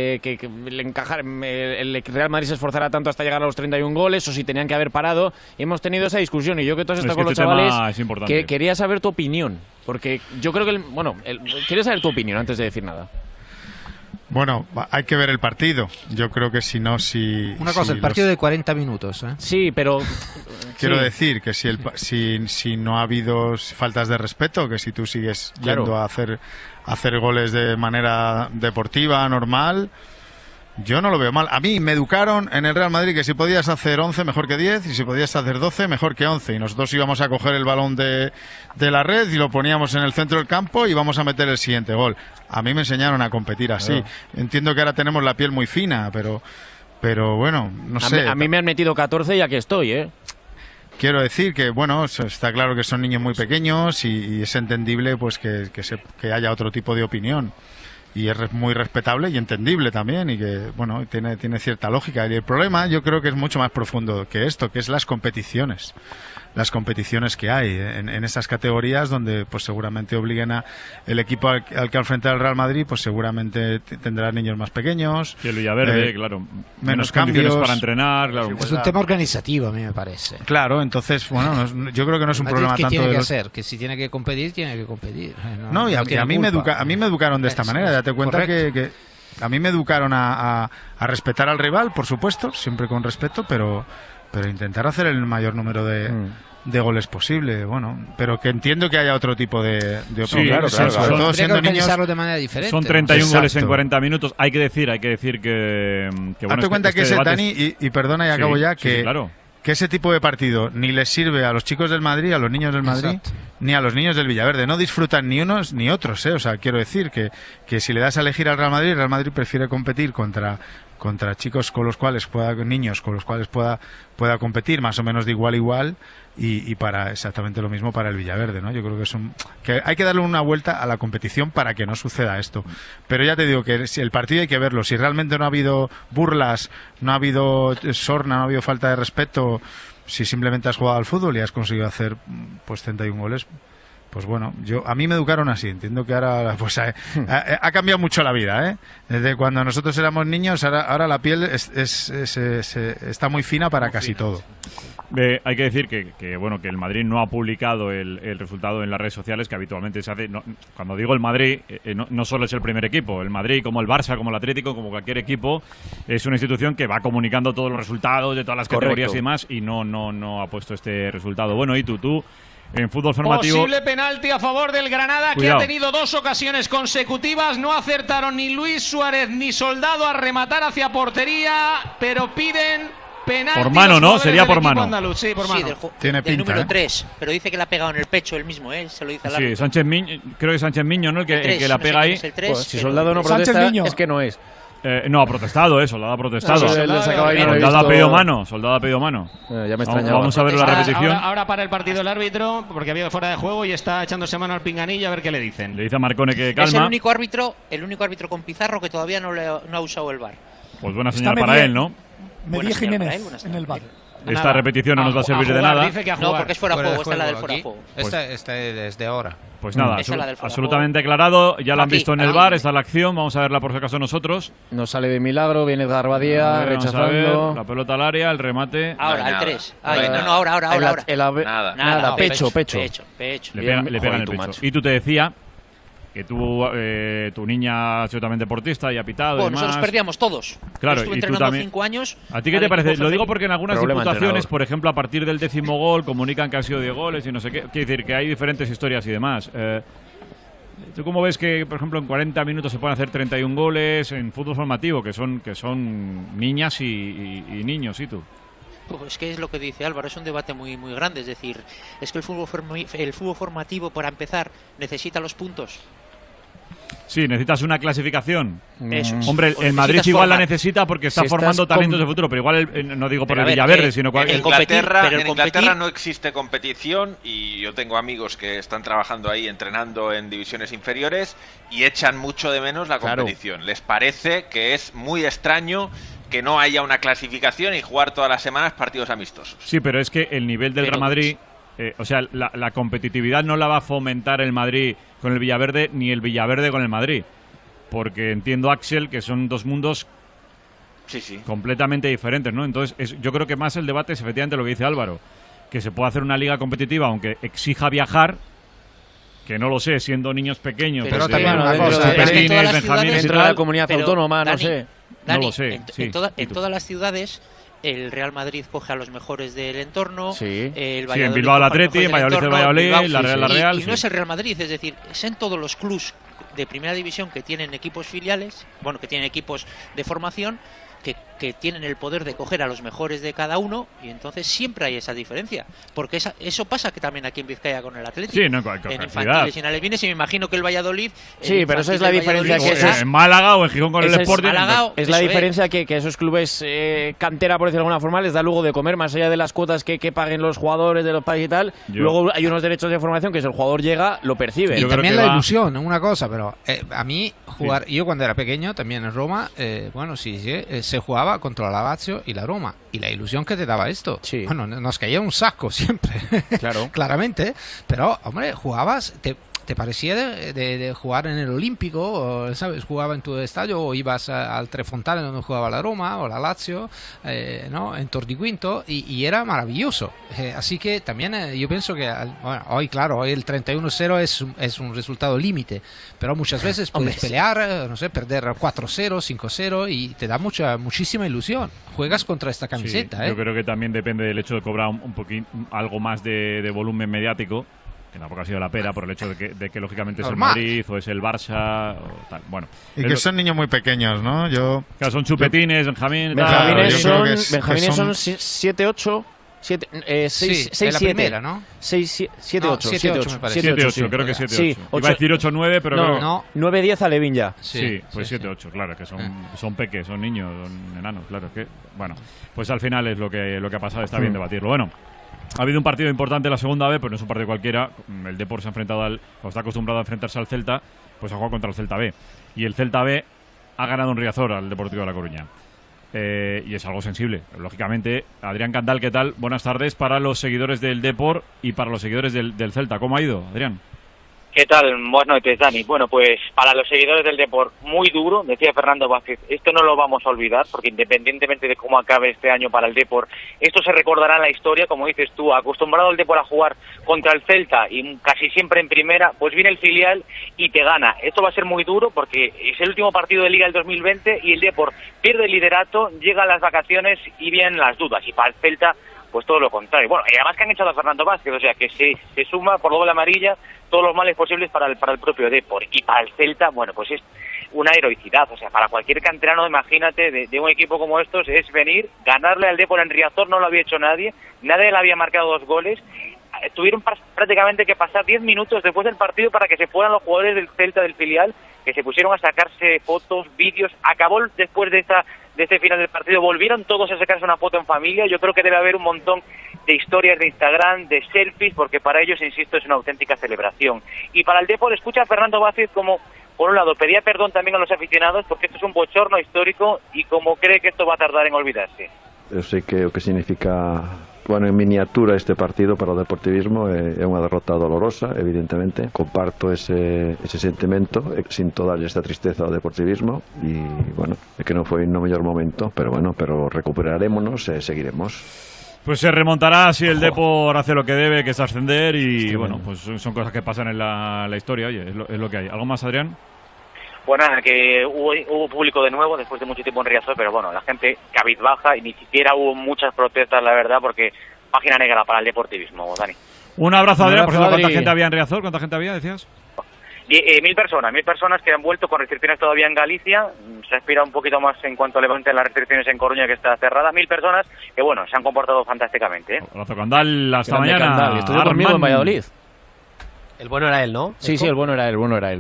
el Real Madrid se esforzara tanto hasta llegar a los 31 goles o si tenían que haber parado. Hemos tenido esa discusión y yo que tú has estado con los chavales, que quería saber tu opinión. Porque yo creo que, quería saber tu opinión antes de decir nada. Bueno, hay que ver el partido. Yo creo que si no, Una cosa, el partido de 40 minutos, ¿eh? Sí, pero... Quiero decir que si no ha habido faltas de respeto, que si tú sigues yendo a hacer goles de manera deportiva, normal... Yo no lo veo mal. A mí me educaron en el Real Madrid que si podías hacer 11 mejor que 10 y si podías hacer 12 mejor que 11. Y nosotros íbamos a coger el balón de la red y lo poníamos en el centro del campo y íbamos a meter el siguiente gol. A mí me enseñaron a competir así. Entiendo que ahora tenemos la piel muy fina, pero bueno, no sé. A mí me han metido 14 y aquí estoy, ¿eh? Quiero decir que, bueno, está claro que son niños muy pequeños y es entendible pues que haya otro tipo de opinión. Y es muy respetable y entendible también y que, bueno, tiene cierta lógica. Y el problema yo creo que es mucho más profundo que esto, que es las competiciones que hay en esas categorías donde pues seguramente obliguen a el equipo al que al frente del Real Madrid pues seguramente tendrá niños más pequeños. Y el Villaverde, claro. Menos cambios para entrenar, claro. Es un tema organizativo, a mí me parece. Claro, entonces, bueno, yo creo que no es un problema tanto tiene de que hacer, que si tiene que competir, tiene que competir. No, y a mí me educaron de esta manera. Date cuenta que a mí me educaron a respetar al rival, por supuesto, siempre con respeto, pero intentar hacer el mayor número de goles posible, bueno, pero que entiendo que haya otro tipo de opinión. Sí, claro. Sobre todo siendo niños, de manera diferente. Son 31 goles en 40 minutos. Hay que decir que bueno, date cuenta que ese Dani, y perdona y acabo ya, que ese tipo de partido ni les sirve a los chicos del Madrid, a los niños del Madrid, ni a los niños del Villaverde. No disfrutan ni unos ni otros, ¿eh? O sea, quiero decir que si le das a elegir al Real Madrid, el Real Madrid prefiere competir contra chicos con los cuales niños con los cuales pueda competir más o menos de igual a igual y para exactamente lo mismo para el Villaverde, ¿no? Yo creo que hay que darle una vuelta a la competición para que no suceda esto. Pero ya te digo que si el partido hay que verlo. Si realmente no ha habido burlas, no ha habido sorna, no ha habido falta de respeto, si simplemente has jugado al fútbol y has conseguido hacer pues 31 goles, pues bueno, a mí me educaron así. Entiendo que ahora pues ha cambiado mucho la vida, ¿eh? Desde cuando nosotros éramos niños, ahora la piel está muy fina para casi todo. Hay que decir que el Madrid no ha publicado el resultado en las redes sociales, que habitualmente se hace. Cuando digo el Madrid, no solo es el primer equipo. El Madrid, como el Barça, como el Atlético, como cualquier equipo, es una institución que va comunicando todos los resultados de todas las categorías y demás, y no ha puesto este resultado. Bueno, y tú en fútbol formativo. Posible penalti a favor del Granada. Cuidado. Que ha tenido 2 ocasiones consecutivas. No acertaron ni Luis Suárez ni Soldado a rematar hacia portería, pero piden penalti. Por mano, ¿no? Sería por mano. Andaluz. Sí, por mano. Tiene pinta, número 3, pero dice que le ha pegado en el pecho él mismo, se lo dice al árbitro. Sí, Sánchez Miño, creo que Sánchez Miño, ¿no? El que la pega ahí. Pues, si Soldado no protesta, es que no es. No, ha protestado, Soldado ha protestado. Soldado ha pedido mano. Ya me extrañaba. Vamos a ver la repetición. Ahora para el partido el árbitro, porque había fuera de juego y está echándose mano al pinganillo a ver qué le dicen. Le dice a Marcone que calma. Es el único árbitro con Pizarro que todavía no ha usado el VAR. Pues buena señal para él, ¿no? Medía Jiménez en el VAR. Esta repetición no nos va a servir de nada. No, porque es fuera de juego, esta es la del fuera de juego. Esta es de ahora. Pues nada, absolutamente aclarado. Ya lo han visto en el VAR, está la acción. Vamos a verla por si acaso nosotros. Nos sale de milagro, viene Garbadía rechazando. La pelota al área, el remate. Ahora, el 3. Ahora. Nada, pecho. Le pega en el pecho. Y tú te decía que tu niña ha sido también deportista y ha pitado. Bueno, nosotros perdíamos todos. Claro, estuve y tú entrenando también. 5 años. ¿A ti qué te parece? Lo digo porque en algunas diputaciones, por ejemplo, a partir del 10º gol, comunican que han sido 10 goles y no sé qué. Quiere decir que hay diferentes historias y demás. ¿Tú cómo ves que, por ejemplo, en 40 minutos se pueden hacer 31 goles en fútbol formativo, que son niñas y niños, y tú? Es que es lo que dice Álvaro, es un debate muy grande. Es decir, es que el fútbol formativo, para empezar, necesita los puntos. Sí, necesitas una clasificación. Eso es. Hombre, el Madrid igual la necesita porque está formando talentos de futuro, pero igual no digo por el Villaverde, sino en Inglaterra no existe competición y yo tengo amigos que están trabajando ahí, entrenando en divisiones inferiores y echan mucho de menos la competición. Les parece que es muy extraño que no haya una clasificación y jugar todas las semanas partidos amistosos. Sí, pero es que el nivel del Real Madrid, o sea, la competitividad no la va a fomentar el Madrid con el Villaverde ni el Villaverde con el Madrid, porque entiendo, Axel, que son dos mundos completamente diferentes, ¿no? Entonces yo creo que más el debate es efectivamente lo que dice Álvaro, que se puede hacer una liga competitiva aunque exija viajar, que no lo sé, siendo niños pequeños, pero también una cosa, dentro de la comunidad autónoma, Dani, no sé. Dani, no lo sé. En todas las ciudades el Real Madrid coge a los mejores del entorno, el Valladolid en Bilbao el Atleti, en Valladolid el Valladolid, la Real. Y no es el Real Madrid, es decir, es en todos los clubs de primera división que tienen equipos filiales, bueno, que tienen equipos de formación, que tienen el poder de coger a los mejores de cada uno, y entonces siempre hay esa diferencia, porque eso pasa que también aquí en Vizcaya con el Atlético, en infantiles y en alevines, y me imagino que el Valladolid, pero esa es la diferencia, que en Málaga o en Gijón con el Sporting, es la diferencia que esos clubes cantera, por decirlo de alguna forma, les da luego de comer, más allá de las cuotas que paguen los jugadores de los países y tal. Luego hay unos derechos de formación que si el jugador llega, lo percibe. Y también la ilusión, una cosa, pero a mí jugar, yo cuando era pequeño, también en Roma, se jugaba contra la Lazio y la Roma, y la ilusión que te daba esto, bueno, nos caía un saco siempre, claramente, pero hombre, jugabas, te parecía de jugar en el Olímpico, o, ¿sabes? Jugaba en tu estadio, o ibas al Trefontane donde jugaba la Roma o la Lazio, ¿no? En Tor di Quinto, y era maravilloso. Así que también yo pienso que hoy el 31-0 es un resultado límite, pero muchas veces puedes pelear, no sé, perder 4-0, 5-0 y te da muchísima ilusión. Juegas contra esta camiseta. Yo creo que también depende del hecho de cobrar un poquito algo más de volumen mediático, que tampoco ha sido la pera por el hecho de que lógicamente es el Madrid o es el Barça o tal. Bueno, y que son niños muy pequeños, ¿no? Claro, son chupetines, Benjamines son 7, 8, 6, 7, primera, ¿no? 6, 7, 8, 7, 8, creo que 7, 8. Iba a decir 8, 9, pero no, 9, 10 a Levin ya. Sí, pues 7, 8, claro, que son peques, son niños, son enanos, claro, que bueno, pues al final es lo que ha pasado, está bien debatirlo. Bueno, ha habido un partido importante la segunda vez, pero no es un partido cualquiera. El Depor se ha enfrentado o está acostumbrado a enfrentarse al Celta, pues ha jugado contra el Celta B. Y el Celta B ha ganado en Riazor al Deportivo de La Coruña. Y es algo sensible, lógicamente. Adrián Candal, ¿qué tal? Buenas tardes para los seguidores del Depor y para los seguidores del Celta. ¿Cómo ha ido, Adrián? ¿Qué tal? Buenas noches, Dani. Bueno, pues para los seguidores del Depor, muy duro, decía Fernando Vázquez, esto no lo vamos a olvidar, porque independientemente de cómo acabe este año para el Depor, esto se recordará en la historia, como dices tú, acostumbrado el Depor a jugar contra el Celta y casi siempre en primera, pues viene el filial y te gana. Esto va a ser muy duro porque es el último partido de Liga del 2020 y el Depor pierde el liderato, llegan las vacaciones y vienen las dudas, y para el Celta pues todo lo contrario. Bueno, y además que han echado a Fernando Vázquez, o sea que se suma por doble amarilla todos los males posibles para el propio Depor. Y para el Celta, bueno, pues es una heroicidad, o sea, para cualquier canterano, imagínate, de un equipo como estos, es venir, ganarle al Depor en Riazor, no lo había hecho nadie le había marcado 2 goles, tuvieron prácticamente que pasar 10 minutos después del partido para que se fueran los jugadores del Celta del filial, que se pusieron a sacarse fotos, vídeos, acabó después de este final del partido, volvieron todos a sacarse una foto en familia. Yo creo que debe haber un montón de historias de Instagram, de selfies, porque para ellos, insisto, es una auténtica celebración. Y para el Depor, escucha a Fernando Vázquez como, por un lado, pedía perdón también a los aficionados, porque esto es un bochorno histórico, y como cree que esto va a tardar en olvidarse. Eu sei que o que significa, bueno, en miniatura este partido para o deportivismo é unha derrota dolorosa, evidentemente. Comparto ese sentimento, sinto darlle esta tristeza ao deportivismo e, bueno, é que non foi no mellor momento, pero bueno, pero recuperaremos e seguiremos. Pues se remontará si el Depor hace lo que debe, que es ascender, y bueno, pues son cosas que pasan en la historia. Oye, es lo que hay. ¿Algo más, Adrián? Bueno, que hubo público de nuevo después de mucho tiempo en Riazor, pero bueno, la gente cabizbaja y ni siquiera hubo muchas protestas, la verdad, porque página negra para el deportivismo, Dani. Un abrazo, Adrián. Por cierto, ¿cuánta gente había en Riazor? ¿Cuánta gente había, decías? 1.000 personas que han vuelto con restricciones todavía en Galicia. Se aspira un poquito más en cuanto levanten las restricciones en Coruña, que está cerrada. 1.000 personas que, bueno, se han comportado fantásticamente. Abrazo, Candal. Hasta mañana. Candal. Estuvo conmigo en Valladolid. El bueno era él, ¿no? Sí, el bueno era él.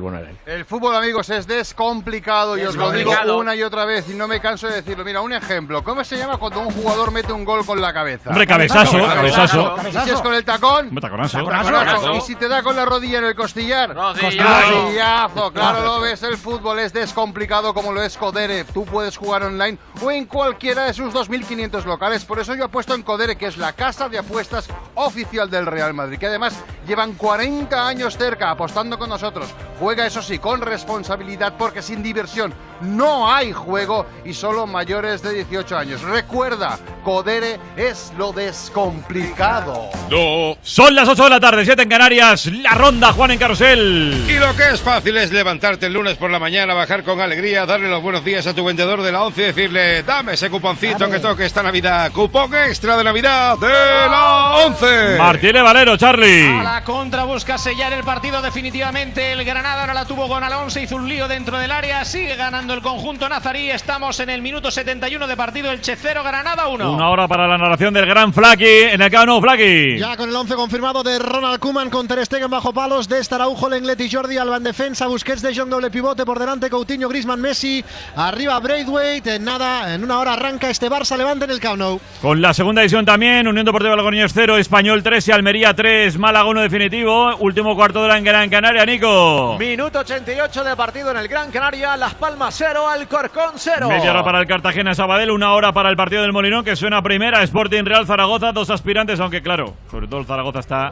El fútbol, amigos, es descomplicado y os lo digo una y otra vez y no me canso de decirlo. Mira, un ejemplo. ¿Cómo se llama cuando un jugador mete un gol con la cabeza? Hombre, cabezazo. ¿Y si es con el tacón? Taconazo. ¿Y si te da con la rodilla en el costillar? Rodillazo. Claro, lo ves, el fútbol es descomplicado como lo es Codere. Tú puedes jugar online o en cualquiera de sus 2.500 locales. Por eso yo apuesto en Codere, que es la casa de apuestas oficial del Real Madrid, que además llevan 40 años cerca apostando con nosotros. Juega, eso sí, con responsabilidad, porque sin diversión no hay juego y solo mayores de 18 años. Recuerda, Codere es lo descomplicado. Son las 8 de la tarde, 7 en Canarias, la ronda, Juan, en Carrusel. Y lo que es fácil es levantarte el lunes por la mañana, bajar con alegría, darle los buenos días a tu vendedor de la 11 y decirle: dame ese cuponcito que toque esta Navidad. Cupón extra de Navidad de la 11. Martínez Valero, Charlie. A la contra busca sellar el partido definitivamente. El Granada ahora la tuvo con Alonso, hizo un lío dentro del área. Sigue ganando el conjunto nazarí. Estamos en el minuto 71 de partido. Elche 0, Granada 1. Una hora para la narración del gran Flaky en el Camp Nou. Flaky. Ya con el 11 confirmado de Ronald Koeman, con Ter Stegen bajo palos, de Araujo, Lenglet y Jordi Alba en defensa, Busquets, De Jong doble pivote, por delante Coutinho, Griezmann, Messi, arriba Braithwaite. En una hora arranca este Barça Levante en el Camp Nou. Con la segunda edición también, Unión Deportiva Logroñés 0, Español 3 y Almería 3, Málaga 1 definitivo. Último cuarto de hora en Gran Canaria, Nico. Minuto 88 de partido en el Gran Canaria, Las Palmas 0, Alcorcón 0. Media hora para el Cartagena Sabadell, una hora para el partido del Molinón, que suena primera. Sporting Real Zaragoza, dos aspirantes, aunque claro, sobre todo el Zaragoza está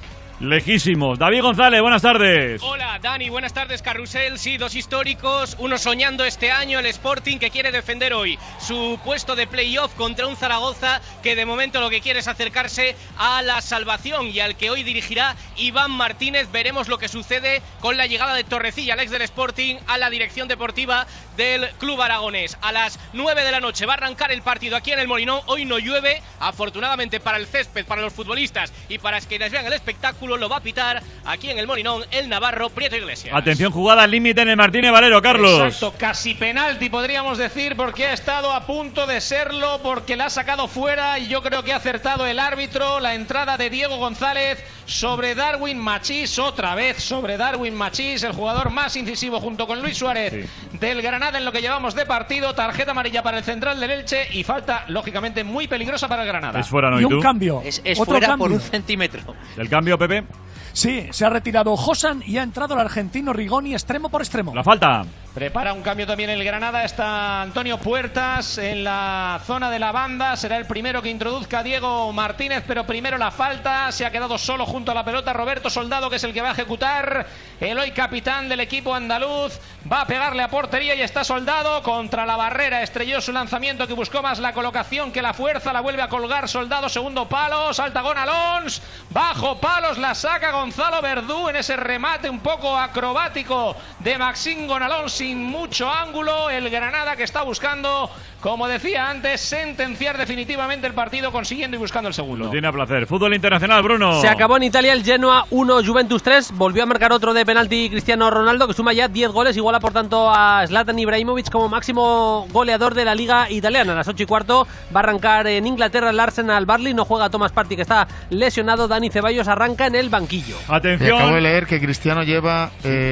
lejísimos. David González, buenas tardes. Hola, Dani, buenas tardes, Carrusel. Sí, dos históricos, uno soñando este año, el Sporting, que quiere defender hoy su puesto de playoff contra un Zaragoza que de momento lo que quiere es acercarse a la salvación y al que hoy dirigirá Iván Martínez. Veremos lo que sucede con la llegada de Torrecilla, el ex del Sporting, a la dirección deportiva del club aragonés. A las 9 de la noche va a arrancar el partido aquí en el Molinón. Hoy no llueve, afortunadamente para el césped, para los futbolistas y para quienes vean el espectáculo. Lo va a pitar aquí en el Molinón el navarro Prieto Iglesias. Atención, jugada al límite en el Martínez Valero, Carlos. Exacto, casi penalti podríamos decir, porque ha estado a punto de serlo, porque la ha sacado fuera y yo creo que ha acertado el árbitro. La entrada de Diego González sobre Darwin Machís, otra vez sobre Darwin Machís, el jugador más incisivo junto con Luis Suárez del Granada en lo que llevamos de partido. Tarjeta amarilla para el central del Elche y falta lógicamente muy peligrosa para el Granada. Es fuera, ¿no? Y un cambio. Es otro fuera cambio. por un centímetro. ¿El cambio, Pepe? Sí, se ha retirado Josan y ha entrado el argentino Rigoni extremo por extremo. La falta. Prepara un cambio también el Granada. Está Antonio Puertas en la zona de la banda. Será el primero que introduzca a Diego Martínez, pero primero la falta. Se ha quedado solo junto a la pelota Roberto Soldado, que es el que va a ejecutar. El hoy capitán del equipo andaluz va a pegarle a portería y está Soldado contra la barrera. Estrelló su lanzamiento, que buscó más la colocación que la fuerza. La vuelve a colgar Soldado, segundo palo. Salta Gonalons. Bajo palos la saca Gonzalo Verdú en ese remate un poco acrobático de Maxime Gonalons, sin mucho ángulo. El Granada que está buscando, como decía antes, sentenciar definitivamente el partido, consiguiendo y buscando el segundo. Lo tiene a placer. Fútbol internacional, Bruno. Se acabó en Italia el Genoa 1, Juventus 3. Volvió a marcar otro de penalti Cristiano Ronaldo, que suma ya 10 goles. Iguala por tanto a Zlatan Ibrahimovic como máximo goleador de la liga italiana. A las 8:15 va a arrancar en Inglaterra el Arsenal Burnley. No juega Thomas Partey, que está lesionado. Dani Ceballos arranca en el banquillo. Atención. Acabo de leer que Cristiano lleva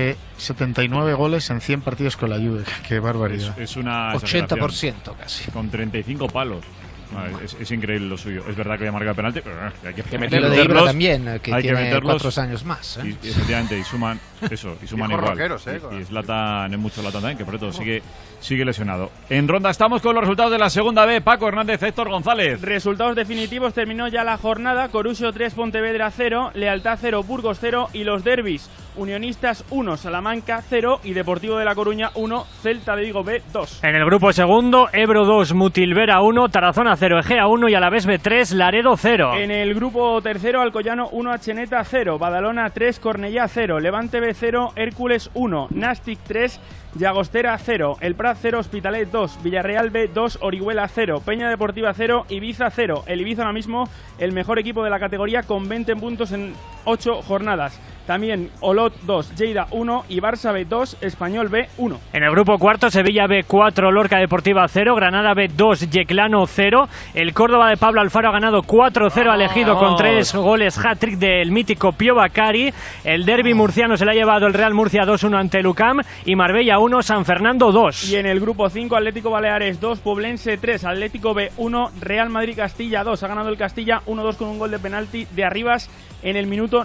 79 goles en 100 partidos con la Juve. Qué barbaridad. Es una 80% casi. Con 35 palos. Es increíble lo suyo. Es verdad que voy a marcar el penalti, pero hay que meterlos. Lo de Ibra también, que hay tiene que meterlos 4 años más. Y efectivamente, y suman igual. Roqueros, y Zlatan es mucho Zlatan también, que por eso sigue lesionado. En ronda estamos con los resultados de la segunda B. Paco Hernández, Héctor González. Resultados definitivos, terminó ya la jornada. Coruso 3, Pontevedra 0, Lealtad 0, Burgos 0 y los derbis. Unionistas 1, Salamanca 0 y Deportivo de La Coruña 1, Celta de Vigo B 2. En el grupo segundo, Ebro 2, Mutilvera 1, Tarazona 0, Egea 1 y Alavés B 3, Laredo 0. En el grupo tercero, Alcoyano 1, Acheneta 0, Badalona 3, Cornellá 0, Levante B B 0, Hércules 1, Nàstic 3, Llagostera 0, El Prat 0, Hospitalet 2, Villarreal B 2, Orihuela 0, Peña Deportiva 0, Ibiza 0. El Ibiza ahora mismo el mejor equipo de la categoría con 20 puntos en 8 jornadas. También Olot 2, Lleida 1 y Barça B 2, Español B 1. En el grupo cuarto, Sevilla B 4, Lorca Deportiva 0, Granada B 2, Yeclano 0. El Córdoba de Pablo Alfaro ha ganado 4-0 al Ejido con 3 goles hat-trick del mítico Pío Bacari. El derbi murciano se le ha llevado el Real Murcia 2-1 ante el UCAM y Marbella 1, San Fernando 2. Y en el grupo 5, Atlético Baleares 2, Poblense 3, Atlético B 1, Real Madrid Castilla 2. Ha ganado el Castilla 1-2 con un gol de penalti de Arribas en el minuto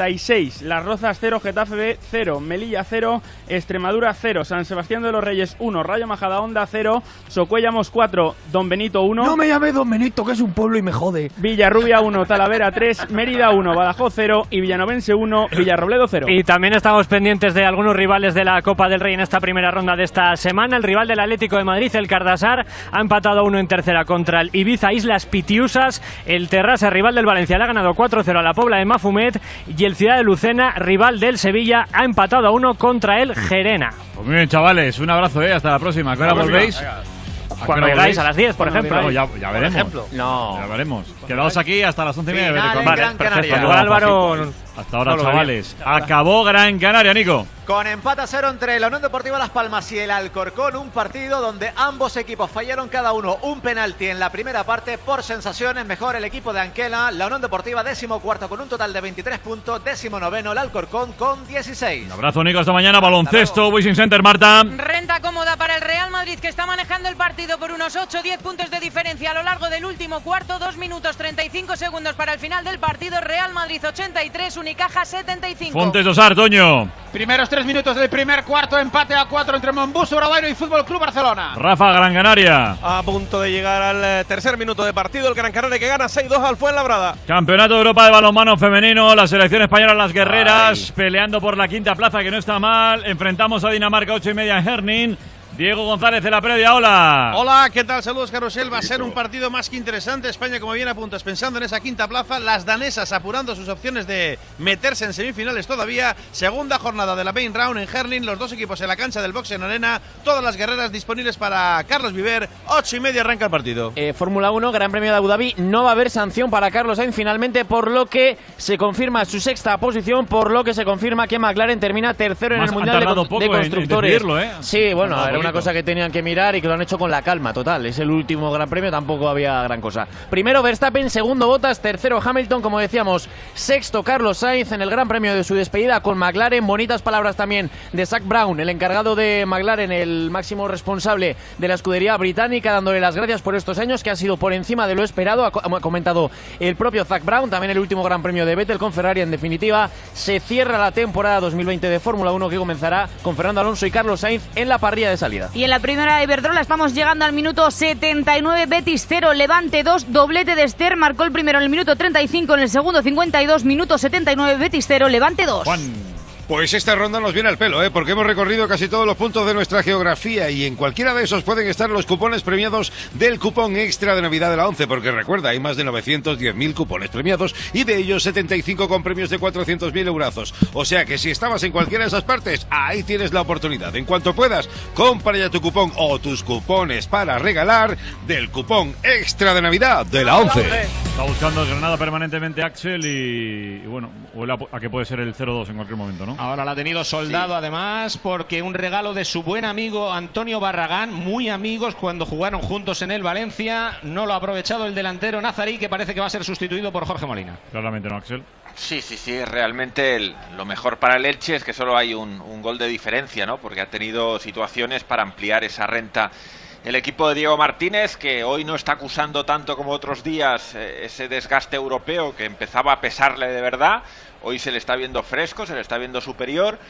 96. Las Rozas 0, Getafe B 0, Melilla 0, Extremadura 0, San Sebastián de los Reyes 1, Rayo Majadahonda 0, Socuellamos 4, Don Benito 1. No me llame Don Benito, que es un pueblo y me jode. Villarrubia 1, Talavera 3, Mérida 1, Badajoz 0 y Villanovense 1, Villarrobledo 0. Y también estamos pendientes de algunos rivales de la Copa del Rey en esta primera ronda de esta semana. El rival del Atlético de Madrid, el Cardasar, ha empatado 1 en tercera contra el Ibiza Islas Pitiusas. El Terrassa, rival del Valencia, le ha ganado 4-0 a la Pobla de Mafumet. Y el Ciudad de Lucena, rival del Sevilla, ha empatado 1 contra el Gerena. Pues muy bien, chavales, un abrazo, hasta la próxima. ¿A qué hora volvéis? Cuando llegáis a las 10, por ejemplo. No, ya veremos. No. Ya veremos. Quedaos aquí hasta las 11:30. Vale, perfecto. Álvaro. Hasta ahora, chavales. Acabó Gran Canaria, Nico. Con empate a 0 entre la Unión Deportiva Las Palmas y el Alcorcón, un partido donde ambos equipos fallaron cada uno un penalti en la primera parte. Por sensaciones, mejor el equipo de Anquela, la Unión Deportiva 14º con un total de 23 puntos, 19º el Alcorcón con 16. Un abrazo, Nico, hasta mañana. Baloncesto, Wishing Center, Marta. Renta cómoda para el Real Madrid, que está manejando el partido por unos 8-10 puntos de diferencia a lo largo del último cuarto. 2 minutos 35 segundos para el final del partido. Real Madrid 83, Unicaja 75. Fontes Dosar, Toño. Primeros 3 minutos del primer cuarto, empate a 4 entre Montbus, Obradoiro y Fútbol Club Barcelona. Rafa, Gran Canaria. A punto de llegar al tercer minuto de partido, el Gran Canaria que gana 6-2 al Fuenlabrada. Campeonato de Europa de balonmano femenino, la selección española, las guerreras, peleando por la quinta plaza, que no está mal. Enfrentamos a Dinamarca 8:30 en Herning. Diego González de la previa, hola. Hola, ¿qué tal? Saludos, Carrusel. Va a ser un partido más que interesante. España, como bien apuntas, pensando en esa quinta plaza. Las danesas apurando sus opciones de meterse en semifinales todavía. Segunda jornada de la Main Round en Herning. Los dos equipos en la cancha del Boxen Arena. Todas las guerreras disponibles para Carlos Viver. 8:30 arranca el partido. Fórmula 1, Gran Premio de Abu Dhabi. No va a haber sanción para Carlos Sainz finalmente, por lo que se confirma su sexta posición, por lo que se confirma que McLaren termina tercero en el Mundial de Constructores. Sí, bueno, era una cosa que tenían que mirar y que lo han hecho con la calma total. Es el último Gran Premio, tampoco había gran cosa. Primero Verstappen, segundo Bottas, tercero Hamilton, como decíamos, sexto Carlos Sainz en el Gran Premio de su despedida con McLaren. Bonitas palabras también de Zak Brown, el encargado de McLaren, el máximo responsable de la escudería británica, dándole las gracias por estos años, que ha sido por encima de lo esperado, ha comentado el propio Zak Brown. También el último Gran Premio de Vettel con Ferrari. En definitiva, se cierra la temporada 2020 de Fórmula 1, que comenzará con Fernando Alonso y Carlos Sainz en la parrilla de salida. Y en la primera de Iberdrola estamos llegando al minuto 79, Betis 0, Levante 2, doblete de Ester, marcó el primero en el minuto 35, en el segundo 52, minuto 79, Betis 0, Levante 2. Pues esta ronda nos viene al pelo, porque hemos recorrido casi todos los puntos de nuestra geografía y en cualquiera de esos pueden estar los cupones premiados del cupón extra de Navidad de la 11, porque recuerda, hay más de 910.000 cupones premiados y de ellos 75 con premios de 400.000 eurazos. O sea que si estabas en cualquiera de esas partes, ahí tienes la oportunidad. En cuanto puedas, compra ya tu cupón o tus cupones para regalar del cupón extra de Navidad de la 11. Está buscando Granada permanentemente Axel y bueno, huele a que puede ser el 0-2 en cualquier momento, ¿no? Ahora la ha tenido soldado, además, porque un regalo de su buen amigo Antonio Barragán, muy amigos cuando jugaron juntos en el Valencia. No lo ha aprovechado el delantero nazarí, que parece que va a ser sustituido por Jorge Molina. Claramente no, Axel. Sí, realmente lo mejor para el Elche es que solo hay un gol de diferencia, ¿no? Porque ha tenido situaciones para ampliar esa renta. El equipo de Diego Martínez, que hoy no está acusando tanto como otros días ese desgaste europeo que empezaba a pesarle de verdad. Hoy se le está viendo fresco, se le está viendo superior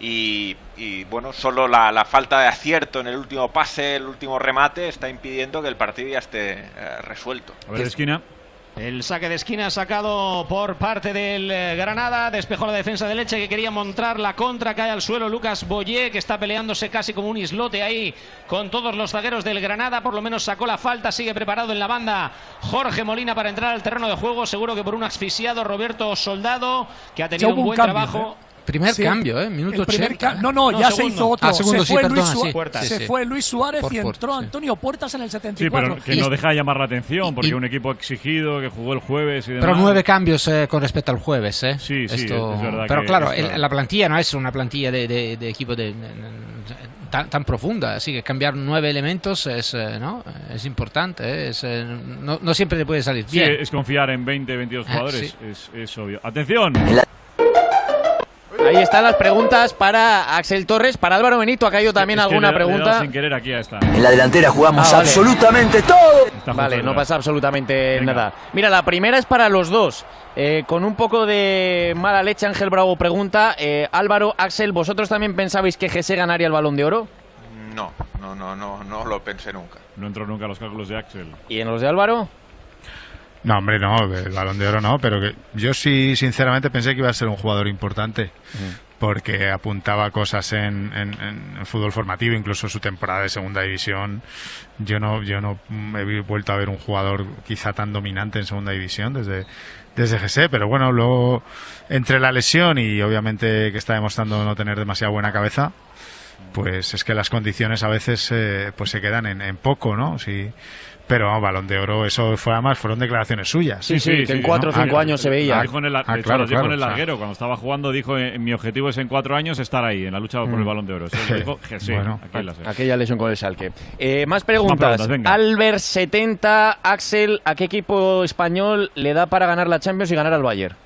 y bueno, solo la falta de acierto en el último pase, el último remate, está impidiendo que el partido ya esté resuelto. A ver, de esquina. El saque de esquina sacado por parte del Granada, despejó la defensa del Elche, que quería montar la contra, cae al suelo Lucas Boyé, que está peleándose casi como un islote ahí con todos los zagueros del Granada. Por lo menos sacó la falta, sigue preparado en la banda Jorge Molina para entrar al terreno de juego, seguro que por un asfixiado Roberto Soldado, que ha tenido un buen trabajo. Primer cambio, minuto 80. No, ya segundo. Se hizo otro. Segundo, se fue Luis Suárez y entró Antonio Puertas en el 74. Sí, pero que no deja de llamar la atención, porque un equipo exigido, que jugó el jueves y demás. Pero 9 cambios con respecto al jueves, ¿eh? Sí, esto... es verdad. Pero claro, la plantilla no es una plantilla de equipo tan profunda, así que cambiar 9 elementos es importante, no siempre te puede salir bien. Sí, es confiar en 20, 22 jugadores, es obvio. ¡Atención! Ahí están las preguntas para Axel Torres. Para Álvaro Benito ha caído también alguna pregunta. Sin querer aquí está. En la delantera jugamos absolutamente todo. Vale, no pasa absolutamente nada. Mira, la primera es para los dos. Con un poco de mala leche, Ángel Bravo pregunta, Álvaro, Axel, ¿vosotros también pensabais que Jesse ganaría el Balón de Oro? No lo pensé nunca. No entró nunca a los cálculos de Axel. ¿Y en los de Álvaro? No, hombre, no, el Balón de Oro no, pero que yo sí, sinceramente, pensé que iba a ser un jugador importante, porque apuntaba cosas en fútbol formativo, incluso su temporada de segunda división. Yo no he vuelto a ver un jugador quizá tan dominante en segunda división desde GC, pero bueno, luego entre la lesión y obviamente que está demostrando no tener demasiado buena cabeza, pues es que las condiciones a veces pues se quedan en poco, ¿no? Sí. Pero Balón de Oro, eso fue además, fueron declaraciones suyas. Sí, que en 4 o 5 años se veía. Dijo en el larguero, cuando estaba jugando, dijo: mi objetivo es en 4 años estar ahí, en la lucha por el Balón de Oro. Eso lo dijo Jesús, bueno, aquella lesión con el Schalke. Más preguntas. Albert 70, Axel, ¿a qué equipo español le da para ganar la Champions y ganar al Bayern?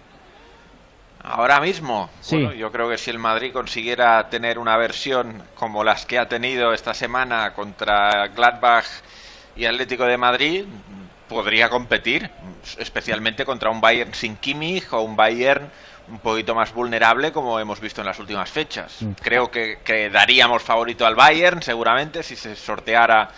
Ahora mismo, sí. Bueno, yo creo que si el Madrid consiguiera tener una versión como las que ha tenido esta semana contra Gladbach y Atlético de Madrid, podría competir, especialmente contra un Bayern sin Kimmich o un Bayern un poquito más vulnerable, como hemos visto en las últimas fechas. Creo que daríamos favorito al Bayern, seguramente, si se sorteara,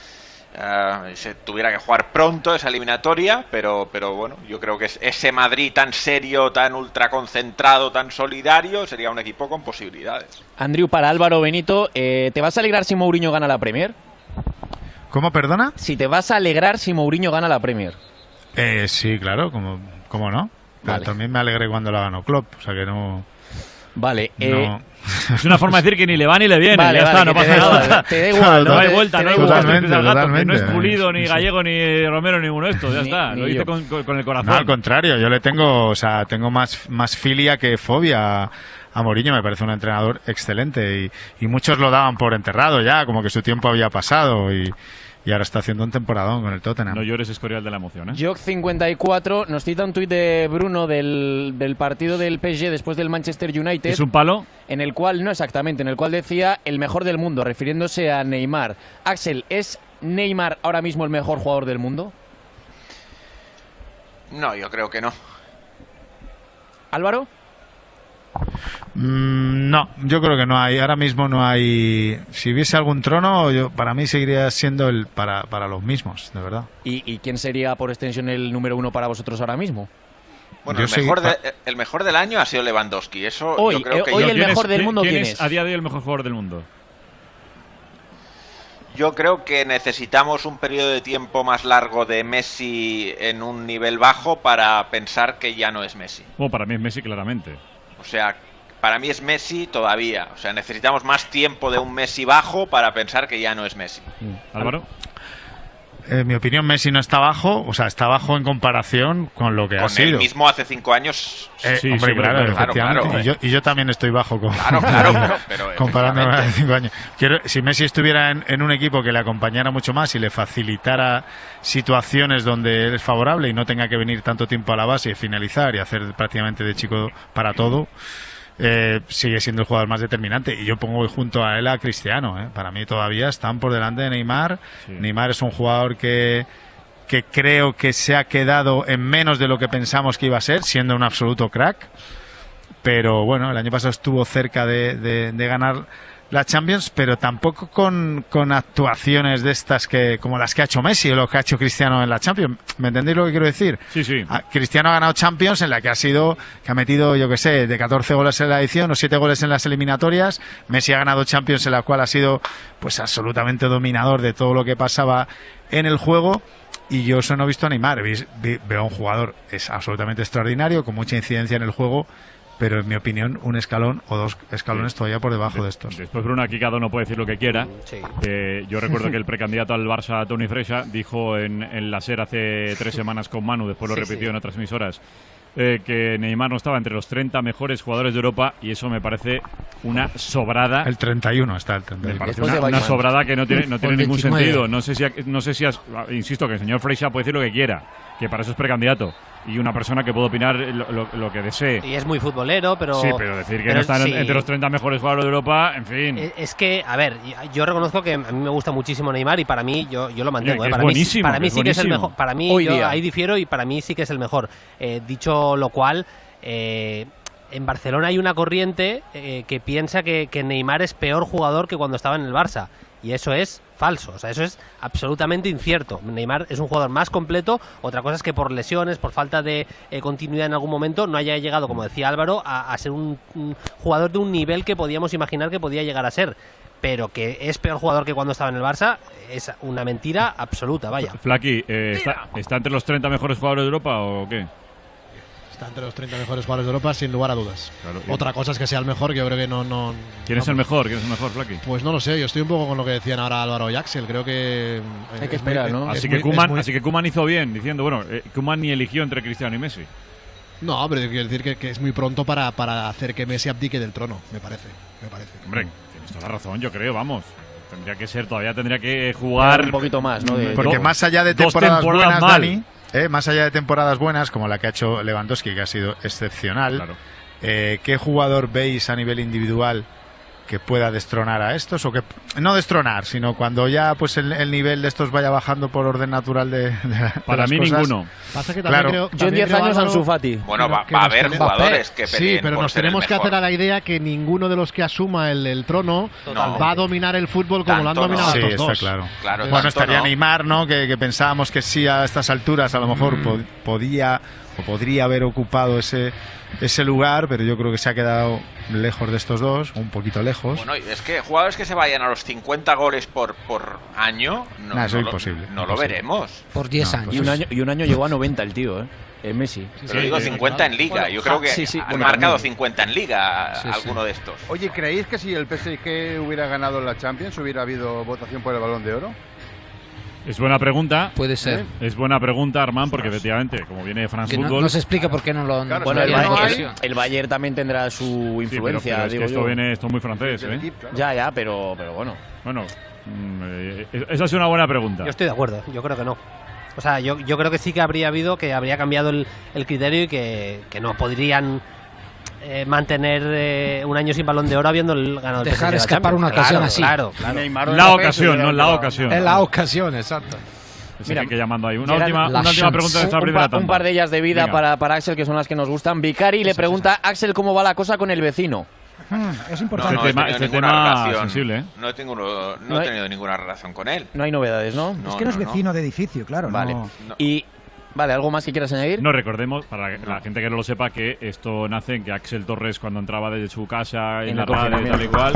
se tuviera que jugar pronto esa eliminatoria, pero bueno, yo creo que ese Madrid tan serio, tan ultraconcentrado, tan solidario, sería un equipo con posibilidades. Andrew, para Álvaro Benito, ¿te vas a alegrar si Mourinho gana la Premier? ¿Cómo, perdona? Si te vas a alegrar si Mourinho gana la Premier. Sí, claro, ¿cómo no? Vale. También me alegré cuando la ganó Klopp, o sea que no... Vale, no. Es una forma de decir que ni le va ni le viene. Vale, ya está, no pasa nada. Te da igual. No hay vuelta, no hay vuelta. Totalmente. No es Pulido, ni Gallego, ni Romero, ninguno de estos. Ya está, lo hice con el corazón. No, al contrario, yo le tengo, tengo más filia que fobia a Mourinho. Me parece un entrenador excelente y muchos lo daban por enterrado ya, como que su tiempo había pasado y ahora está haciendo un temporadón con el Tottenham. No llores, Escorial, de la emoción, ¿eh? Jock54 nos cita un tuit de Bruno del partido del PSG después del Manchester United. ¿Es un palo? En el cual, no exactamente, en el cual decía el mejor del mundo, refiriéndose a Neymar. Axel, ¿es Neymar ahora mismo el mejor jugador del mundo? No, yo creo que no. ¿Álvaro? No, yo creo que no hay. Ahora mismo no hay. Si hubiese algún trono, para mí seguiría siendo para los mismos, de verdad. ¿Y quién sería por extensión el número 1 para vosotros ahora mismo? Bueno, el mejor del año ha sido Lewandowski. Eso hoy, yo creo que hoy el mejor del mundo, ¿quién es a día de hoy el mejor jugador del mundo? Yo creo que necesitamos un periodo de tiempo más largo de Messi en un nivel bajo para pensar que ya no es Messi. Bueno, para mí es Messi, claramente. O sea, para mí es Messi todavía. O sea, necesitamos más tiempo de un Messi bajo para pensar que ya no es Messi. Álvaro. En mi opinión, Messi no está bajo, o sea, está bajo en comparación con lo que ha sido. Con él mismo hace 5 años. Sí, hombre, claro. Y yo también estoy bajo comparándome hace 5 años. Si Messi estuviera en un equipo que le acompañara mucho más y le facilitara situaciones donde él es favorable y no tenga que venir tanto tiempo a la base y finalizar y hacer prácticamente de chico para todo, sigue siendo el jugador más determinante. Y yo pongo junto a él a Cristiano. Para mí todavía están por delante de Neymar. Sí. Neymar es un jugador que creo que se ha quedado en menos de lo que pensamos que iba a ser, siendo un absoluto crack. Pero bueno, el año pasado estuvo cerca de ganar la Champions, pero tampoco con actuaciones de estas como las que ha hecho Messi o lo que ha hecho Cristiano en la Champions. ¿Me entendéis lo que quiero decir? Sí. Cristiano ha ganado Champions en la que ha metido, yo que sé, de 14 goles en la edición o 7 goles en las eliminatorias. Messi ha ganado Champions en la cual ha sido pues absolutamente dominador de todo lo que pasaba en el juego. Y yo eso no he visto a Neymar. Veo a un jugador es absolutamente extraordinario, con mucha incidencia en el juego, pero en mi opinión un escalón o 2 escalones todavía por debajo de estos. Después Bruno, aquí cada uno puede decir lo que quiera. Yo recuerdo que el precandidato al Barça, Toni Freixa, dijo en la SER hace 3 semanas con Manu, después lo repitió en otras emisoras, que Neymar no estaba entre los 30 mejores jugadores de Europa, y eso me parece una sobrada. El 31 está el 31. Me parece una sobrada que no tiene ningún sentido. No sé si insisto que el señor Freixa puede decir lo que quiera, que para eso es precandidato, y una persona que puede opinar lo que desee. Y es muy futbolero, pero... Sí, pero decir que no están entre los 30 mejores jugadores de Europa, en fin... Es que, a ver, yo reconozco que a mí me gusta muchísimo Neymar, y para mí, yo lo mantengo. Para mí sí que es el mejor. Para mí, ahí difiero, y para mí sí que es el mejor. Dicho lo cual... en Barcelona hay una corriente que piensa que Neymar es peor jugador que cuando estaba en el Barça, y eso es falso, o sea, eso es absolutamente incierto. Neymar es un jugador más completo. Otra cosa es que por lesiones, por falta de continuidad en algún momento, no haya llegado, como decía Álvaro, a ser un jugador de un nivel que podíamos imaginar que podía llegar a ser. Pero que es peor jugador que cuando estaba en el Barça es una mentira absoluta, vaya. Flaky, ¿está entre los 30 mejores jugadores de Europa o qué? Está entre los 30 mejores jugadores de Europa, sin lugar a dudas. Claro, otra cosa es que sea el mejor, que yo creo que no... ¿Quién es el mejor? ¿Quién es el mejor, Flaky? Pues no lo sé, yo estoy un poco con lo que decían ahora Álvaro y Axel. Creo que... hay que esperar, ¿no? Así que Koeman hizo bien, diciendo, bueno, Koeman ni eligió entre Cristiano y Messi. No, pero quiero decir que es muy pronto para hacer que Messi abdique del trono, me parece. Hombre, tienes toda la razón, yo creo, vamos. Todavía tendría que jugar un poquito más, ¿no? Porque más allá de temporadas buenas, Dani, más allá de temporadas buenas, como la que ha hecho Lewandowski, que ha sido excepcional, claro. ¿Qué jugador veis a nivel individual que pueda destronar a estos? O que no destronar, sino cuando ya pues el nivel de estos vaya bajando por orden natural de para mí cosas. Ninguno. Pasa que también creo, yo en 10 años Ansu Fati. Bueno, va a haber jugadores que peleen. Sí, pero nos tenemos que hacer a la idea que ninguno de los que asuma el trono va a dominar el fútbol como lo han dominado estos dos. Sí, está claro. Bueno, estaría Neymar, ¿no? Que pensábamos que sí, a estas alturas a lo mejor podía haber ocupado ese lugar, pero yo creo que se ha quedado lejos de estos dos, un poquito lejos. Bueno, es que jugadores que se vayan a los 50 goles por año, eso es imposible. No lo veremos. Por 10 años. Y un año llegó a 90 el tío, Messi. Pero digo 50 en Liga. Yo creo que han marcado 50 en Liga alguno de estos. Oye, ¿creéis que si el PSG hubiera ganado la Champions hubiera habido votación por el Balón de Oro? Es buena pregunta. Puede ser. Es buena pregunta, Armand, porque efectivamente, como viene de France Football... No se explica por qué no lo... Claro, bueno, el Bayern también tendrá su influencia. Pero es que esto es muy francés, Ya, pero bueno. Bueno, esa es una buena pregunta. Yo estoy de acuerdo, yo creo que no. O sea, yo creo que sí que habría cambiado el criterio, y que no podrían mantener un año sin Balón de Oro habiendo ganado el dejar escapar una ocasión así. Claro. La ocasión. Es la ocasión, exacto. Mira, que llamando ahí. Una última pregunta de esta primera tanda. Un par de ellas de vida para Axel, que son las que nos gustan. Vicari le pregunta, Axel, ¿cómo va la cosa con el vecino? Es importante. Este tema sensible, No he tenido ninguna relación con él. No hay novedades, ¿no? Es que no es vecino de edificio, claro. Vale. Y... Vale, ¿algo más que quieras añadir? No, recordemos, para la gente que no lo sepa, que esto nace en que Axel Torres, cuando entraba desde su casa en la radio y tal y cual,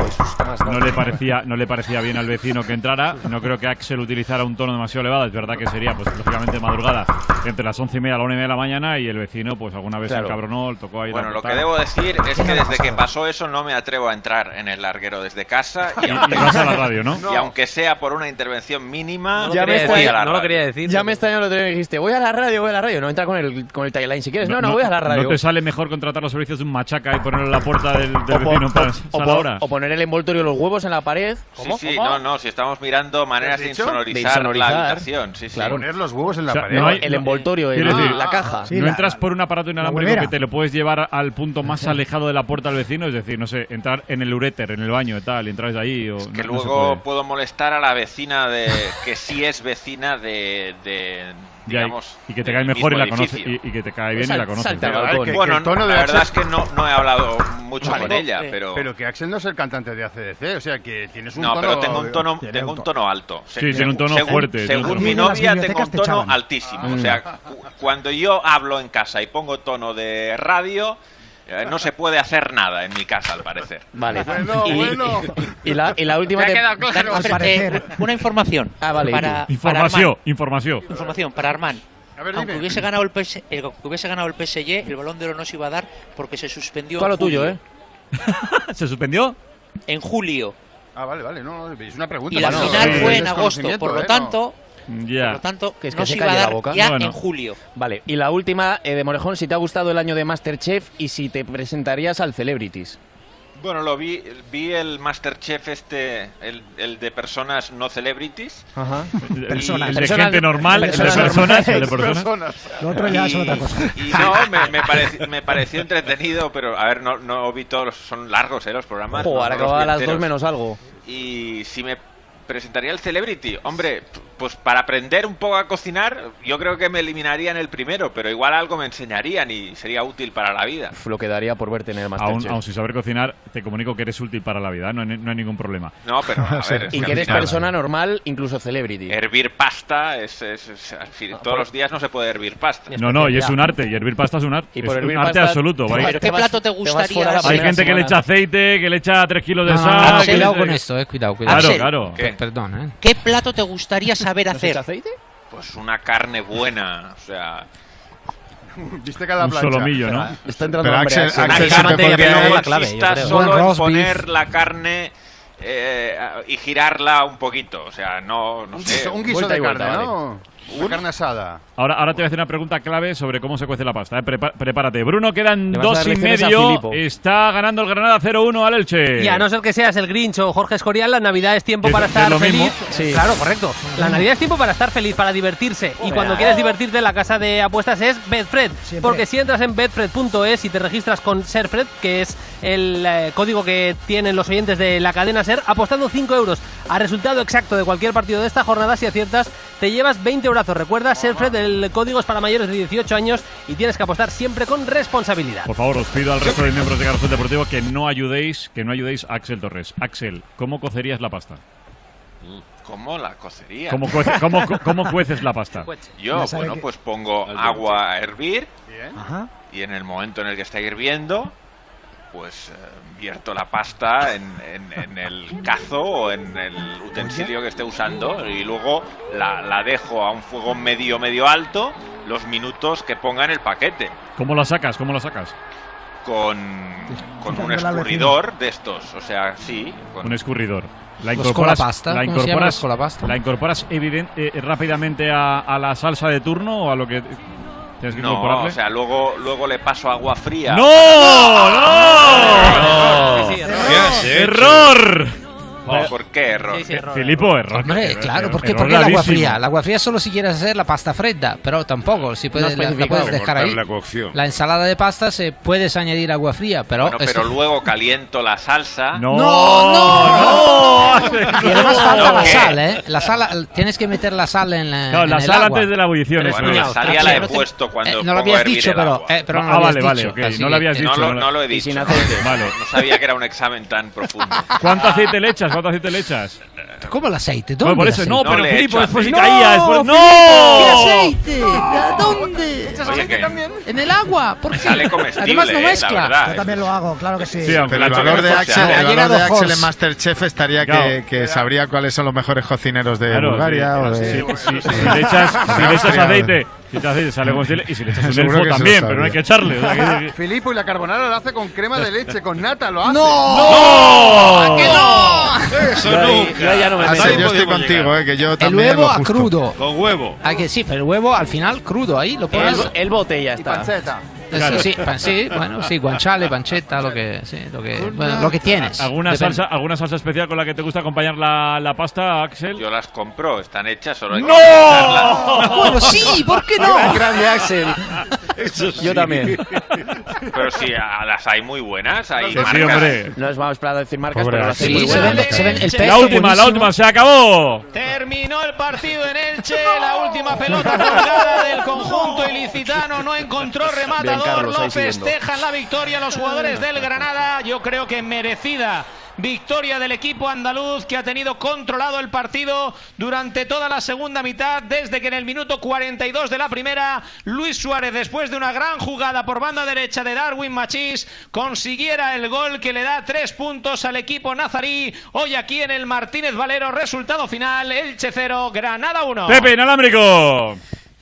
no le parecía bien al vecino que entrara. No creo que Axel utilizara un tono demasiado elevado. Es verdad que sería, pues lógicamente, madrugada, entre las 11:30 y la 1:30 de la mañana, y el vecino, pues alguna vez se encabronó, tocó ahí. Bueno, lo que debo decir es que desde que pasó eso no me atrevo a entrar en el larguero desde casa. Y vas a la radio, ¿no? Y aunque sea por una intervención mínima, no lo quería decir. Ya me extrañó lo que dijiste. Voy a la radio. No entra con el tagline si quieres. No, voy a la radio. ¿No te sale mejor contratar los servicios de un machaca y ponerlo en la puerta del vecino para la hora? O poner el envoltorio de los huevos en la pared. ¿Cómo? Sí, no, si estamos mirando maneras de insonorizar la habitación. Claro. Poner los huevos en la pared. No el envoltorio, la caja. No entras por un aparato inalámbrico que te lo puedes llevar al punto más alejado de la puerta del vecino, es decir, no sé, entrar en el uréter, en el baño y tal, y entrar de ahí. Es que luego puedo molestar a la vecina que sí es vecina digamos, y que te cae mejor y la conoce, y que te cae bien y la conoce. Bueno, la verdad es que no he hablado mucho con ella, pero que Axel no es el cantante de AC/DC, o sea que tienes un tono... No, pero tengo un tono alto. Sí, tiene un tono fuerte. Según mi novia tengo un tono altísimo, o sea, cuando yo hablo en casa y pongo tono de radio... No se puede hacer nada en mi casa, al parecer. Vale. Bueno. Y la última... Me ha quedado claro. Una información. Vale. Información. Información para Armand. aunque hubiese ganado el PSG, el Balón de Oro no se iba a dar porque se suspendió. Todo lo tuyo, ¿eh? ¿Se suspendió? En julio. Ah, vale, no, es una pregunta. Y la final fue en agosto, por lo tanto... Ya. Por lo tanto, que es no que se iba a dar ya en julio. Vale, y la última, de Morejón, si te ha gustado el año de Masterchef y si te presentarías al Celebrities. Bueno, lo vi el Masterchef el de personas no celebrities. Ajá. Personas. El de gente normal, el de personas. Lo otro ya es otra cosa. Y no, me pareció entretenido, pero a ver, no vi todos, son largos los programas. Joder, ahora acababa a las 2 menos algo. Y si me presentaría el Celebrity, hombre, pues para aprender un poco a cocinar, yo creo que me eliminarían el primero, pero igual algo me enseñarían y sería útil para la vida. Lo que daría por verte en el Masterchef. Aún sin saber cocinar, te comunico que eres útil para la vida, no hay ningún problema. No, pero a ver... Y que eres persona normal, incluso celebrity. Hervir pasta todos los días no se puede hervir pasta. No, y es un arte, y hervir pasta es un arte. Y por es hervir un arte pasta, absoluto. ¿Pero qué plato te gustaría? Hay gente que le echa aceite, que le echa 3 kilos de sal. Cuidado con esto, cuidado. Claro. Perdón, ¿Qué plato te gustaría saber hacer? ¿Aceite? Pues una carne buena, o sea... Viste cada plancha. Un solomillo, ¿no? Está entrando Pero hambre. Axel siempre podría... No consista solo en poner la carne y girarla un poquito, o sea, no sé. Un guiso de carne, ¿no? Una carne asada. Ahora te voy a hacer una pregunta clave sobre cómo se cuece la pasta. Prepárate. Bruno, quedan 2,5. Está ganando el Granada 0-1 al Elche. Y a no ser que seas el Grinch o Jorge Escorial, la Navidad es tiempo para estar feliz. Sí. Claro, correcto. La Navidad es tiempo para estar feliz, para divertirse. Y cuando quieres divertirte, la casa de apuestas es Betfred. Porque si entras en betfred.es y te registras con Serfred, que es el código que tienen los oyentes de la cadena Ser, apostando 5 euros al resultado exacto de cualquier partido de esta jornada, si aciertas, te llevas 20 euros. Recuerda, Serfred, el código es para mayores de 18 años y tienes que apostar siempre con responsabilidad. Por favor, os pido al resto de miembros de Carrusel Deportivo que no ayudéis a Axel Torres. Axel, ¿cómo cocerías la pasta? ¿Cómo la cocería? ¿Cómo cueces la pasta? Yo, pues pongo agua a hervir y en el momento en el que está hirviendo, pues vierto la pasta en el cazo o en el utensilio que esté usando y luego la dejo a un fuego medio alto los minutos que ponga en el paquete. ¿Cómo la sacas? Con un escurridor de estos, o sea, sí. Un escurridor. La incorporas incorporas rápidamente a la salsa de turno o a lo que... No, o sea, luego le paso agua fría. ¡No! ¡Error! ¿Por qué error? Filippo, error. Hombre, claro, ¿por qué el agua fría? El agua fría solo si quieres hacer la pasta fredda, pero tampoco, si puedes, la puedes dejar ahí. La ensalada de pasta se puedes añadir agua fría, pero... pero luego caliento la salsa. ¡No! Y además falta la sal, ¿eh? La sal, tienes que meter la sal en la Claro, la sal antes de la ebullición. Bueno, la sal ya la he puesto cuando no lo habías dicho, pero no lo habías dicho. No lo habías dicho. No lo he dicho. Vale. No sabía que era un examen tan profundo. ¿Cuánto aceite le echas? ¿Cómo el aceite? ¿Dónde? Por eso, pero Filippo, después ¡No! caía. ¡No! ¿Qué aceite? ¿Dónde? ¿Echas aceite también? En el agua. ¿Por qué? Sale comestible, además no mezcla. Yo también lo hago, claro que sí. Pero el valor de Axel en Masterchef estaría que sabría cuáles son los mejores cocineros de Bulgaria. Si le echas aceite, sale comestible, y si le echas un elfo también, pero no hay que echarle. Filippo, y la carbonara lo hace con crema de leche, con nata lo hace. ¡No! ¡Que no! Eso nunca. Ya no me meto. Yo estoy contigo, que yo también. El huevo a crudo. Con huevo. Sí, pero el huevo al final crudo, ahí lo pones. El bote ya está. Panceta. Claro. Sí, guanciale, pancetta, lo que tienes. ¿Alguna salsa especial con la que te gusta acompañar la pasta, Axel? Yo las compro, están hechas, solo hay que ¡No! Bueno, sí, ¿por qué no? Grande Axel. Eso sí. Yo también. Pero sí, las hay muy buenas. Hay marcas. Sí, hombre. No es más para decir marcas, Pobre pero las hay Sí, muy se buenas. ven el pesto La última, se acabó. Terminó el partido en Elche, la última pelota colgada del conjunto ilicitano no encontró rematador. Lo festejan la victoria los jugadores del Granada. Yo creo que merecida victoria del equipo andaluz, que ha tenido controlado el partido durante toda la segunda mitad, desde que en el minuto 42 de la primera Luis Suárez, después de una gran jugada por banda derecha de Darwin Machís, consiguiera el gol que le da 3 puntos al equipo nazarí. Hoy aquí en el Martínez Valero, resultado final: Elche 0, Granada 1. Pepe, inalámbrico.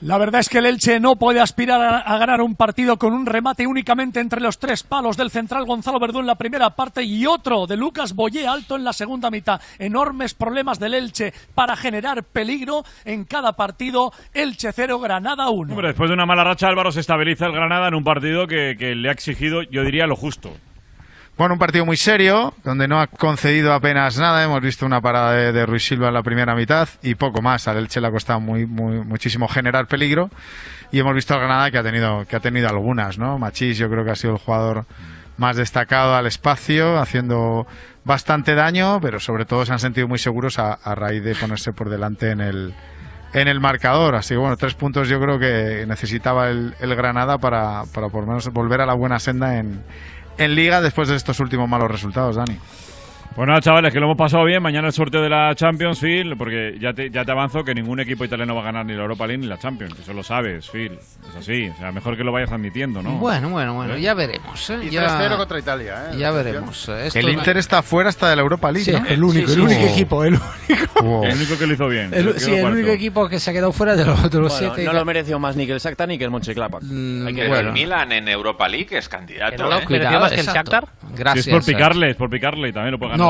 La verdad es que el Elche no puede aspirar a ganar un partido con un remate únicamente entre los 3 palos del central Gonzalo Verdú en la primera parte y otro de Lucas Boyé alto en la segunda mitad. Enormes problemas del Elche para generar peligro en cada partido. Elche 0, Granada 1. Hombre, después de una mala racha, Álvaro, se estabiliza el Granada en un partido que le ha exigido, yo diría, lo justo. Bueno, un partido muy serio, donde no ha concedido apenas nada. Hemos visto una parada de Ruiz Silva en la primera mitad y poco más. Al Elche le ha costado muchísimo generar peligro. Y hemos visto al Granada que ha tenido algunas, ¿no? Machís yo creo que ha sido el jugador más destacado al espacio, haciendo bastante daño, pero sobre todo se han sentido muy seguros a raíz de ponerse por delante en el marcador. Así que bueno, 3 puntos yo creo que necesitaba el Granada para por lo menos volver a la buena senda en Liga después de estos últimos malos resultados, Dani. Pues nada, chavales, que lo hemos pasado bien. Mañana el sorteo de la Champions, Phil, porque ya te avanzo que ningún equipo italiano va a ganar ni la Europa League ni la Champions. Eso lo sabes, Phil. Es así. O sea, mejor que lo vayas admitiendo, ¿no? Bueno, ya veremos. Y 3-0 contra Italia, Ya veremos. El Inter está fuera hasta de la Europa League, sí, ¿no? el único equipo. El único que lo hizo bien. El único equipo que se ha quedado fuera de los 7. No lo mereció más ni que el Shakhtar ni que el Mönchengladbach. El Milan en Europa League es candidato. Cuidado, más que el Shakhtar. Gracias. Si es por picarle, también lo puede ganar.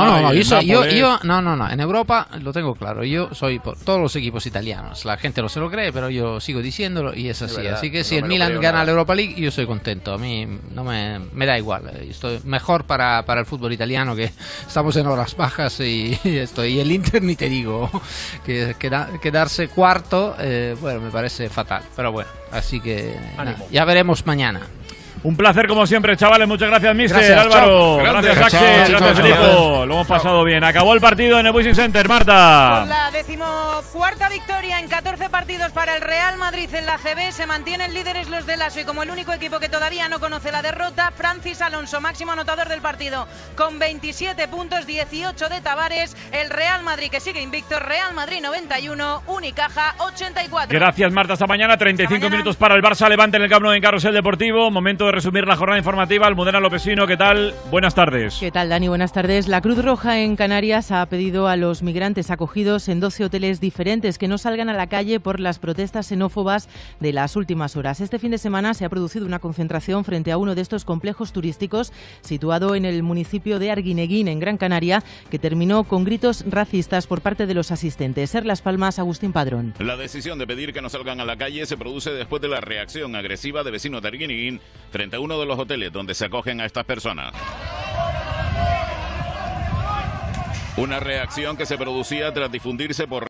No. En Europa lo tengo claro. Yo soy por todos los equipos italianos. La gente no se lo cree, pero yo sigo diciéndolo y es así. Así que si el Milan gana la Europa League, yo soy contento. A mí no me da igual. Estoy mejor para el fútbol italiano, que estamos en horas bajas y el Inter ni te digo. Quedarse cuarto, bueno, me parece fatal. Pero bueno, así que ya veremos mañana. Un placer como siempre, chavales. Muchas gracias, mister. Gracias, Álvaro. Gracias, Axel. Gracias, Felipe. Lo hemos pasado bien. Acabó el partido en el Wishing Center, Marta. Con la 14ª victoria en 14 partidos para el Real Madrid en la CB, se mantienen líderes los del Lasso y como el único equipo que todavía no conoce la derrota, Francis Alonso, máximo anotador del partido, con 27 puntos, 18 de Tavares. El Real Madrid que sigue invicto, Real Madrid 91, Unicaja 84. Gracias, Marta. Hasta mañana. 35 minutos para el Barça Levante en el Camp Nou en Carrusel Deportivo. Momento de resumir la jornada informativa. Almudena Lopesino, ¿qué tal? Buenas tardes. ¿Qué tal, Dani? Buenas tardes. La Cruz Roja en Canarias ha pedido a los migrantes acogidos en 12 hoteles diferentes que no salgan a la calle por las protestas xenófobas de las últimas horas. Este fin de semana se ha producido una concentración frente a uno de estos complejos turísticos situado en el municipio de Arguineguín, en Gran Canaria, que terminó con gritos racistas por parte de los asistentes. Ser Las Palmas, Agustín Padrón. La decisión de pedir que no salgan a la calle se produce después de la reacción agresiva de vecinos de Arguineguín frente a uno de los hoteles donde se acogen a estas personas. Una reacción que se producía tras difundirse por